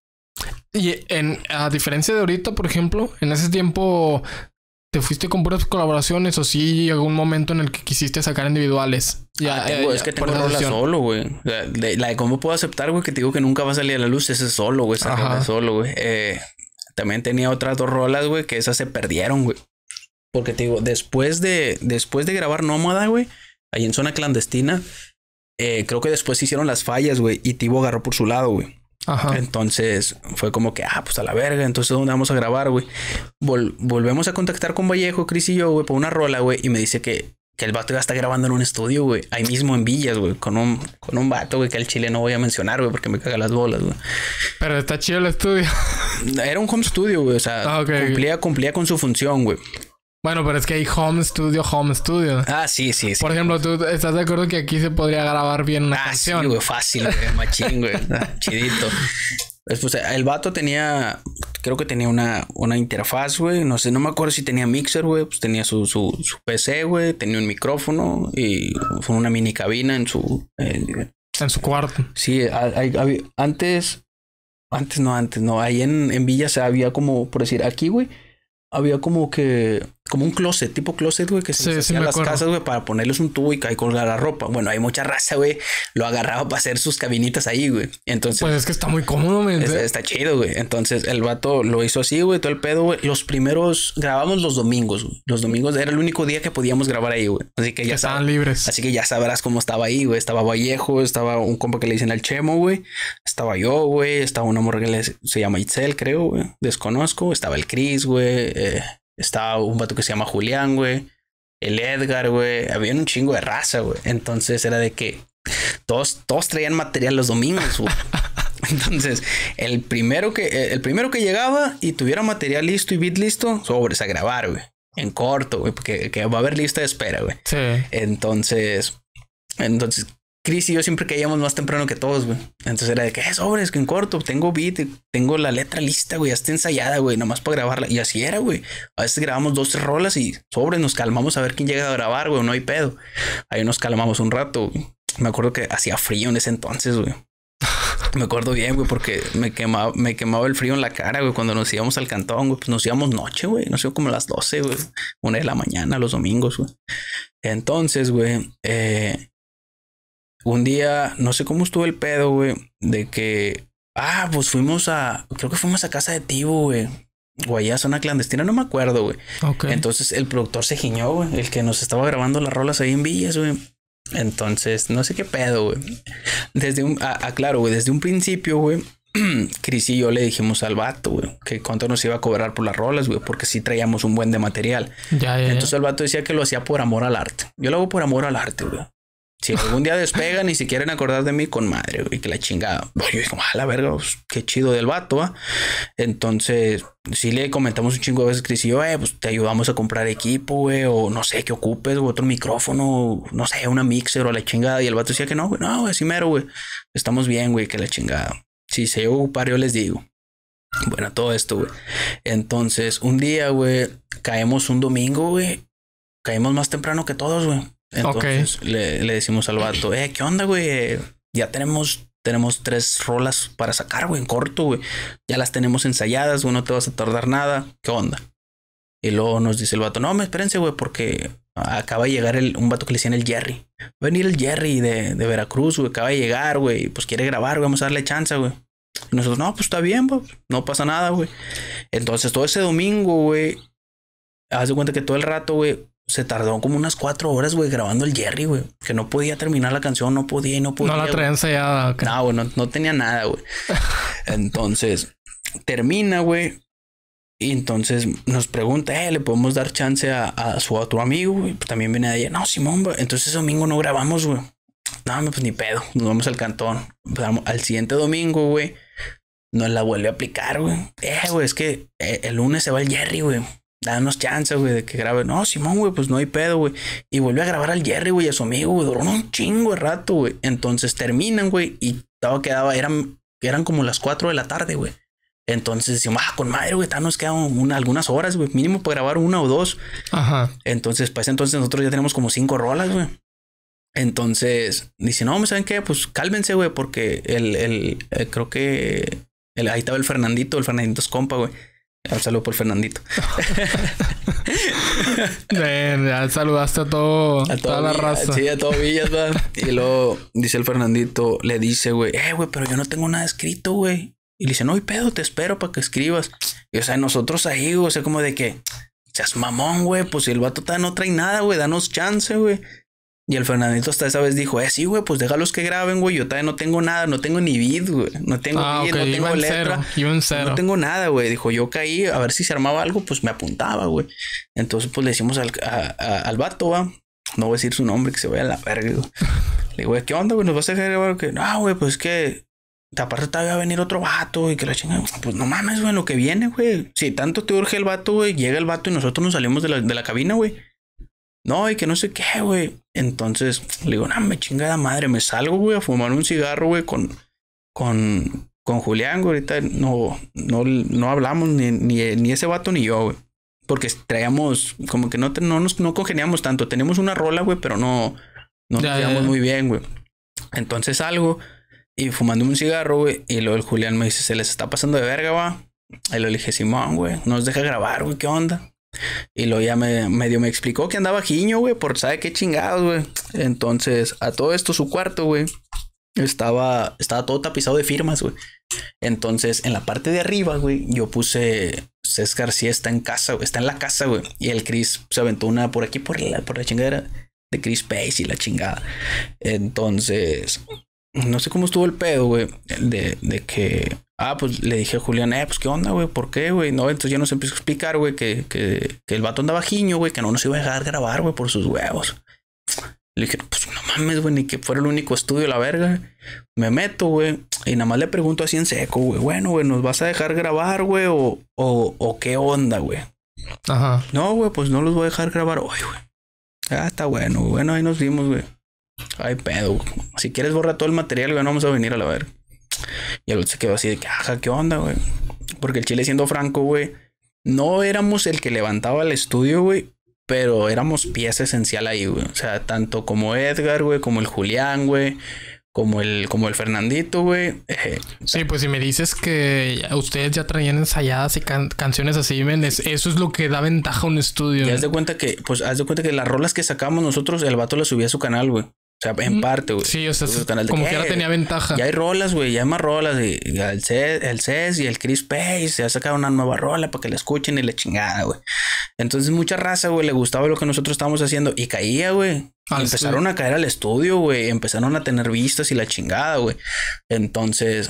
Y en, a diferencia de ahorita, por ejemplo, en ese tiempo... ¿Te fuiste con puras colaboraciones o sí llegó un momento en el que quisiste sacar individuales? Ya, ah, tengo, eh, es que tengo rola solo, güey. La, de, la de cómo puedo aceptar, güey, que te digo que nunca va a salir a la luz. Ese es solo, güey. Esa rola es solo, güey. Eh, también tenía otras dos rolas, güey, que esas se perdieron, güey. Porque te digo, después de, después de grabar Nómada, güey, ahí en Zona Clandestina, eh, creo que después se hicieron las fallas, güey, y Tibo agarró por su lado, güey. Ajá. Entonces fue como que, ah, pues a la verga. Entonces, ¿dónde vamos a grabar, güey? Vol- volvemos a contactar con Vallejo, Chris y yo, güey, por una rola, güey. Y me dice que, que el vato ya está grabando en un estudio, güey. Ahí mismo en Villas, güey. Con un, con un vato, güey, que al chile no voy a mencionar, güey, porque me caga las bolas, güey. Pero está chido el estudio. Era un home studio, güey. O sea, ah, okay, cumplía, okay. cumplía con su función, güey. Bueno, pero es que hay home studio, home studio. Ah, sí, sí, sí. Por ejemplo, ¿tú estás de acuerdo que aquí se podría grabar bien una ah, canción? Sí, güey, fácil, güey, machín, güey. Chidito. Después, el vato tenía, creo que tenía una, una interfaz, güey. No sé, no me acuerdo si tenía mixer, güey. Pues tenía su, su, su P C, güey. Tenía un micrófono y fue una mini cabina en su... Eh, en su cuarto. Sí, hay, hay, antes... Antes no, antes no. Ahí en, en Villas había como, por decir, aquí, güey. Había como que... Como un closet, tipo closet, güey, que se sí, hacía sí en las acuerdo. casas, güey, para ponerles un tubo y ahí colgar la ropa. Bueno, hay mucha raza, güey. Lo agarraba para hacer sus cabinitas ahí, güey. Entonces... Pues es que está muy cómodo, güey. Está, está chido, güey. Entonces, el vato lo hizo así, güey, todo el pedo, güey. Los primeros... Grabamos los domingos, güey. Los domingos era el único día que podíamos grabar ahí, güey. Así que ya... Que estaban libres. Así que ya sabrás cómo estaba ahí, güey. Estaba Vallejo, estaba un compa que le dicen al Chemo, güey. Estaba yo, güey. Estaba una morra que le, se llama Itzel, creo, güey. Desconozco. Estaba el Chris, güey. Eh... Estaba un vato que se llama Julián, güey. El Edgar, güey. Había un chingo de raza, güey. Entonces era de que todos, todos traían material los domingos, güey. Entonces, el primero que, el primero que llegaba y tuviera material listo y beat listo, sobres a grabar, güey. En corto, güey. Porque que va a haber lista de espera, güey. Sí. Entonces, entonces... Chris y yo siempre caíamos más temprano que todos, güey. Entonces era de que, eh, sobres, que en corto, tengo beat, tengo la letra lista, güey, ya está ensayada, güey, nomás para grabarla. Y así era, güey. A veces grabamos dos, tres rolas y sobres, nos calmamos a ver quién llega a grabar, güey, no hay pedo. Ahí nos calmamos un rato, güey. Me acuerdo que hacía frío en ese entonces, güey. Me acuerdo bien, güey, porque me quemaba, me quemaba el frío en la cara, güey, cuando nos íbamos al cantón, güey. Pues nos íbamos noche, güey. Nos íbamos como a las doce, güey. Una de la mañana, los domingos, güey. Entonces, güey, eh... un día, no sé cómo estuvo el pedo, güey, de que... Ah, pues fuimos a... Creo que fuimos a casa de Tibo, güey. O allá a Zona Clandestina, no me acuerdo, güey. Okay. Entonces el productor se giñó, güey. El que nos estaba grabando las rolas ahí en Villas, güey. Entonces, no sé qué pedo, güey. Desde un... Ah, ah claro, güey. Desde un principio, güey. Chris y yo le dijimos al vato, güey, que cuánto nos iba a cobrar por las rolas, güey, porque sí traíamos un buen de material. Ya, ya, Entonces ya. el vato decía que lo hacía por amor al arte. Yo lo hago por amor al arte, güey. Si algún día despegan y si quieren acordar de mí, con madre, güey, que la chingada. Yo digo, a la verga, pues, qué chido del vato, ¿va? Entonces, sí le comentamos un chingo de veces, Chris y yo, eh, pues te ayudamos a comprar equipo, güey, o no sé, qué ocupes, güey, otro micrófono, no sé, una mixer o la chingada. Y el vato decía que no, güey, no, güey, así mero, güey. Estamos bien, güey, que la chingada. Si se llega a ocupar, yo les digo. Bueno, todo esto, güey. Entonces, un día, güey, caemos un domingo, güey. Caímos más temprano que todos, güey. Entonces okay. le, le decimos al vato, eh, ¿qué onda, güey? Eh, ya tenemos, tenemos tres rolas para sacar, güey, en corto, güey. Ya las tenemos ensayadas, güey, no te vas a tardar nada. ¿Qué onda? Y luego nos dice el vato, no, me espérense, güey, porque acaba de llegar el, un vato que le decían el Jerry. Va a venir el Jerry de, de Veracruz, güey, acaba de llegar, güey, pues quiere grabar, güey, vamos a darle chance, güey. Y nosotros, no, pues está bien, güey, no pasa nada, güey. Entonces todo ese domingo, güey, haz de cuenta que todo el rato, güey, se tardó como unas cuatro horas, güey, grabando el Jerry, güey. Que no podía terminar la canción, no podía y no podía. No la traía ensayada. Okay. No, güey, no, no tenía nada, güey. Entonces, termina, güey. Y entonces nos pregunta, eh, ¿le podemos dar chance a, a su otro amigo, güey? Pues también viene de allá. No, Simón, güey. Entonces ese domingo no grabamos, güey. No, pues ni pedo. Nos vamos al cantón. Vamos, al siguiente domingo, güey, nos la vuelve a aplicar, güey. Eh, güey, es que eh, el lunes se va el Jerry, güey. Danos chance, güey, de que grabe. No, Simón, güey, pues no hay pedo, güey. Y volvió a grabar al Jerry, güey, a su amigo, güey. Duró un chingo de rato, güey. Entonces terminan, güey, y todo quedaba, eran, eran como las cuatro de la tarde, güey. Entonces decimos, ah, con madre, güey, nos quedan una, algunas horas, güey, mínimo para grabar una o dos. Ajá. Entonces, pues entonces nosotros ya tenemos como cinco rolas, güey. Entonces, dice, no, ¿saben qué? Pues cálmense, güey, porque el, el, el creo que el, ahí estaba el Fernandito, el Fernandito es compa, güey. Un saludo por Fernandito. Ven, ya saludaste a todo, a toda la raza. Sí, a todo Villas, va. Y luego dice el Fernandito, le dice, güey, eh, güey, pero yo no tengo nada escrito, güey. Y le dice, no hay pedo, te espero para que escribas. Y o sea, nosotros ahí, güey, o sea, como de que seas mamón, güey, pues si el vato no trae nada, güey, danos chance, güey. Y el Fernandito hasta esa vez dijo, eh, sí, güey, pues déjalos que graben, güey. Yo todavía no tengo nada, no tengo ni beat, güey. No tengo ah, beat, okay. no tengo Iba letra. Iba en cero. No tengo nada, güey. Dijo, yo caí, a ver si se armaba algo, pues me apuntaba, güey. Entonces, pues le decimos al, a, a, al vato, va. No voy a decir su nombre, que se vaya a la verga, güey. Le digo, güey, ¿qué onda, güey? ¿Nos vas a dejar grabar? Que no, güey, pues que aparte te va a venir otro vato y que la chingada. Pues no mames, güey, lo que viene, güey. Si tanto te urge el vato, güey, llega el vato y nosotros nos salimos de la, de la cabina, güey. No, y que no sé qué, güey. Entonces le digo, no, me chingada madre, me salgo, güey, a fumar un cigarro, güey, con, con, con Julián, güey. Ahorita no, no, no hablamos ni, ni, ni ese vato ni yo, güey. Porque traíamos, como que no, no nos no congeniamos tanto. Tenemos una rola, güey, pero no, no nos llevamos muy bien, güey. Entonces salgo y fumando un cigarro, güey. Y luego el Julián me dice, se les está pasando de verga, va. Y le dije, Simón, güey, nos deja grabar, güey, ¿qué onda? Y luego ya me, medio me explicó que andaba jiño, güey, por sabe qué chingados, güey. Entonces, a todo esto, su cuarto, güey, estaba, estaba todo tapizado de firmas, güey. Entonces, en la parte de arriba, güey, yo puse Cés García está en casa, güey, está en la casa, güey. Y el Chris se aventó una por aquí, por la, por la chingadera de Chris Pace y la chingada. Entonces, no sé cómo estuvo el pedo, güey, de, de que... Ah, pues le dije a Julián, eh, pues qué onda, güey, ¿por qué, güey? No, entonces ya nos empezó a explicar, güey, que, que, que el vato andaba jiño, güey, que no nos iba a dejar grabar, güey, por sus huevos. Le dije, pues no mames, güey, ni que fuera el único estudio, la verga. Me meto, güey, y nada más le pregunto así en seco, güey, bueno, güey, ¿nos vas a dejar grabar, güey? O, o, o qué onda, güey. Ajá. No, güey, pues no los voy a dejar grabar hoy, güey. Ah, está bueno, güey. Bueno, ahí nos vimos, güey. Ay, pedo, güey. Si quieres borrar todo el material, güey, no vamos a venir a la verga. Y el otro se quedó así de que, ajá, ¿qué onda, güey? Porque el chile, siendo franco, güey, no éramos el que levantaba el estudio, güey, pero éramos pieza esencial ahí, güey. O sea, tanto como Edgar, güey, como el Julián, güey, como el, como el Fernandito, güey. Eh, sí, pues si me dices que ustedes ya traían ensayadas y can canciones así, men, es, eso es lo que da ventaja a un estudio. Y haz de cuenta que, pues, haz de cuenta que las rolas que sacamos nosotros, el vato las subía a su canal, güey. O sea, en parte, güey. Sí, o sea, como que ahora tenía ventaja. Ya hay rolas, güey. Ya hay más rolas. Y, y el Cés, el Cés y el Chris Pace se ha sacado una nueva rola para que la escuchen y la chingada, güey. Entonces, mucha raza, güey, le gustaba lo que nosotros estábamos haciendo. Y caía, güey. Empezaron estudio. a caer al estudio, güey. Empezaron a tener vistas y la chingada, güey. Entonces,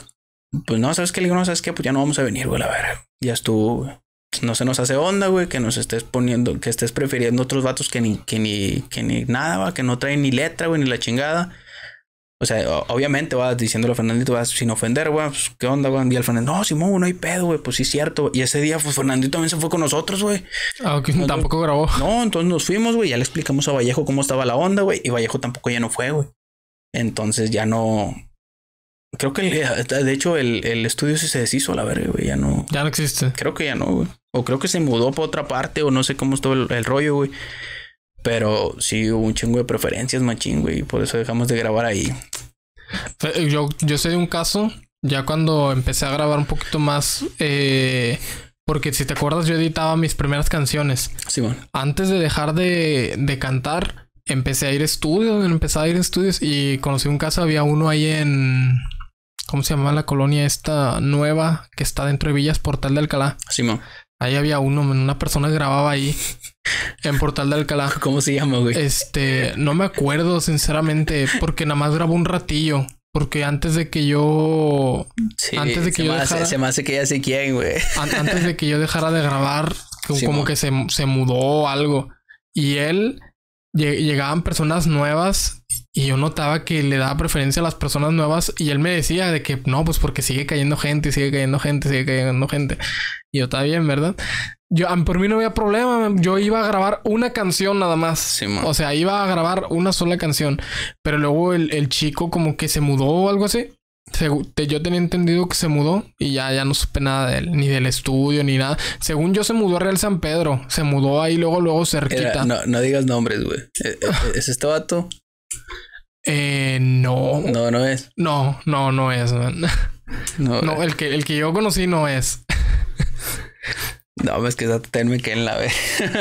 pues no, ¿sabes qué? Le digo, no, ¿sabes qué? Pues ya no vamos a venir, güey, la verga. Ya estuvo, güey. No se nos hace onda, güey, que nos estés poniendo, que estés prefiriendo otros vatos que ni, que ni, que ni nada, va, que no traen ni letra, güey, ni la chingada. O sea, obviamente, vas diciéndole a Fernandito, vas sin ofender, güey, pues, ¿qué onda, güey? Y el Fernandito, no, Simón, no hay pedo, güey, pues sí es cierto. Y ese día, pues Fernandito también se fue con nosotros, güey. Ah, ok, nosotros, tampoco grabó. No, entonces nos fuimos, güey, ya le explicamos a Vallejo cómo estaba la onda, güey, y Vallejo tampoco ya no fue, güey. Entonces ya no... Creo que, el, de hecho, el, el estudio sí se deshizo a la verga, güey, ya no... Ya no existe. Creo que ya no, güey. O creo que se mudó para otra parte, o no sé cómo estuvo el, el rollo, güey. Pero sí hubo un chingo de preferencias, machín, güey, y por eso dejamos de grabar ahí. Yo, yo sé de un caso, ya cuando empecé a grabar un poquito más, eh, porque si te acuerdas yo editaba mis primeras canciones. Sí, bueno. Antes de dejar de, de cantar, empecé a ir a estudios, empecé a ir a estudios y conocí un caso, había uno ahí en... ¿Cómo se llama la colonia esta nueva que está dentro de Villas, Portal de Alcalá? Sí, man. Ahí había uno, una persona grababa ahí en Portal de Alcalá. ¿Cómo se llama, güey? Este, no me acuerdo sinceramente, porque nada más grabó un ratillo. Porque antes de que yo... Sí, antes de que se, yo me hace, dejara, se me hace que ya sé quién, güey. An, antes de que yo dejara de grabar, como, sí, como que se, se mudó o algo. Y él... Llegaban personas nuevas y yo notaba que le daba preferencia a las personas nuevas y él me decía de que no, pues porque sigue cayendo gente, sigue cayendo gente, sigue cayendo gente. Y yo, está bien, ¿verdad? Yo, por mí no había problema. Yo iba a grabar una canción nada más. Sí, o sea, iba a grabar una sola canción. Pero luego el, el chico como que se mudó o algo así. Yo tenía entendido que se mudó y ya, ya no supe nada de él, ni del estudio, ni nada. Según yo, se mudó a Real San Pedro. Se mudó ahí luego, luego cerquita. Era, no, no digas nombres, güey. ¿Es este vato? Eh, no. No, no es. No, no, no es, man. No, no el, que, el que yo conocí no es. No, es que tenme que en la vez.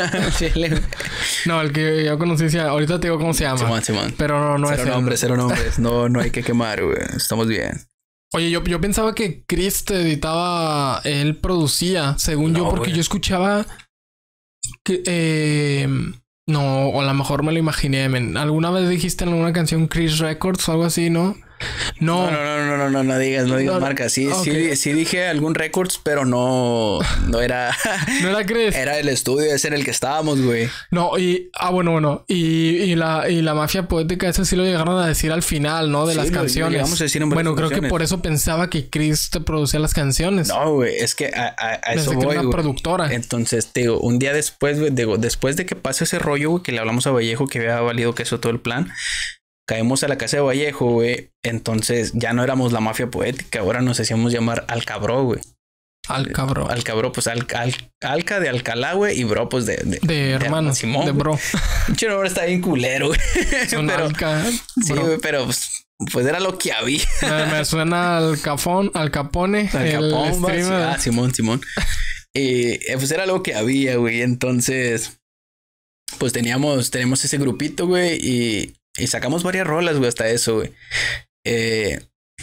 No, el que yo conocí, ahorita te digo cómo se llama. Simón, Simón. Pero no, no cero es nombres, cero nombres. No, no hay que quemar, güey. Estamos bien. Oye, yo, yo pensaba que Chris te editaba, él producía, según no, yo, porque güey. Yo escuchaba que... Eh, no, o a lo mejor me lo imaginé, men. ¿Alguna vez dijiste en alguna canción Chris Records o algo así, no? No, no, no, no, no, no, no digas, no digas no, marca. Sí, okay. sí, sí dije algún Records, pero no, no era. No era Chris. Era el estudio ese en el que estábamos, güey. No, y, ah, bueno, bueno. Y, y la, y la mafia poética, ese sí lo llegaron a decir al final, ¿no? De sí, las lo, canciones. Lo a decir en bueno, creo canciones. Que por eso pensaba que Chris te producía las canciones. No, güey, es que a, a, a eso voy, una güey. productora. Entonces, te digo, un día después, güey, digo, después de que pase ese rollo, güey, que le hablamos a Vallejo, que había valido que eso todo el plan. Caemos a la casa de Vallejo, güey. Entonces ya no éramos la mafia poética. Ahora nos hacíamos llamar Alcabró, güey. Alcabró. Alcabró, pues al, al, Alca de Alcalá, güey. Y bro, pues de... De, de hermano. De, Simón, de bro. Pinche nombre está bien culero, güey. Pero, Alca, sí, güey, pero pues, pues era lo que había. Me, me suena al Cafón, al Capone. Al Capón, sí. Ah, Simón, Simón. Y eh, pues era lo que había, güey. Entonces, pues teníamos, tenemos ese grupito, güey. Y... Y sacamos varias rolas, güey, hasta eso, güey. Eh,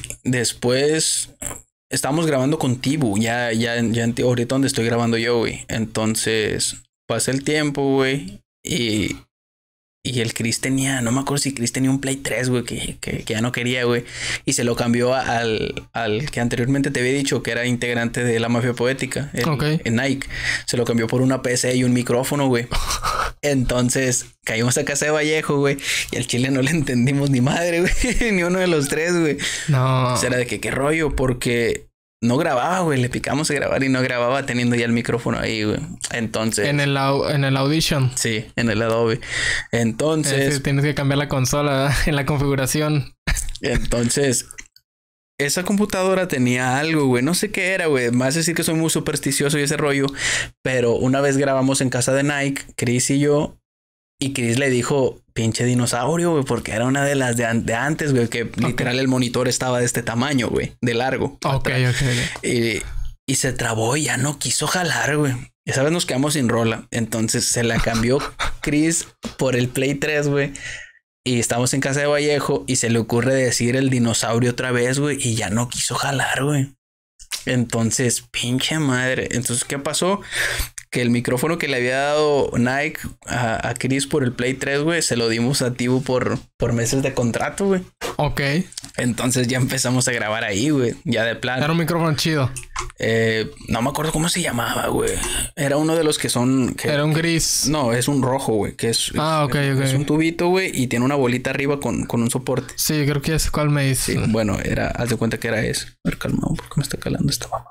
después estábamos grabando con Tibu, ya, ya, ya ahorita donde estoy grabando yo, güey. Entonces pasa el tiempo, güey. Y, y el Chris tenía, no me acuerdo si Chris tenía un Play tres, güey, que, que, que ya no quería, güey. Y se lo cambió al, al que anteriormente te había dicho que era integrante de la mafia poética, el, okay. el Nike. Se lo cambió por una P C y un micrófono, güey. Entonces caímos a casa de Vallejo, güey. Y al chile no le entendimos ni madre, güey. Ni uno de los tres, güey. No. O sea, era de que qué rollo, porque no grababa, güey. Le picamos a grabar y no grababa teniendo ya el micrófono ahí, güey. Entonces... En el, en el Audition. Sí, en el Adobe. Entonces... Sí, tienes que cambiar la consola en la configuración. Entonces... Esa computadora tenía algo, güey. No sé qué era, güey. Más decir que soy muy supersticioso y ese rollo. Pero una vez grabamos en casa de Nike, Chris y yo. Y Chris le dijo, pinche dinosaurio, güey. Porque era una de las de, an de antes, güey. Que okay. Literal el monitor estaba de este tamaño, güey. De largo. Ok, ok. Y, y se trabó y ya no quiso jalar, güey. Esa vez nos quedamos sin rola. Entonces se la cambió Chris por el Play tres, güey. Y estamos en casa de Vallejo y se le ocurre decir el dinosaurio otra vez, güey. Y ya no quiso jalar, güey. Entonces, pinche madre. Entonces, ¿qué pasó? que el micrófono que le había dado Nike a, a Chris por el Play tres, güey, se lo dimos a Tibu por, por meses de contrato, güey. Ok. Entonces ya empezamos a grabar ahí, güey. Ya de plano. Era un micrófono chido. Eh, no me acuerdo cómo se llamaba, güey. Era uno de los que son... Que, Era un que, gris. No, es un rojo, güey. Que es, ah, ok, es, ok. Es un tubito, güey. Y tiene una bolita arriba con, con un soporte. Sí, creo que es cuál me dice. Sí, bueno, era... Haz de cuenta que era eso. A ver, calma, ¿por qué me está calando esta mamá?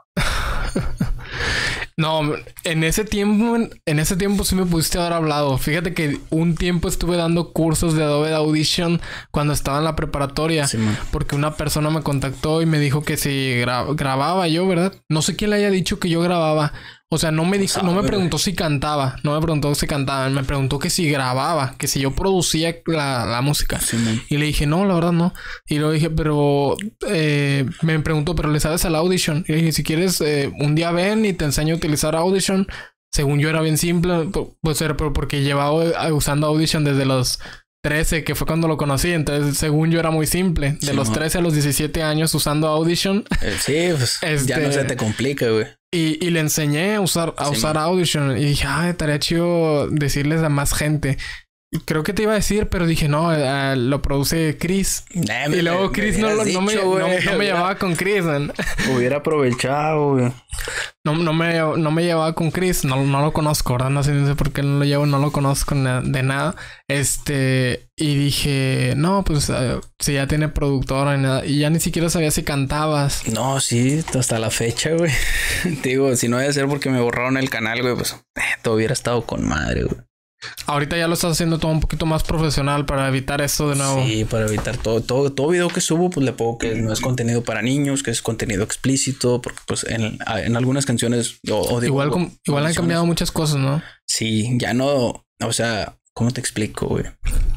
No, en ese tiempo, en ese tiempo sí me pudiste haber hablado. Fíjate que un tiempo estuve dando cursos de Adobe Audition cuando estaba en la preparatoria. Sí, man. Porque una persona me contactó y me dijo que si gra- grababa yo, ¿verdad? No sé quién le haya dicho que yo grababa. O sea, no me dijo, sabe, no me preguntó güey. si cantaba. No me preguntó si cantaba. Me preguntó que si grababa, que si yo producía la, la música. Sí, man. Y le dije, no, la verdad no. Y luego dije, pero... Eh, me preguntó, ¿pero le sabes al Audition? Y le dije, si quieres, eh, un día ven y te enseño a utilizar Audition. Según yo era bien simple. Pues era porque llevaba usando Audition desde los trece, que fue cuando lo conocí. Entonces, según yo era muy simple. De Sí, los man. trece a los diecisiete años usando Audition. Eh, sí, pues Este- ya no se te complica, güey. Y, y le enseñé a usar, a Sí, usar man. Audition. Y dije, ah, estaría chido decirles a más gente. Y creo que te iba a decir, pero dije, no, eh, lo produce Chris. Nah, Y luego Chris no, lo- no, me, dicho, no, güey. no me Hubiera- llevaba con Chris, man. Hubiera aprovechado, güey. No, no, me, no me llevaba con Chris. No, no lo conozco, ¿verdad? No sé, no sé por qué no lo llevo. No lo conozco na- de nada. Este... Y dije... No, pues... eh, si ya tiene productora y nada. Y ya ni siquiera sabía si cantabas. No, sí, hasta la fecha, güey. Te digo, si no debe ser porque me borraron el canal, güey, pues eh, todo hubiera estado con madre, güey. Ahorita ya lo estás haciendo todo un poquito más profesional para evitar eso de nuevo. Sí, para evitar todo, todo, todo video que subo, pues le pongo que no es contenido para niños, que es contenido explícito, porque pues en, en algunas canciones o, o digo, igual com- igual han canciones, cambiado muchas cosas, ¿no? Sí, ya no, o sea, ¿cómo te explico, güey?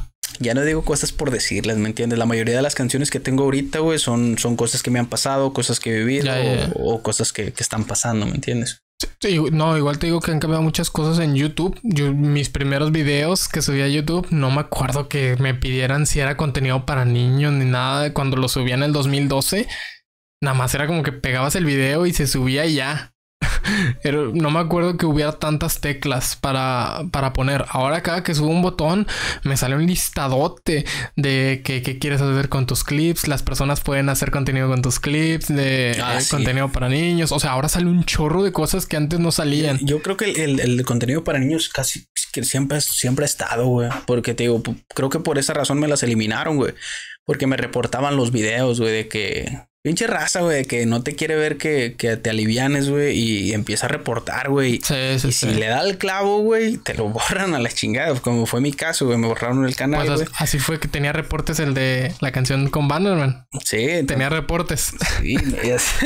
Ya no digo cosas por decirlas, ¿me entiendes? La mayoría de las canciones que tengo ahorita, güey, son, son cosas que me han pasado, cosas que he vivido Ya, ya, ya. O, o cosas que, que están pasando, ¿me entiendes? Sí, no, igual te digo que han cambiado muchas cosas en YouTube. Yo, mis primeros videos que subí a YouTube, no me acuerdo que me pidieran si era contenido para niños ni nada. Cuando lo subía en el dos mil doce, nada más era como que pegabas el video y se subía y ya. Pero no me acuerdo que hubiera tantas teclas para, para poner. Ahora cada que subo un botón me sale un listadote de que, qué quieres hacer con tus clips. Las personas pueden hacer contenido con tus clips, de Ah, eh, sí. contenido para niños. O sea, ahora sale un chorro de cosas que antes no salían. Yo creo que el, el, el contenido para niños casi que siempre, siempre ha estado, güey. Porque te digo, p- creo que por esa razón me las eliminaron, güey. Porque me reportaban los videos, güey, de que... Pinche raza, güey, que no te quiere ver que, que te alivianes, güey. Y empieza a reportar, güey. Sí, sí, Y sí. si le da el clavo, güey, te lo borran a la chingada. Como fue mi caso, güey. Me borraron el canal, Pues güey. as- así fue que tenía reportes el de la canción con Bannerman. Sí, entonces- Tenía reportes. Sí, ya sé.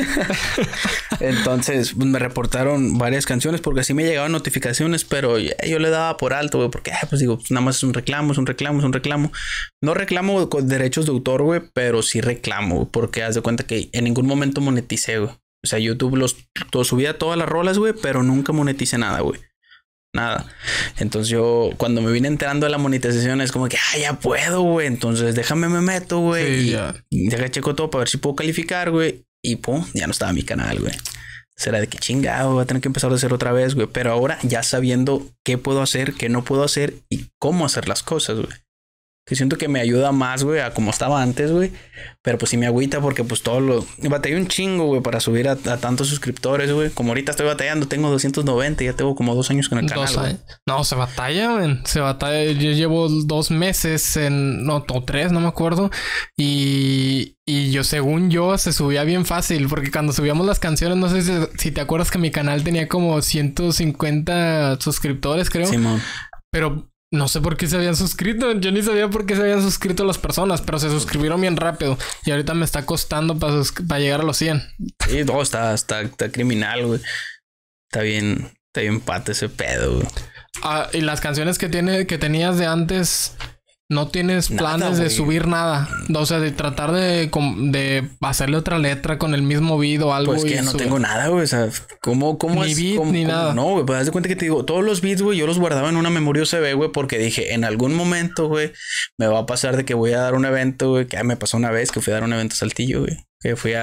Entonces pues, me reportaron varias canciones porque así me llegaban notificaciones, pero ya yo le daba por alto, güey, porque ah, pues digo, pues, nada más es un reclamo, es un reclamo, es un reclamo. No reclamo con derechos de autor, güey, pero sí reclamo, güey, porque haz de cuenta que en ningún momento moneticé, güey. O sea, YouTube los todo, subía todas las rolas, güey, pero nunca moneticé nada, güey. Nada. Entonces yo, cuando me vine enterando de la monetización, es como que, ah, ya puedo, güey. Entonces déjame me meto, güey. Sí, y ya. deja checo todo para ver si puedo calificar, güey. Y pum, ya no estaba mi canal, güey. Será de que chingado, voy a tener que empezar a hacer otra vez, güey. Pero ahora ya sabiendo qué puedo hacer, qué no puedo hacer y cómo hacer las cosas, güey. Que siento que me ayuda más, güey, a como estaba antes, güey. Pero pues sí me agüita porque pues todo lo... Batallé un chingo, güey, para subir a, a tantos suscriptores, güey. Como ahorita estoy batallando, tengo doscientos noventa y ya tengo como dos años con el canal, Dos güey. años. No, se batalla, man. Se batalla. Yo llevo dos meses en... No, o tres, no me acuerdo. Y... Y yo, según yo, se subía bien fácil. Porque cuando subíamos las canciones, no sé si, si te acuerdas que mi canal tenía como ciento cincuenta suscriptores, creo. Simón. Pero... No sé por qué se habían suscrito. Yo ni sabía por qué se habían suscrito las personas, pero se suscribieron bien rápido. Y ahorita me está costando para, sus- para llegar a los cien. Sí, no, está, está, está criminal, güey. Está bien, está bien pata ese pedo, güey. Ah, y las canciones que tiene, que tenías de antes, no tienes Nada, planes de güey. subir nada. O sea, de tratar de, com- de hacerle otra letra con el mismo beat o algo. Pues que y ya no subir. tengo nada, güey. O sea, ¿cómo, cómo Ni es? beat, ¿Cómo- ni cómo? nada. No, güey, pues haz de cuenta que te digo, todos los beats, güey, yo los guardaba en una memoria U S B, güey, porque dije, en algún momento, güey, me va a pasar de que voy a dar un evento, güey, que ya me pasó una vez que fui a dar un evento a Saltillo, güey, que fui a,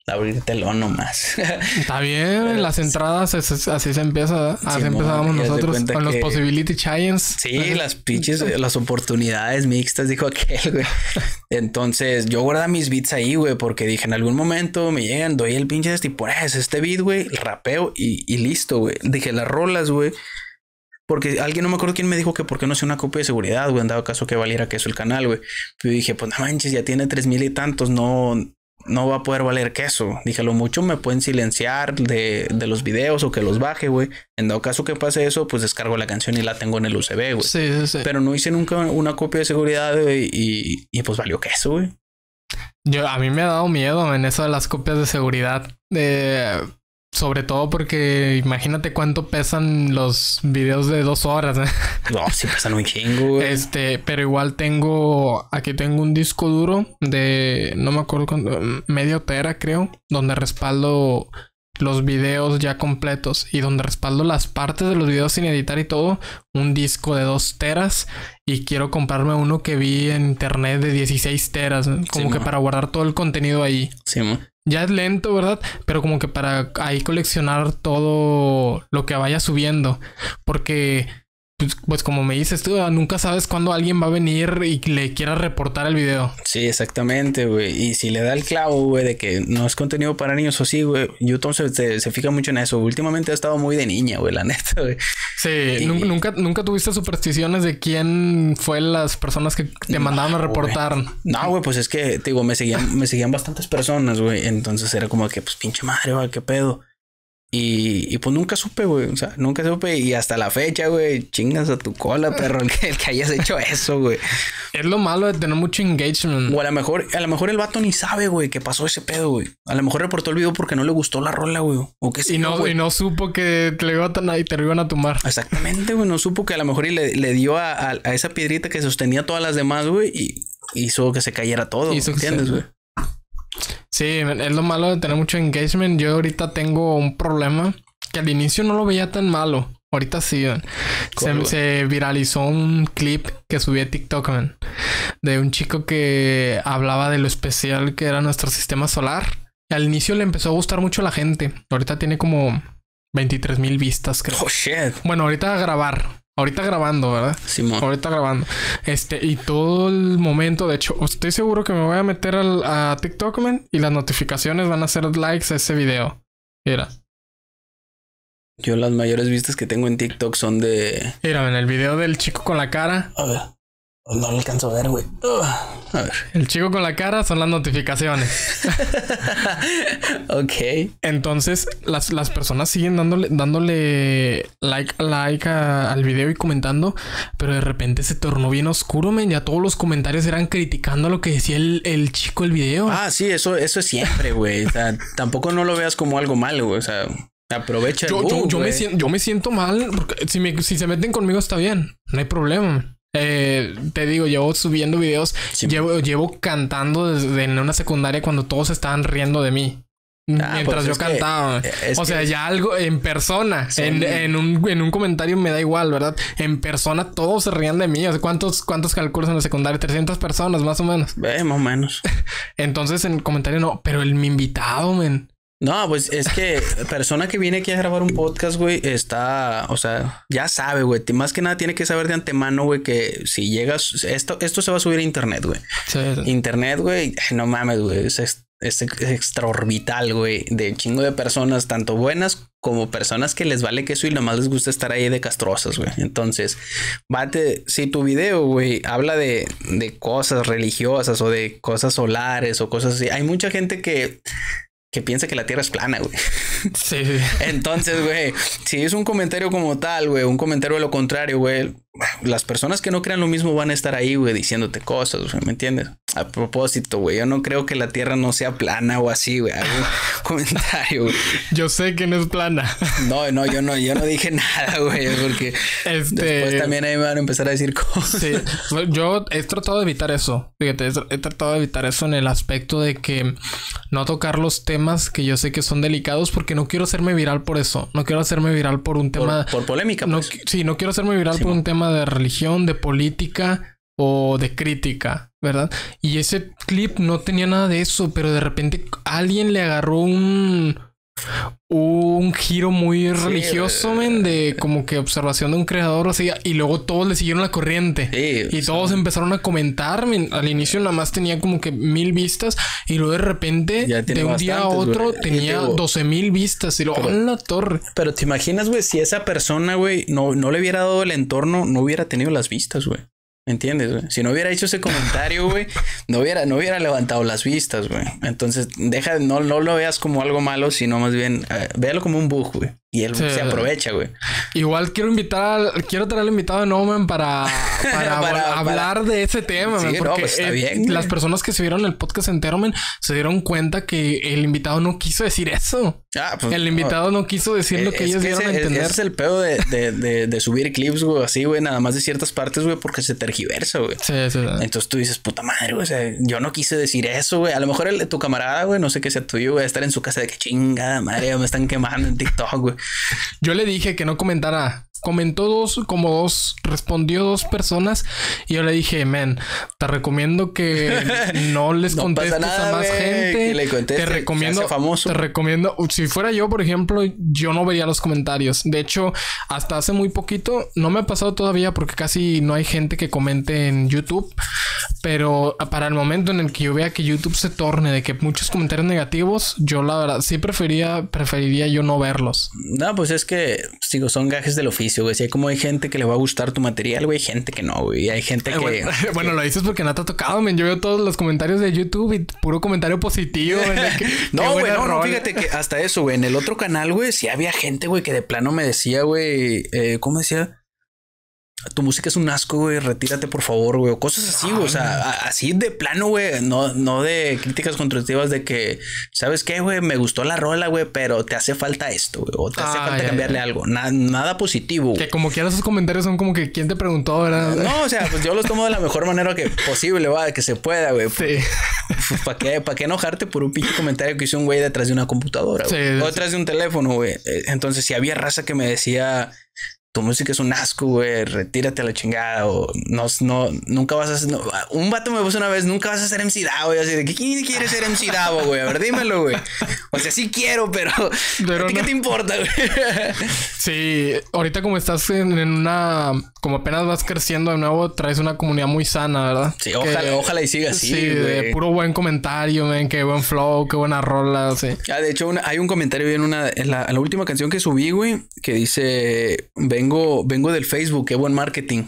abrir telón nomás. Está bien, las entradas es, es, así se empieza, así sí, empezábamos nosotros con que... los Possibility Giants. Sí, ajá. Las pinches, las oportunidades mixtas, dijo aquel, güey. Entonces, yo guardaba mis beats ahí, güey, porque dije, en algún momento me llegan, doy el pinche este y por eso, este beat, güey, rapeo y, y listo, güey. Dije, las rolas, güey. Porque alguien, no me acuerdo quién me dijo que por qué no hacía una copia de seguridad, güey, en dado caso que valiera queso el canal, güey. Yo dije, pues no manches, ya tiene tres mil y tantos, no... no va a poder valer queso. Dije, lo mucho me pueden silenciar de, de los videos o que los baje, güey. En dado caso que pase eso, pues descargo la canción y la tengo en el U S B, güey. Sí, sí, sí. Pero no hice nunca una copia de seguridad, güey, y, y pues valió queso, güey. Yo, a mí me ha dado miedo en eso de las copias de seguridad. Eh, sobre todo porque imagínate cuánto pesan los videos de dos horas. ¿eh? No, sí pesan un chingo, güey. Este, pero igual tengo... Aquí tengo un disco duro de... No me acuerdo cuánto... Medio tera, creo. Donde respaldo los videos ya completos. Y donde respaldo las partes de los videos sin editar y todo. Un disco de dos teras. Y quiero comprarme uno que vi en internet de dieciséis teras. ¿eh? Como sí, que man. Para guardar todo el contenido ahí. Sí, man. Ya es lento, ¿verdad? Pero como que para ahí coleccionar todo lo que vaya subiendo. Porque, pues, pues como me dices tú, nunca sabes cuándo alguien va a venir y le quiera reportar el video. Sí, exactamente, güey. Y si le da el clavo, güey, de que no es contenido para niños o sí, güey. YouTube se, se, se fija mucho en eso. Últimamente ha estado muy de niña, güey, la neta, güey. Sí, y... nunca, nunca tuviste supersticiones de quién fue las personas que te mandaron no, a reportar. Güey. No, güey, pues es que, te digo, me seguían, me seguían bastantes personas, güey. Entonces era como que, pues, pinche madre, güey, qué pedo. Y, y pues nunca supe, güey. O sea, nunca supe. Y hasta la fecha, güey, chingas a tu cola, perro, el que, el que hayas hecho eso, güey. Es lo malo de tener mucho engagement. O a lo mejor, a lo mejor el vato ni sabe, güey, que pasó ese pedo, güey. A lo mejor reportó el video porque no le gustó la rola, güey. O qué sé y no, yo, y no supo que te, le iba a, y te lo iban a tumbar. Exactamente, güey. No supo que a lo mejor le, le dio a, a, a esa piedrita que sostenía todas las demás, güey. Y hizo que se cayera todo. Hizo ¿entiendes, güey? Sí, es lo malo de tener mucho engagement. Yo ahorita tengo un problema que al inicio no lo veía tan malo. Ahorita sí, man. Se, se viralizó un clip que subí a TikTok, man, de un chico que hablaba de lo especial que era nuestro sistema solar. Y al inicio le empezó a gustar mucho a la gente. Ahorita tiene como veintitrés mil vistas, creo. Oh, shit. Bueno, ahorita a grabar. Ahorita grabando, ¿verdad? Sí, man. Ahorita grabando. Este, y todo el momento, de hecho, estoy seguro que me voy a meter al, a TikTok, man, y las notificaciones van a hacer likes a ese video. Mira. Yo las mayores vistas que tengo en TikTok son de... Mira, en el video del chico con la cara. A ver. No lo alcanzo a ver, güey. Uh, a ver. El chico con la cara son las notificaciones. Ok. Entonces, las, las personas siguen dándole, dándole like, like a, al video y comentando. Pero de repente se tornó bien oscuro, men. Ya todos los comentarios eran criticando lo que decía el, el chico del video. Ah, sí, eso, eso es siempre, güey. O sea, tampoco no lo veas como algo malo, güey. O sea... Aprovecha el yo, boom, yo, yo, me siento, yo me siento mal porque si, me, si se meten conmigo está bien, no hay problema. Eh, te digo, llevo subiendo videos, sí, llevo, llevo cantando desde en una secundaria cuando todos estaban riendo de mí. Ah, mientras pues yo cantaba. Que, o sea, que... ya algo en persona, sí. en, en, un, en un comentario me da igual, ¿verdad? En persona todos se rían de mí. O sea, ¿cuántos, cuántos calculos en la secundaria? trescientas personas, más o menos. Eh, más o menos. Entonces en el comentario no, pero el mi invitado, men. No, pues es que persona que viene aquí a grabar un podcast, güey, está, o sea, ya sabe, güey, más que nada tiene que saber de antemano, güey, que si llegas, esto, esto se va a subir a internet, güey. Sí, sí. Internet, güey, no mames, güey, es, es, es extraorbital, güey, de chingo de personas, tanto buenas como personas que les vale queso y nomás les gusta estar ahí de castrosas, güey. Entonces, bate, si tu video, güey, habla de, de cosas religiosas o de cosas solares o cosas así, hay mucha gente que... que piensa que la Tierra es plana, güey. Sí. Entonces, güey, si es un comentario como tal, güey, un comentario de lo contrario, güey, las personas que no crean lo mismo van a estar ahí, güey, diciéndote cosas, güey, ¿me entiendes? A propósito, güey, yo no creo que la Tierra no sea plana o así, güey, algún comentario, güey. Yo sé que no es plana. No, no, yo no, yo no dije nada, güey, porque este... después también ahí me van a empezar a decir cosas. Sí, yo he tratado de evitar eso, fíjate, he tratado de evitar eso en el aspecto de que no tocar los temas que yo sé que son delicados porque no quiero hacerme viral por eso, no quiero hacerme viral por un tema... Por, por polémica, no, pues. Sí, no quiero hacerme viral sí, por un tema de religión, de política, o de crítica, ¿verdad? Y ese clip no tenía nada de eso, pero de repente alguien le agarró un... un giro muy religioso, sí, men, de como que observación de un creador, así, y luego todos le siguieron la corriente. Sí, y todos sea, empezaron a comentar, men. Al inicio nada más tenía como que mil vistas y luego de repente, de un día a otro, güey, tenía doce mil vistas y luego en la torre. Pero te imaginas, güey, si esa persona, güey, no, no le hubiera dado el entorno, no hubiera tenido las vistas, güey. ¿Me entiendes, güey? Si no hubiera hecho ese comentario, güey, no hubiera, no hubiera levantado las vistas, güey. Entonces, deja, no, no lo veas como algo malo, sino más bien, uh, véalo como un bug, güey. Y él sí, se aprovecha, güey. Igual quiero invitar, quiero traer al invitado de Noman para, para, para hablar para... de ese tema, sí, man, porque no, pues está bien, las personas que se vieron el podcast entero, man, se dieron cuenta que el invitado no quiso decir eso. Ah, pues, el invitado no, no quiso decir eh, lo que ellos que dieron ese, a entender. Ese es el pedo de, de, de, de subir clips, güey, así, güey, nada más de ciertas partes, güey, porque se tergiversa, güey. Sí, sí, sí. Entonces tú dices, puta madre, güey, o sea, yo no quise decir eso, güey. A lo mejor el, tu camarada, güey, no sé qué sea tuyo, güey, estar en su casa de que chingada madre, me están quemando en TikTok, güey. Yo le dije que no comentara. Comentó dos, como dos, respondió dos personas. Y yo le dije, man, te recomiendo que no les no contestes nada, a más wey, gente. Le conteste, te recomiendo, famoso. Te recomiendo, si fuera yo, por ejemplo, yo no vería los comentarios. De hecho, hasta hace muy poquito, no me ha pasado todavía porque casi no hay gente que comente en YouTube. Pero para el momento en el que yo vea que YouTube se torne de que muchos comentarios negativos, yo la verdad sí prefería, preferiría yo no verlos. No, pues es que, digo, son gajes del oficio, güey. Si hay como hay gente que le va a gustar tu material, güey, hay gente que no, güey. Hay gente que... Bueno, que... bueno, lo dices porque no te ha tocado, men. Yo veo todos los comentarios de YouTube y puro comentario positivo, men. Que, no, güey, no, no, fíjate que hasta eso, güey. En el otro canal, güey, sí había gente, güey, que de plano me decía, güey, eh, ¿cómo decía? Tu música es un asco, güey, retírate por favor, güey, o cosas así, güey, o sea, a, así de plano, güey, no, no de críticas constructivas de que, ¿sabes qué, güey? Me gustó la rola, güey, pero te hace falta esto, güey, o te hace ah, falta ya, cambiarle ya. algo, Na, nada positivo, güey. Que como quieras esos comentarios son como que, ¿quién te preguntó, verdad? No, o sea, pues yo los tomo de la mejor manera que posible, va, que se pueda, güey. Sí. Pues, ¿para qué, ¿para qué enojarte por un pinche comentario que hizo un güey detrás de una computadora, güey? Sí, o detrás sí. de un teléfono, güey. Entonces, si había raza que me decía... Tu música es un asco, güey. Retírate a la chingada. O no, no, nunca vas a ser... No. Un vato me puso una vez, nunca vas a ser M C Davo. Y así de, ¿quién quiere ser M C Davo, güey? A ver, dímelo, güey. O sea, sí quiero, pero... pero ¿a ti no. ¿Qué te importa, güey? Sí, ahorita como estás en, en una... Como apenas vas creciendo de nuevo, traes una comunidad muy sana, ¿verdad? Sí, ojalá, que, ojalá y siga así, sí, güey. De puro buen comentario, man. Qué buen flow, qué buena rola, sí. Ah, de hecho, una, hay un comentario en una... En la, en la última canción que subí, güey, que dice... Vengo, vengo del Facebook, qué buen marketing.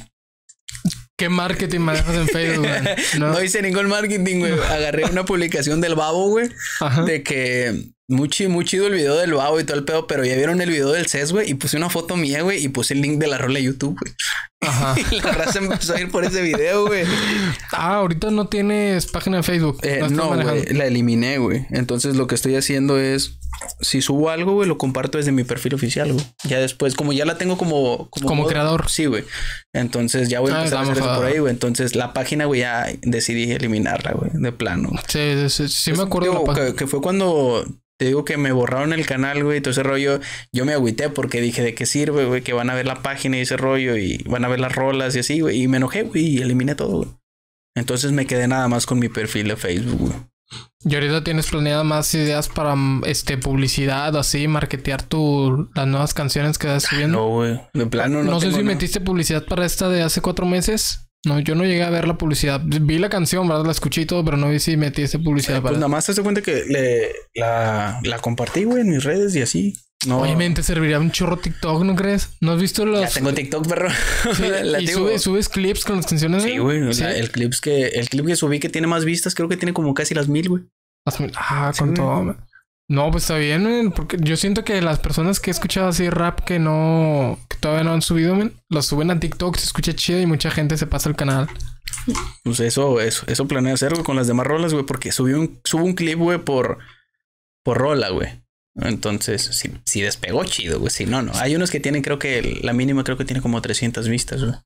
¿Qué marketing manejas en Facebook, güey? No. no hice ningún marketing, güey. Agarré una publicación del Babo, güey. De que... Muy chido, muy chido el video del Babo y todo el pedo, pero ya vieron el video del C E S, güey, y puse una foto mía, güey, y puse el link de la rola de YouTube, güey. Ajá. Y la raza empezó a ir por ese video, güey. Ah, ahorita no tienes página de Facebook. Eh, no, güey, la eliminé, güey. Entonces lo que estoy haciendo es, si subo algo, güey, lo comparto desde mi perfil oficial, güey. Ya después, como ya la tengo como... Como, como creador. Sí, güey. Entonces ya voy a empezar ah, a hacer eso por ahí, güey. Entonces la página, güey, ya decidí eliminarla, güey, de plano. Sí, sí, sí, sí me acuerdo. Digo, que, que fue cuando... Te digo que me borraron el canal, güey, y todo ese rollo. Yo me agüité porque dije, ¿de qué sirve, güey? Que van a ver la página y ese rollo y van a ver las rolas y así, güey. Y me enojé, güey, y eliminé todo, güey. Entonces me quedé nada más con mi perfil de Facebook, güey. ¿Y ahorita tienes planeadas más ideas para este publicidad, así, marketear tu, las nuevas canciones que estás subiendo? No, güey. De plano no. No sé si nada. metiste publicidad para esta de hace cuatro meses. No, yo no llegué a ver la publicidad. Vi la canción, ¿verdad? La escuché y todo, pero no vi si metí esa publicidad. Eh, para... Pues nada más te das cuenta que le, la, la compartí, güey, en mis redes y así. No. Obviamente serviría un chorro TikTok, ¿no crees? ¿No has visto los...? Ya tengo TikTok, perro. Sí, la y sube, subes clips con las canciones. Sí, güey. ¿Sí? El, clips que, el clip que subí que tiene más vistas, creo que tiene como casi las mil, güey. Las mil. Ah, con sí, todo, güey. No, pues está bien, man, porque yo siento que las personas que he escuchado así rap que no... que todavía no han subido, man, los suben a TikTok, se escucha chido y mucha gente se pasa al canal. Pues eso, eso, eso planeo hacer, güey, con las demás rolas, güey, porque subí un, subo un clip, güey, por, por rola, güey. Entonces, si, si despegó chido, güey, si no, no. Hay unos que tienen, creo que la mínima creo que tiene como trescientas vistas, güey.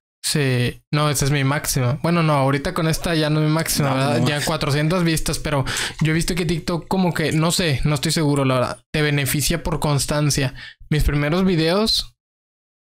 Sí, no, esa es mi máxima. Bueno, no, ahorita con esta ya no es mi máxima, no, ¿verdad? No. Ya cuatrocientas vistas, pero yo he visto que TikTok como que, no sé, no estoy seguro, la verdad, te beneficia por constancia. Mis primeros videos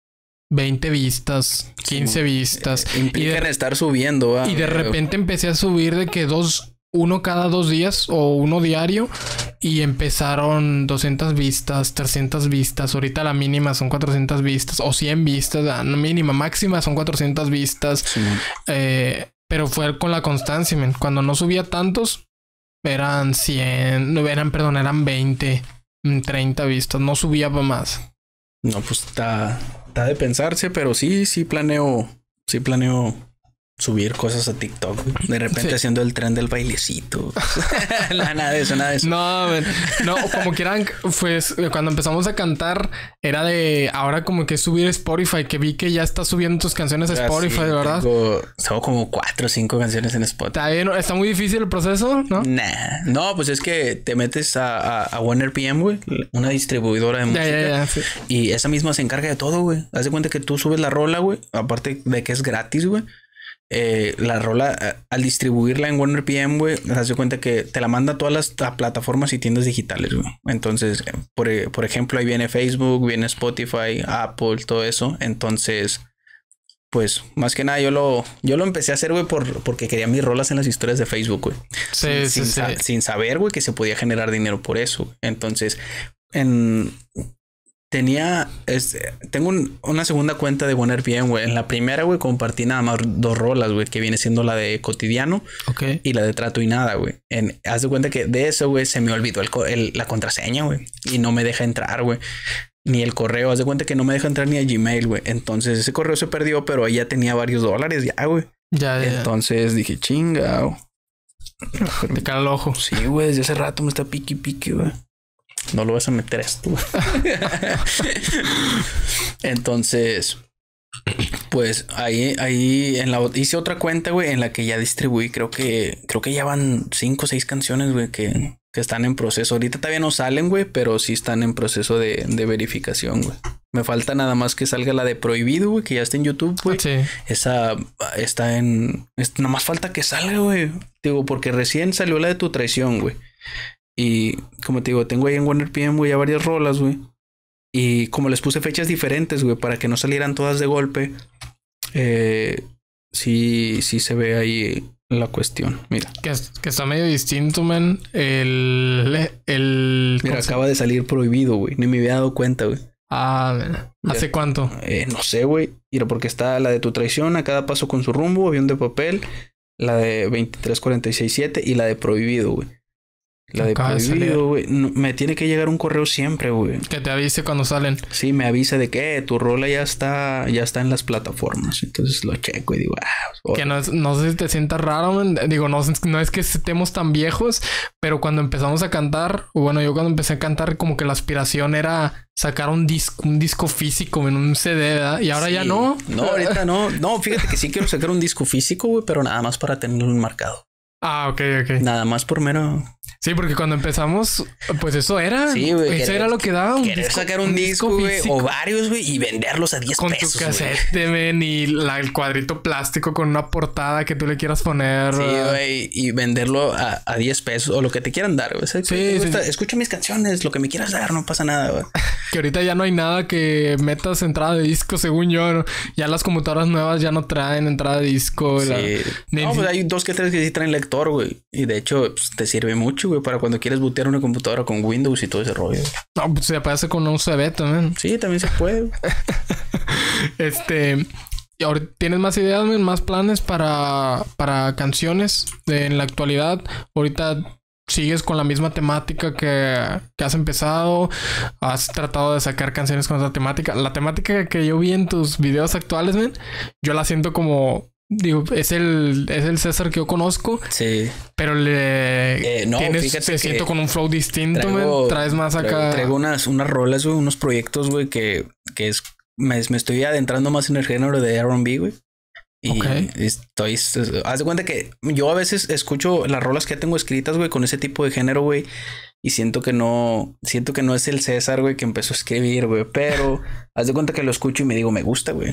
veinte vistas, quince sí, vistas. Eh, implican de, estar subiendo. ¿Va? Y de repente empecé a subir de que dos, uno cada dos días o uno diario. Y empezaron doscientas vistas, trescientas vistas. Ahorita la mínima son cuatrocientas vistas o cien vistas. La mínima, máxima son cuatrocientas vistas. Sí. Eh, pero fue con la constancia, man. Cuando no subía tantos, eran cien, no eran, perdón, eran veinte, treinta vistas. No subía para más. No, pues está, está de pensarse, pero sí, sí planeo, sí planeo subir cosas a TikTok. De repente sí. haciendo el tren del bailecito. Nada de eso, nada de eso. No, man. No, como quieran, pues cuando empezamos a cantar era de ahora como que subir Spotify, que vi que ya estás subiendo tus canciones a Spotify, sí, ¿verdad? Tengo, tengo como cuatro o cinco canciones en Spotify. Está bien, está muy difícil el proceso, ¿no? Nah. No, pues es que te metes a, a, a One R P M, güey, una distribuidora de música. Ya, ya, ya, sí. Y esa misma se encarga de todo, güey. Haz de cuenta que tú subes la rola, güey. Aparte de que es gratis, güey. Eh, la rola, al distribuirla en One R P M, güey, te das cuenta que te la manda a todas las a plataformas y tiendas digitales, güey. Entonces, por, por ejemplo, ahí viene Facebook, viene Spotify, Apple, todo eso. Entonces, pues, más que nada, yo lo, yo lo empecé a hacer, güey, por, porque quería mis rolas en las historias de Facebook, güey. Sí, sin, sí, sin, sí. Sa- sin saber, güey, que se podía generar dinero por eso. Entonces, en... Tenía, este, tengo un, una segunda cuenta de One R P M, güey. En la primera, güey, compartí nada más dos rolas, güey, que viene siendo la de Cotidiano okay. y la de Trato y Nada, güey. En, haz de cuenta que de eso, güey, se me olvidó el, el, la contraseña, güey, y no me deja entrar, güey. Ni el correo, haz de cuenta que no me deja entrar ni a Gmail, güey. Entonces ese correo se perdió, pero ahí ya tenía varios dólares ya, güey. Ya, ya. Entonces dije, chingao. Te cae el ojo. Sí, güey, desde hace rato me está piqui piqui, güey. No lo vas a meter esto. Entonces, pues ahí, ahí en la hice otra cuenta, güey, en la que ya distribuí. Creo que, creo que ya van cinco o seis canciones, güey, que, que están en proceso. Ahorita todavía no salen, güey, pero sí están en proceso de, de verificación, güey. Me falta nada más que salga la de Prohibido, güey, que ya está en YouTube, güey. Sí. Esa está en. Es, nada más falta que salga, güey. Digo, porque recién salió la de Tu Traición, güey. Y como te digo, tengo ahí en One R P M, güey, ya varias rolas, güey. Y como les puse fechas diferentes, güey, para que no salieran todas de golpe. Eh, sí, sí se ve ahí la cuestión. Mira. Que, que está medio distinto, man. El... el Mira, acaba de salir Prohibido, güey. Ni me había dado cuenta, güey. Ah, man. ¿Hace ya, cuánto? Eh, no sé, güey. Mira, porque está la de Tu Traición, A Cada Paso con Su Rumbo, Avión de Papel, la de veintitrés cuarenta y seis siete y la de Prohibido, güey. La de Prohibido, güey. No, me tiene que llegar un correo siempre, güey. Que te avise cuando salen. Sí, me avisa de que eh, tu rola ya está, ya está en las plataformas. Entonces lo checo y digo, ah, oh. Que no, es, no sé si te sientas raro, man. Digo, no, no es que estemos tan viejos, pero cuando empezamos a cantar, bueno, yo cuando empecé a cantar, como que la aspiración era sacar un disco, un disco físico en un C D, ¿verdad? Y ahora sí. Ya no. No, ahorita no. No, fíjate que sí quiero sacar un disco físico, güey, pero nada más para tenerlo enmarcado. Ah, ok, ok. Nada más por mero. Sí, porque cuando empezamos, pues eso era. Sí, güey. Eso querer, era lo que daba. Un querer disco, sacar un, un disco, güey, o varios, güey, y venderlos a diez con pesos. Con tu casete, men, y la, el cuadrito plástico con una portada que tú le quieras poner. Sí, güey, y venderlo a, a diez pesos o lo que te quieran dar, güey. Sí, sí, gusta, sí. Escucha mis canciones, lo que me quieras dar, no pasa nada, güey. Que ahorita ya no hay nada que metas entrada de disco, según yo. ¿No? Ya las computadoras nuevas ya no traen entrada de disco. Sí. La... No, pues hay dos que tres que sí traen lector, güey. Y de hecho, pues, te sirve mucho, güey, para cuando quieres bootear una computadora con Windows y todo ese rollo. No, pues se aparece con un U S B también. Sí, también se puede. este... ¿Y ahora tienes más ideas, man? ¿Más planes para, para canciones de, en la actualidad? Ahorita... ¿Sigues con la misma temática que, que has empezado? ¿Has tratado de sacar canciones con esa temática? La temática que yo vi en tus videos actuales, man, yo la siento como... Digo, es el, es el César que yo conozco. Sí. Pero le... Eh, no, tienes, fíjate te que siento con un flow distinto, traigo, man. Traes más acá... Traigo, traigo unas, unas rolas, güey. Unos proyectos, güey, que, que es... Me, me estoy adentrando más en el género de R and B, güey. Y okay. estoy... Haz de cuenta que yo a veces escucho las rolas que ya tengo escritas, güey, con ese tipo de género, güey. Y siento que no... Siento que no es el César, güey, que empezó a escribir, güey. Pero haz de cuenta que lo escucho y me digo, me gusta, güey.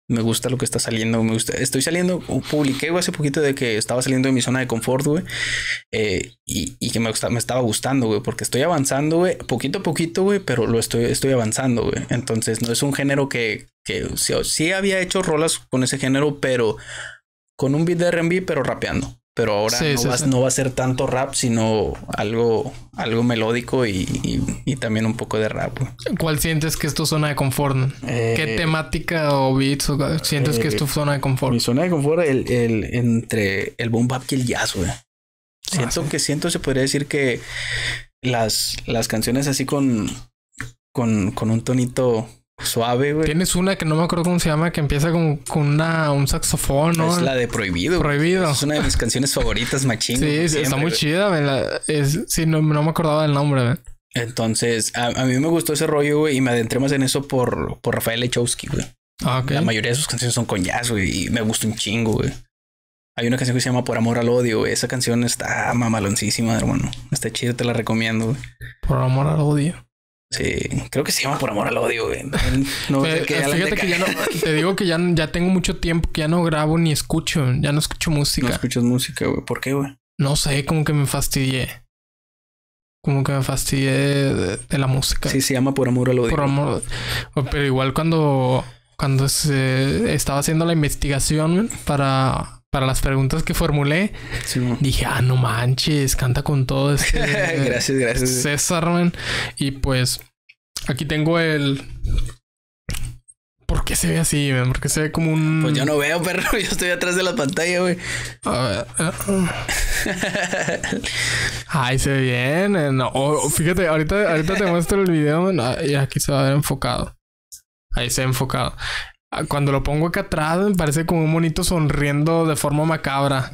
Me gusta lo que está saliendo, me gusta. Estoy saliendo, publiqué güey, hace poquito de que estaba saliendo de mi zona de confort, güey. Eh, y, y que me, gusta, me estaba gustando, güey, porque estoy avanzando, güey, poquito a poquito, güey, pero lo estoy, estoy avanzando, güey. Entonces no es un género que, que sí, sí había hecho rolas con ese género, pero con un beat de R and B, pero rapeando. Pero ahora sí, no, sí, va, sí. no va a ser tanto rap, sino algo, algo melódico y, y, y también un poco de rap. Güey. ¿Cuál sientes que es tu zona de confort? Eh, ¿Qué temática o beats o sientes eh, que es tu zona de confort? Mi zona de confort el, el, entre el boom bap y el jazz, güey. Siento ah, sí. que siento, se podría decir que las, las canciones así con, con, con un tonito suave, güey. Tienes una que no me acuerdo cómo se llama, que empieza con, con una, un saxofón, ¿no? Es la de Prohibido. Prohibido. Es una de mis canciones favoritas, machín. Sí, siempre, está muy güey. chida, güey. La, es, sí, no, no me acordaba del nombre, güey. Entonces, a, a mí me gustó ese rollo, güey, y me adentré más en eso por, por Rafael Lechowski, güey. Ah, ok. La mayoría de sus canciones son con jazz, güey, y me gusta un chingo, güey. Hay una canción que se llama Por Amor al Odio, güey. Esa canción está mamaloncísima, hermano. Está chido, te la recomiendo, güey. Por Amor al Odio. Sí, creo que se llama Por Amor al Odio, güey. No, Pero, que fíjate que ya no, te digo que ya, ya tengo mucho tiempo que ya no grabo ni escucho, ya no escucho música. No escuchas música, güey. ¿Por qué, güey? No sé, como que me fastidié. Como que me fastidié de, de la música. Sí, se llama Por Amor al Odio. Por amor. Pero igual cuando, cuando se estaba haciendo la investigación para... Para las preguntas que formulé, sí, dije, ah, no manches, canta con todo este... gracias, gracias. César, man. Y pues, aquí tengo el... ¿Por qué se ve así, man? Porque se ve como un... Pues yo no veo, perro. Yo estoy atrás de la pantalla, güey. A ver. Uh... Ay, se ve bien. No, oh, fíjate, ahorita, ahorita te muestro el video, man. Y aquí se va a ver enfocado. Ahí se ve enfocado. Cuando lo pongo acá atrás, me parece como un monito sonriendo de forma macabra.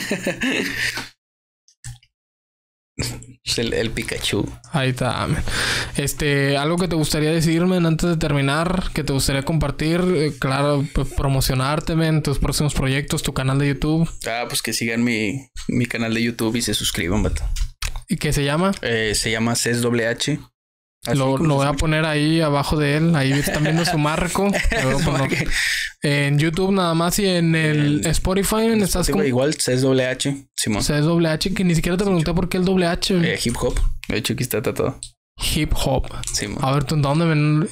El, el Pikachu. Ahí está. Este, algo que te gustaría decirme antes de terminar, que te gustaría compartir, eh, claro, pues, promocionarte en tus próximos proyectos, tu canal de YouTube. Ah, pues que sigan mi, mi canal de YouTube y se suscriban, vato. ¿Y qué se llama? Eh, se llama C E S W H. Lo, lo voy a poner ahí abajo de él. Ahí están viendo su marco. En YouTube nada más y en el Spotify. En estás con... Igual C E S W H. Simón. C E S W H, que ni siquiera te pregunté por qué el doble H. Eh, hip hop. De hecho, aquí está todo. Hip hop. Simón. A ver, ¿tú dónde ven?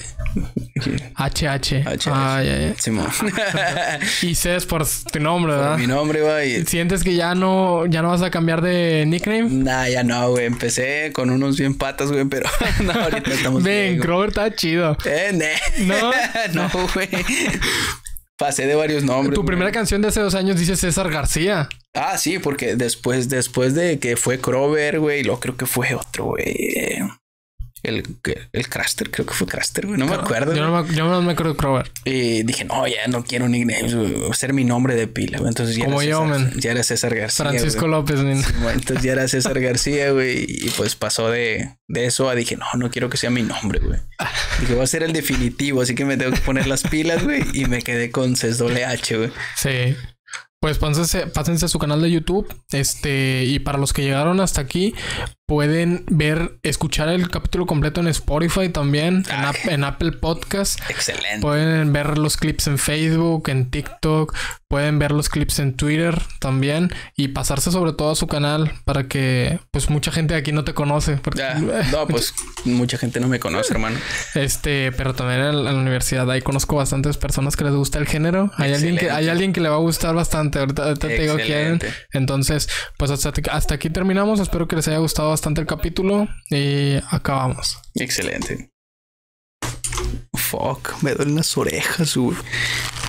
H H. H. Ah, ya, ya. Simón. Y C es por tu nombre, ¿verdad? Por mi nombre, güey. ¿Sientes que ya no, ya no vas a cambiar de nickname? Nah, ya no, güey. Empecé con unos bien patas, güey, pero no, ahorita estamos bien. Ven, Crover está chido. Eh, ne. No. No, güey. Pasé de varios nombres. Tu primera canción de hace dos años dice César García. Ah, sí, porque después, después de que fue Crover, güey, lo creo que fue otro, güey. El, el Craster, creo que fue Craster, güey. No me acuerdo. Yo no me, yo no me acuerdo de Crover. Y dije, no, ya no quiero nicknames, güey. Va a ser mi nombre de pila, güey. Entonces ya Como era yo, César, man. ya era César García. Francisco güey. López, man. Sí, güey, entonces ya era César García, güey. Y pues pasó de, de eso a dije, no, no quiero que sea mi nombre, güey. Dije, va a ser el definitivo, así que me tengo que poner las pilas, güey. Y me quedé con C E S W H, güey. Sí. Pues pásense, pásense a su canal de YouTube. Este, y para los que llegaron hasta aquí, pueden ver, escuchar el capítulo completo en Spotify también, en, Ap en Apple Podcast. Excelente. Pueden ver los clips en Facebook, en TikTok. Pueden ver los clips en Twitter también. Y pasarse sobre todo a su canal para que, pues, mucha gente de aquí no te conoce. Porque... Ya, no, pues, mucha gente no me conoce, hermano. Este, pero también en la, en la universidad ahí conozco bastantes personas que les gusta el género. Hay alguien que, hay alguien que le va a gustar bastante. Ahorita, ahorita te digo quién. Entonces, pues, hasta, hasta aquí terminamos. Espero que les haya gustado bastante el capítulo y acabamos. Excelente. Fuck, me duelen las orejas, güey.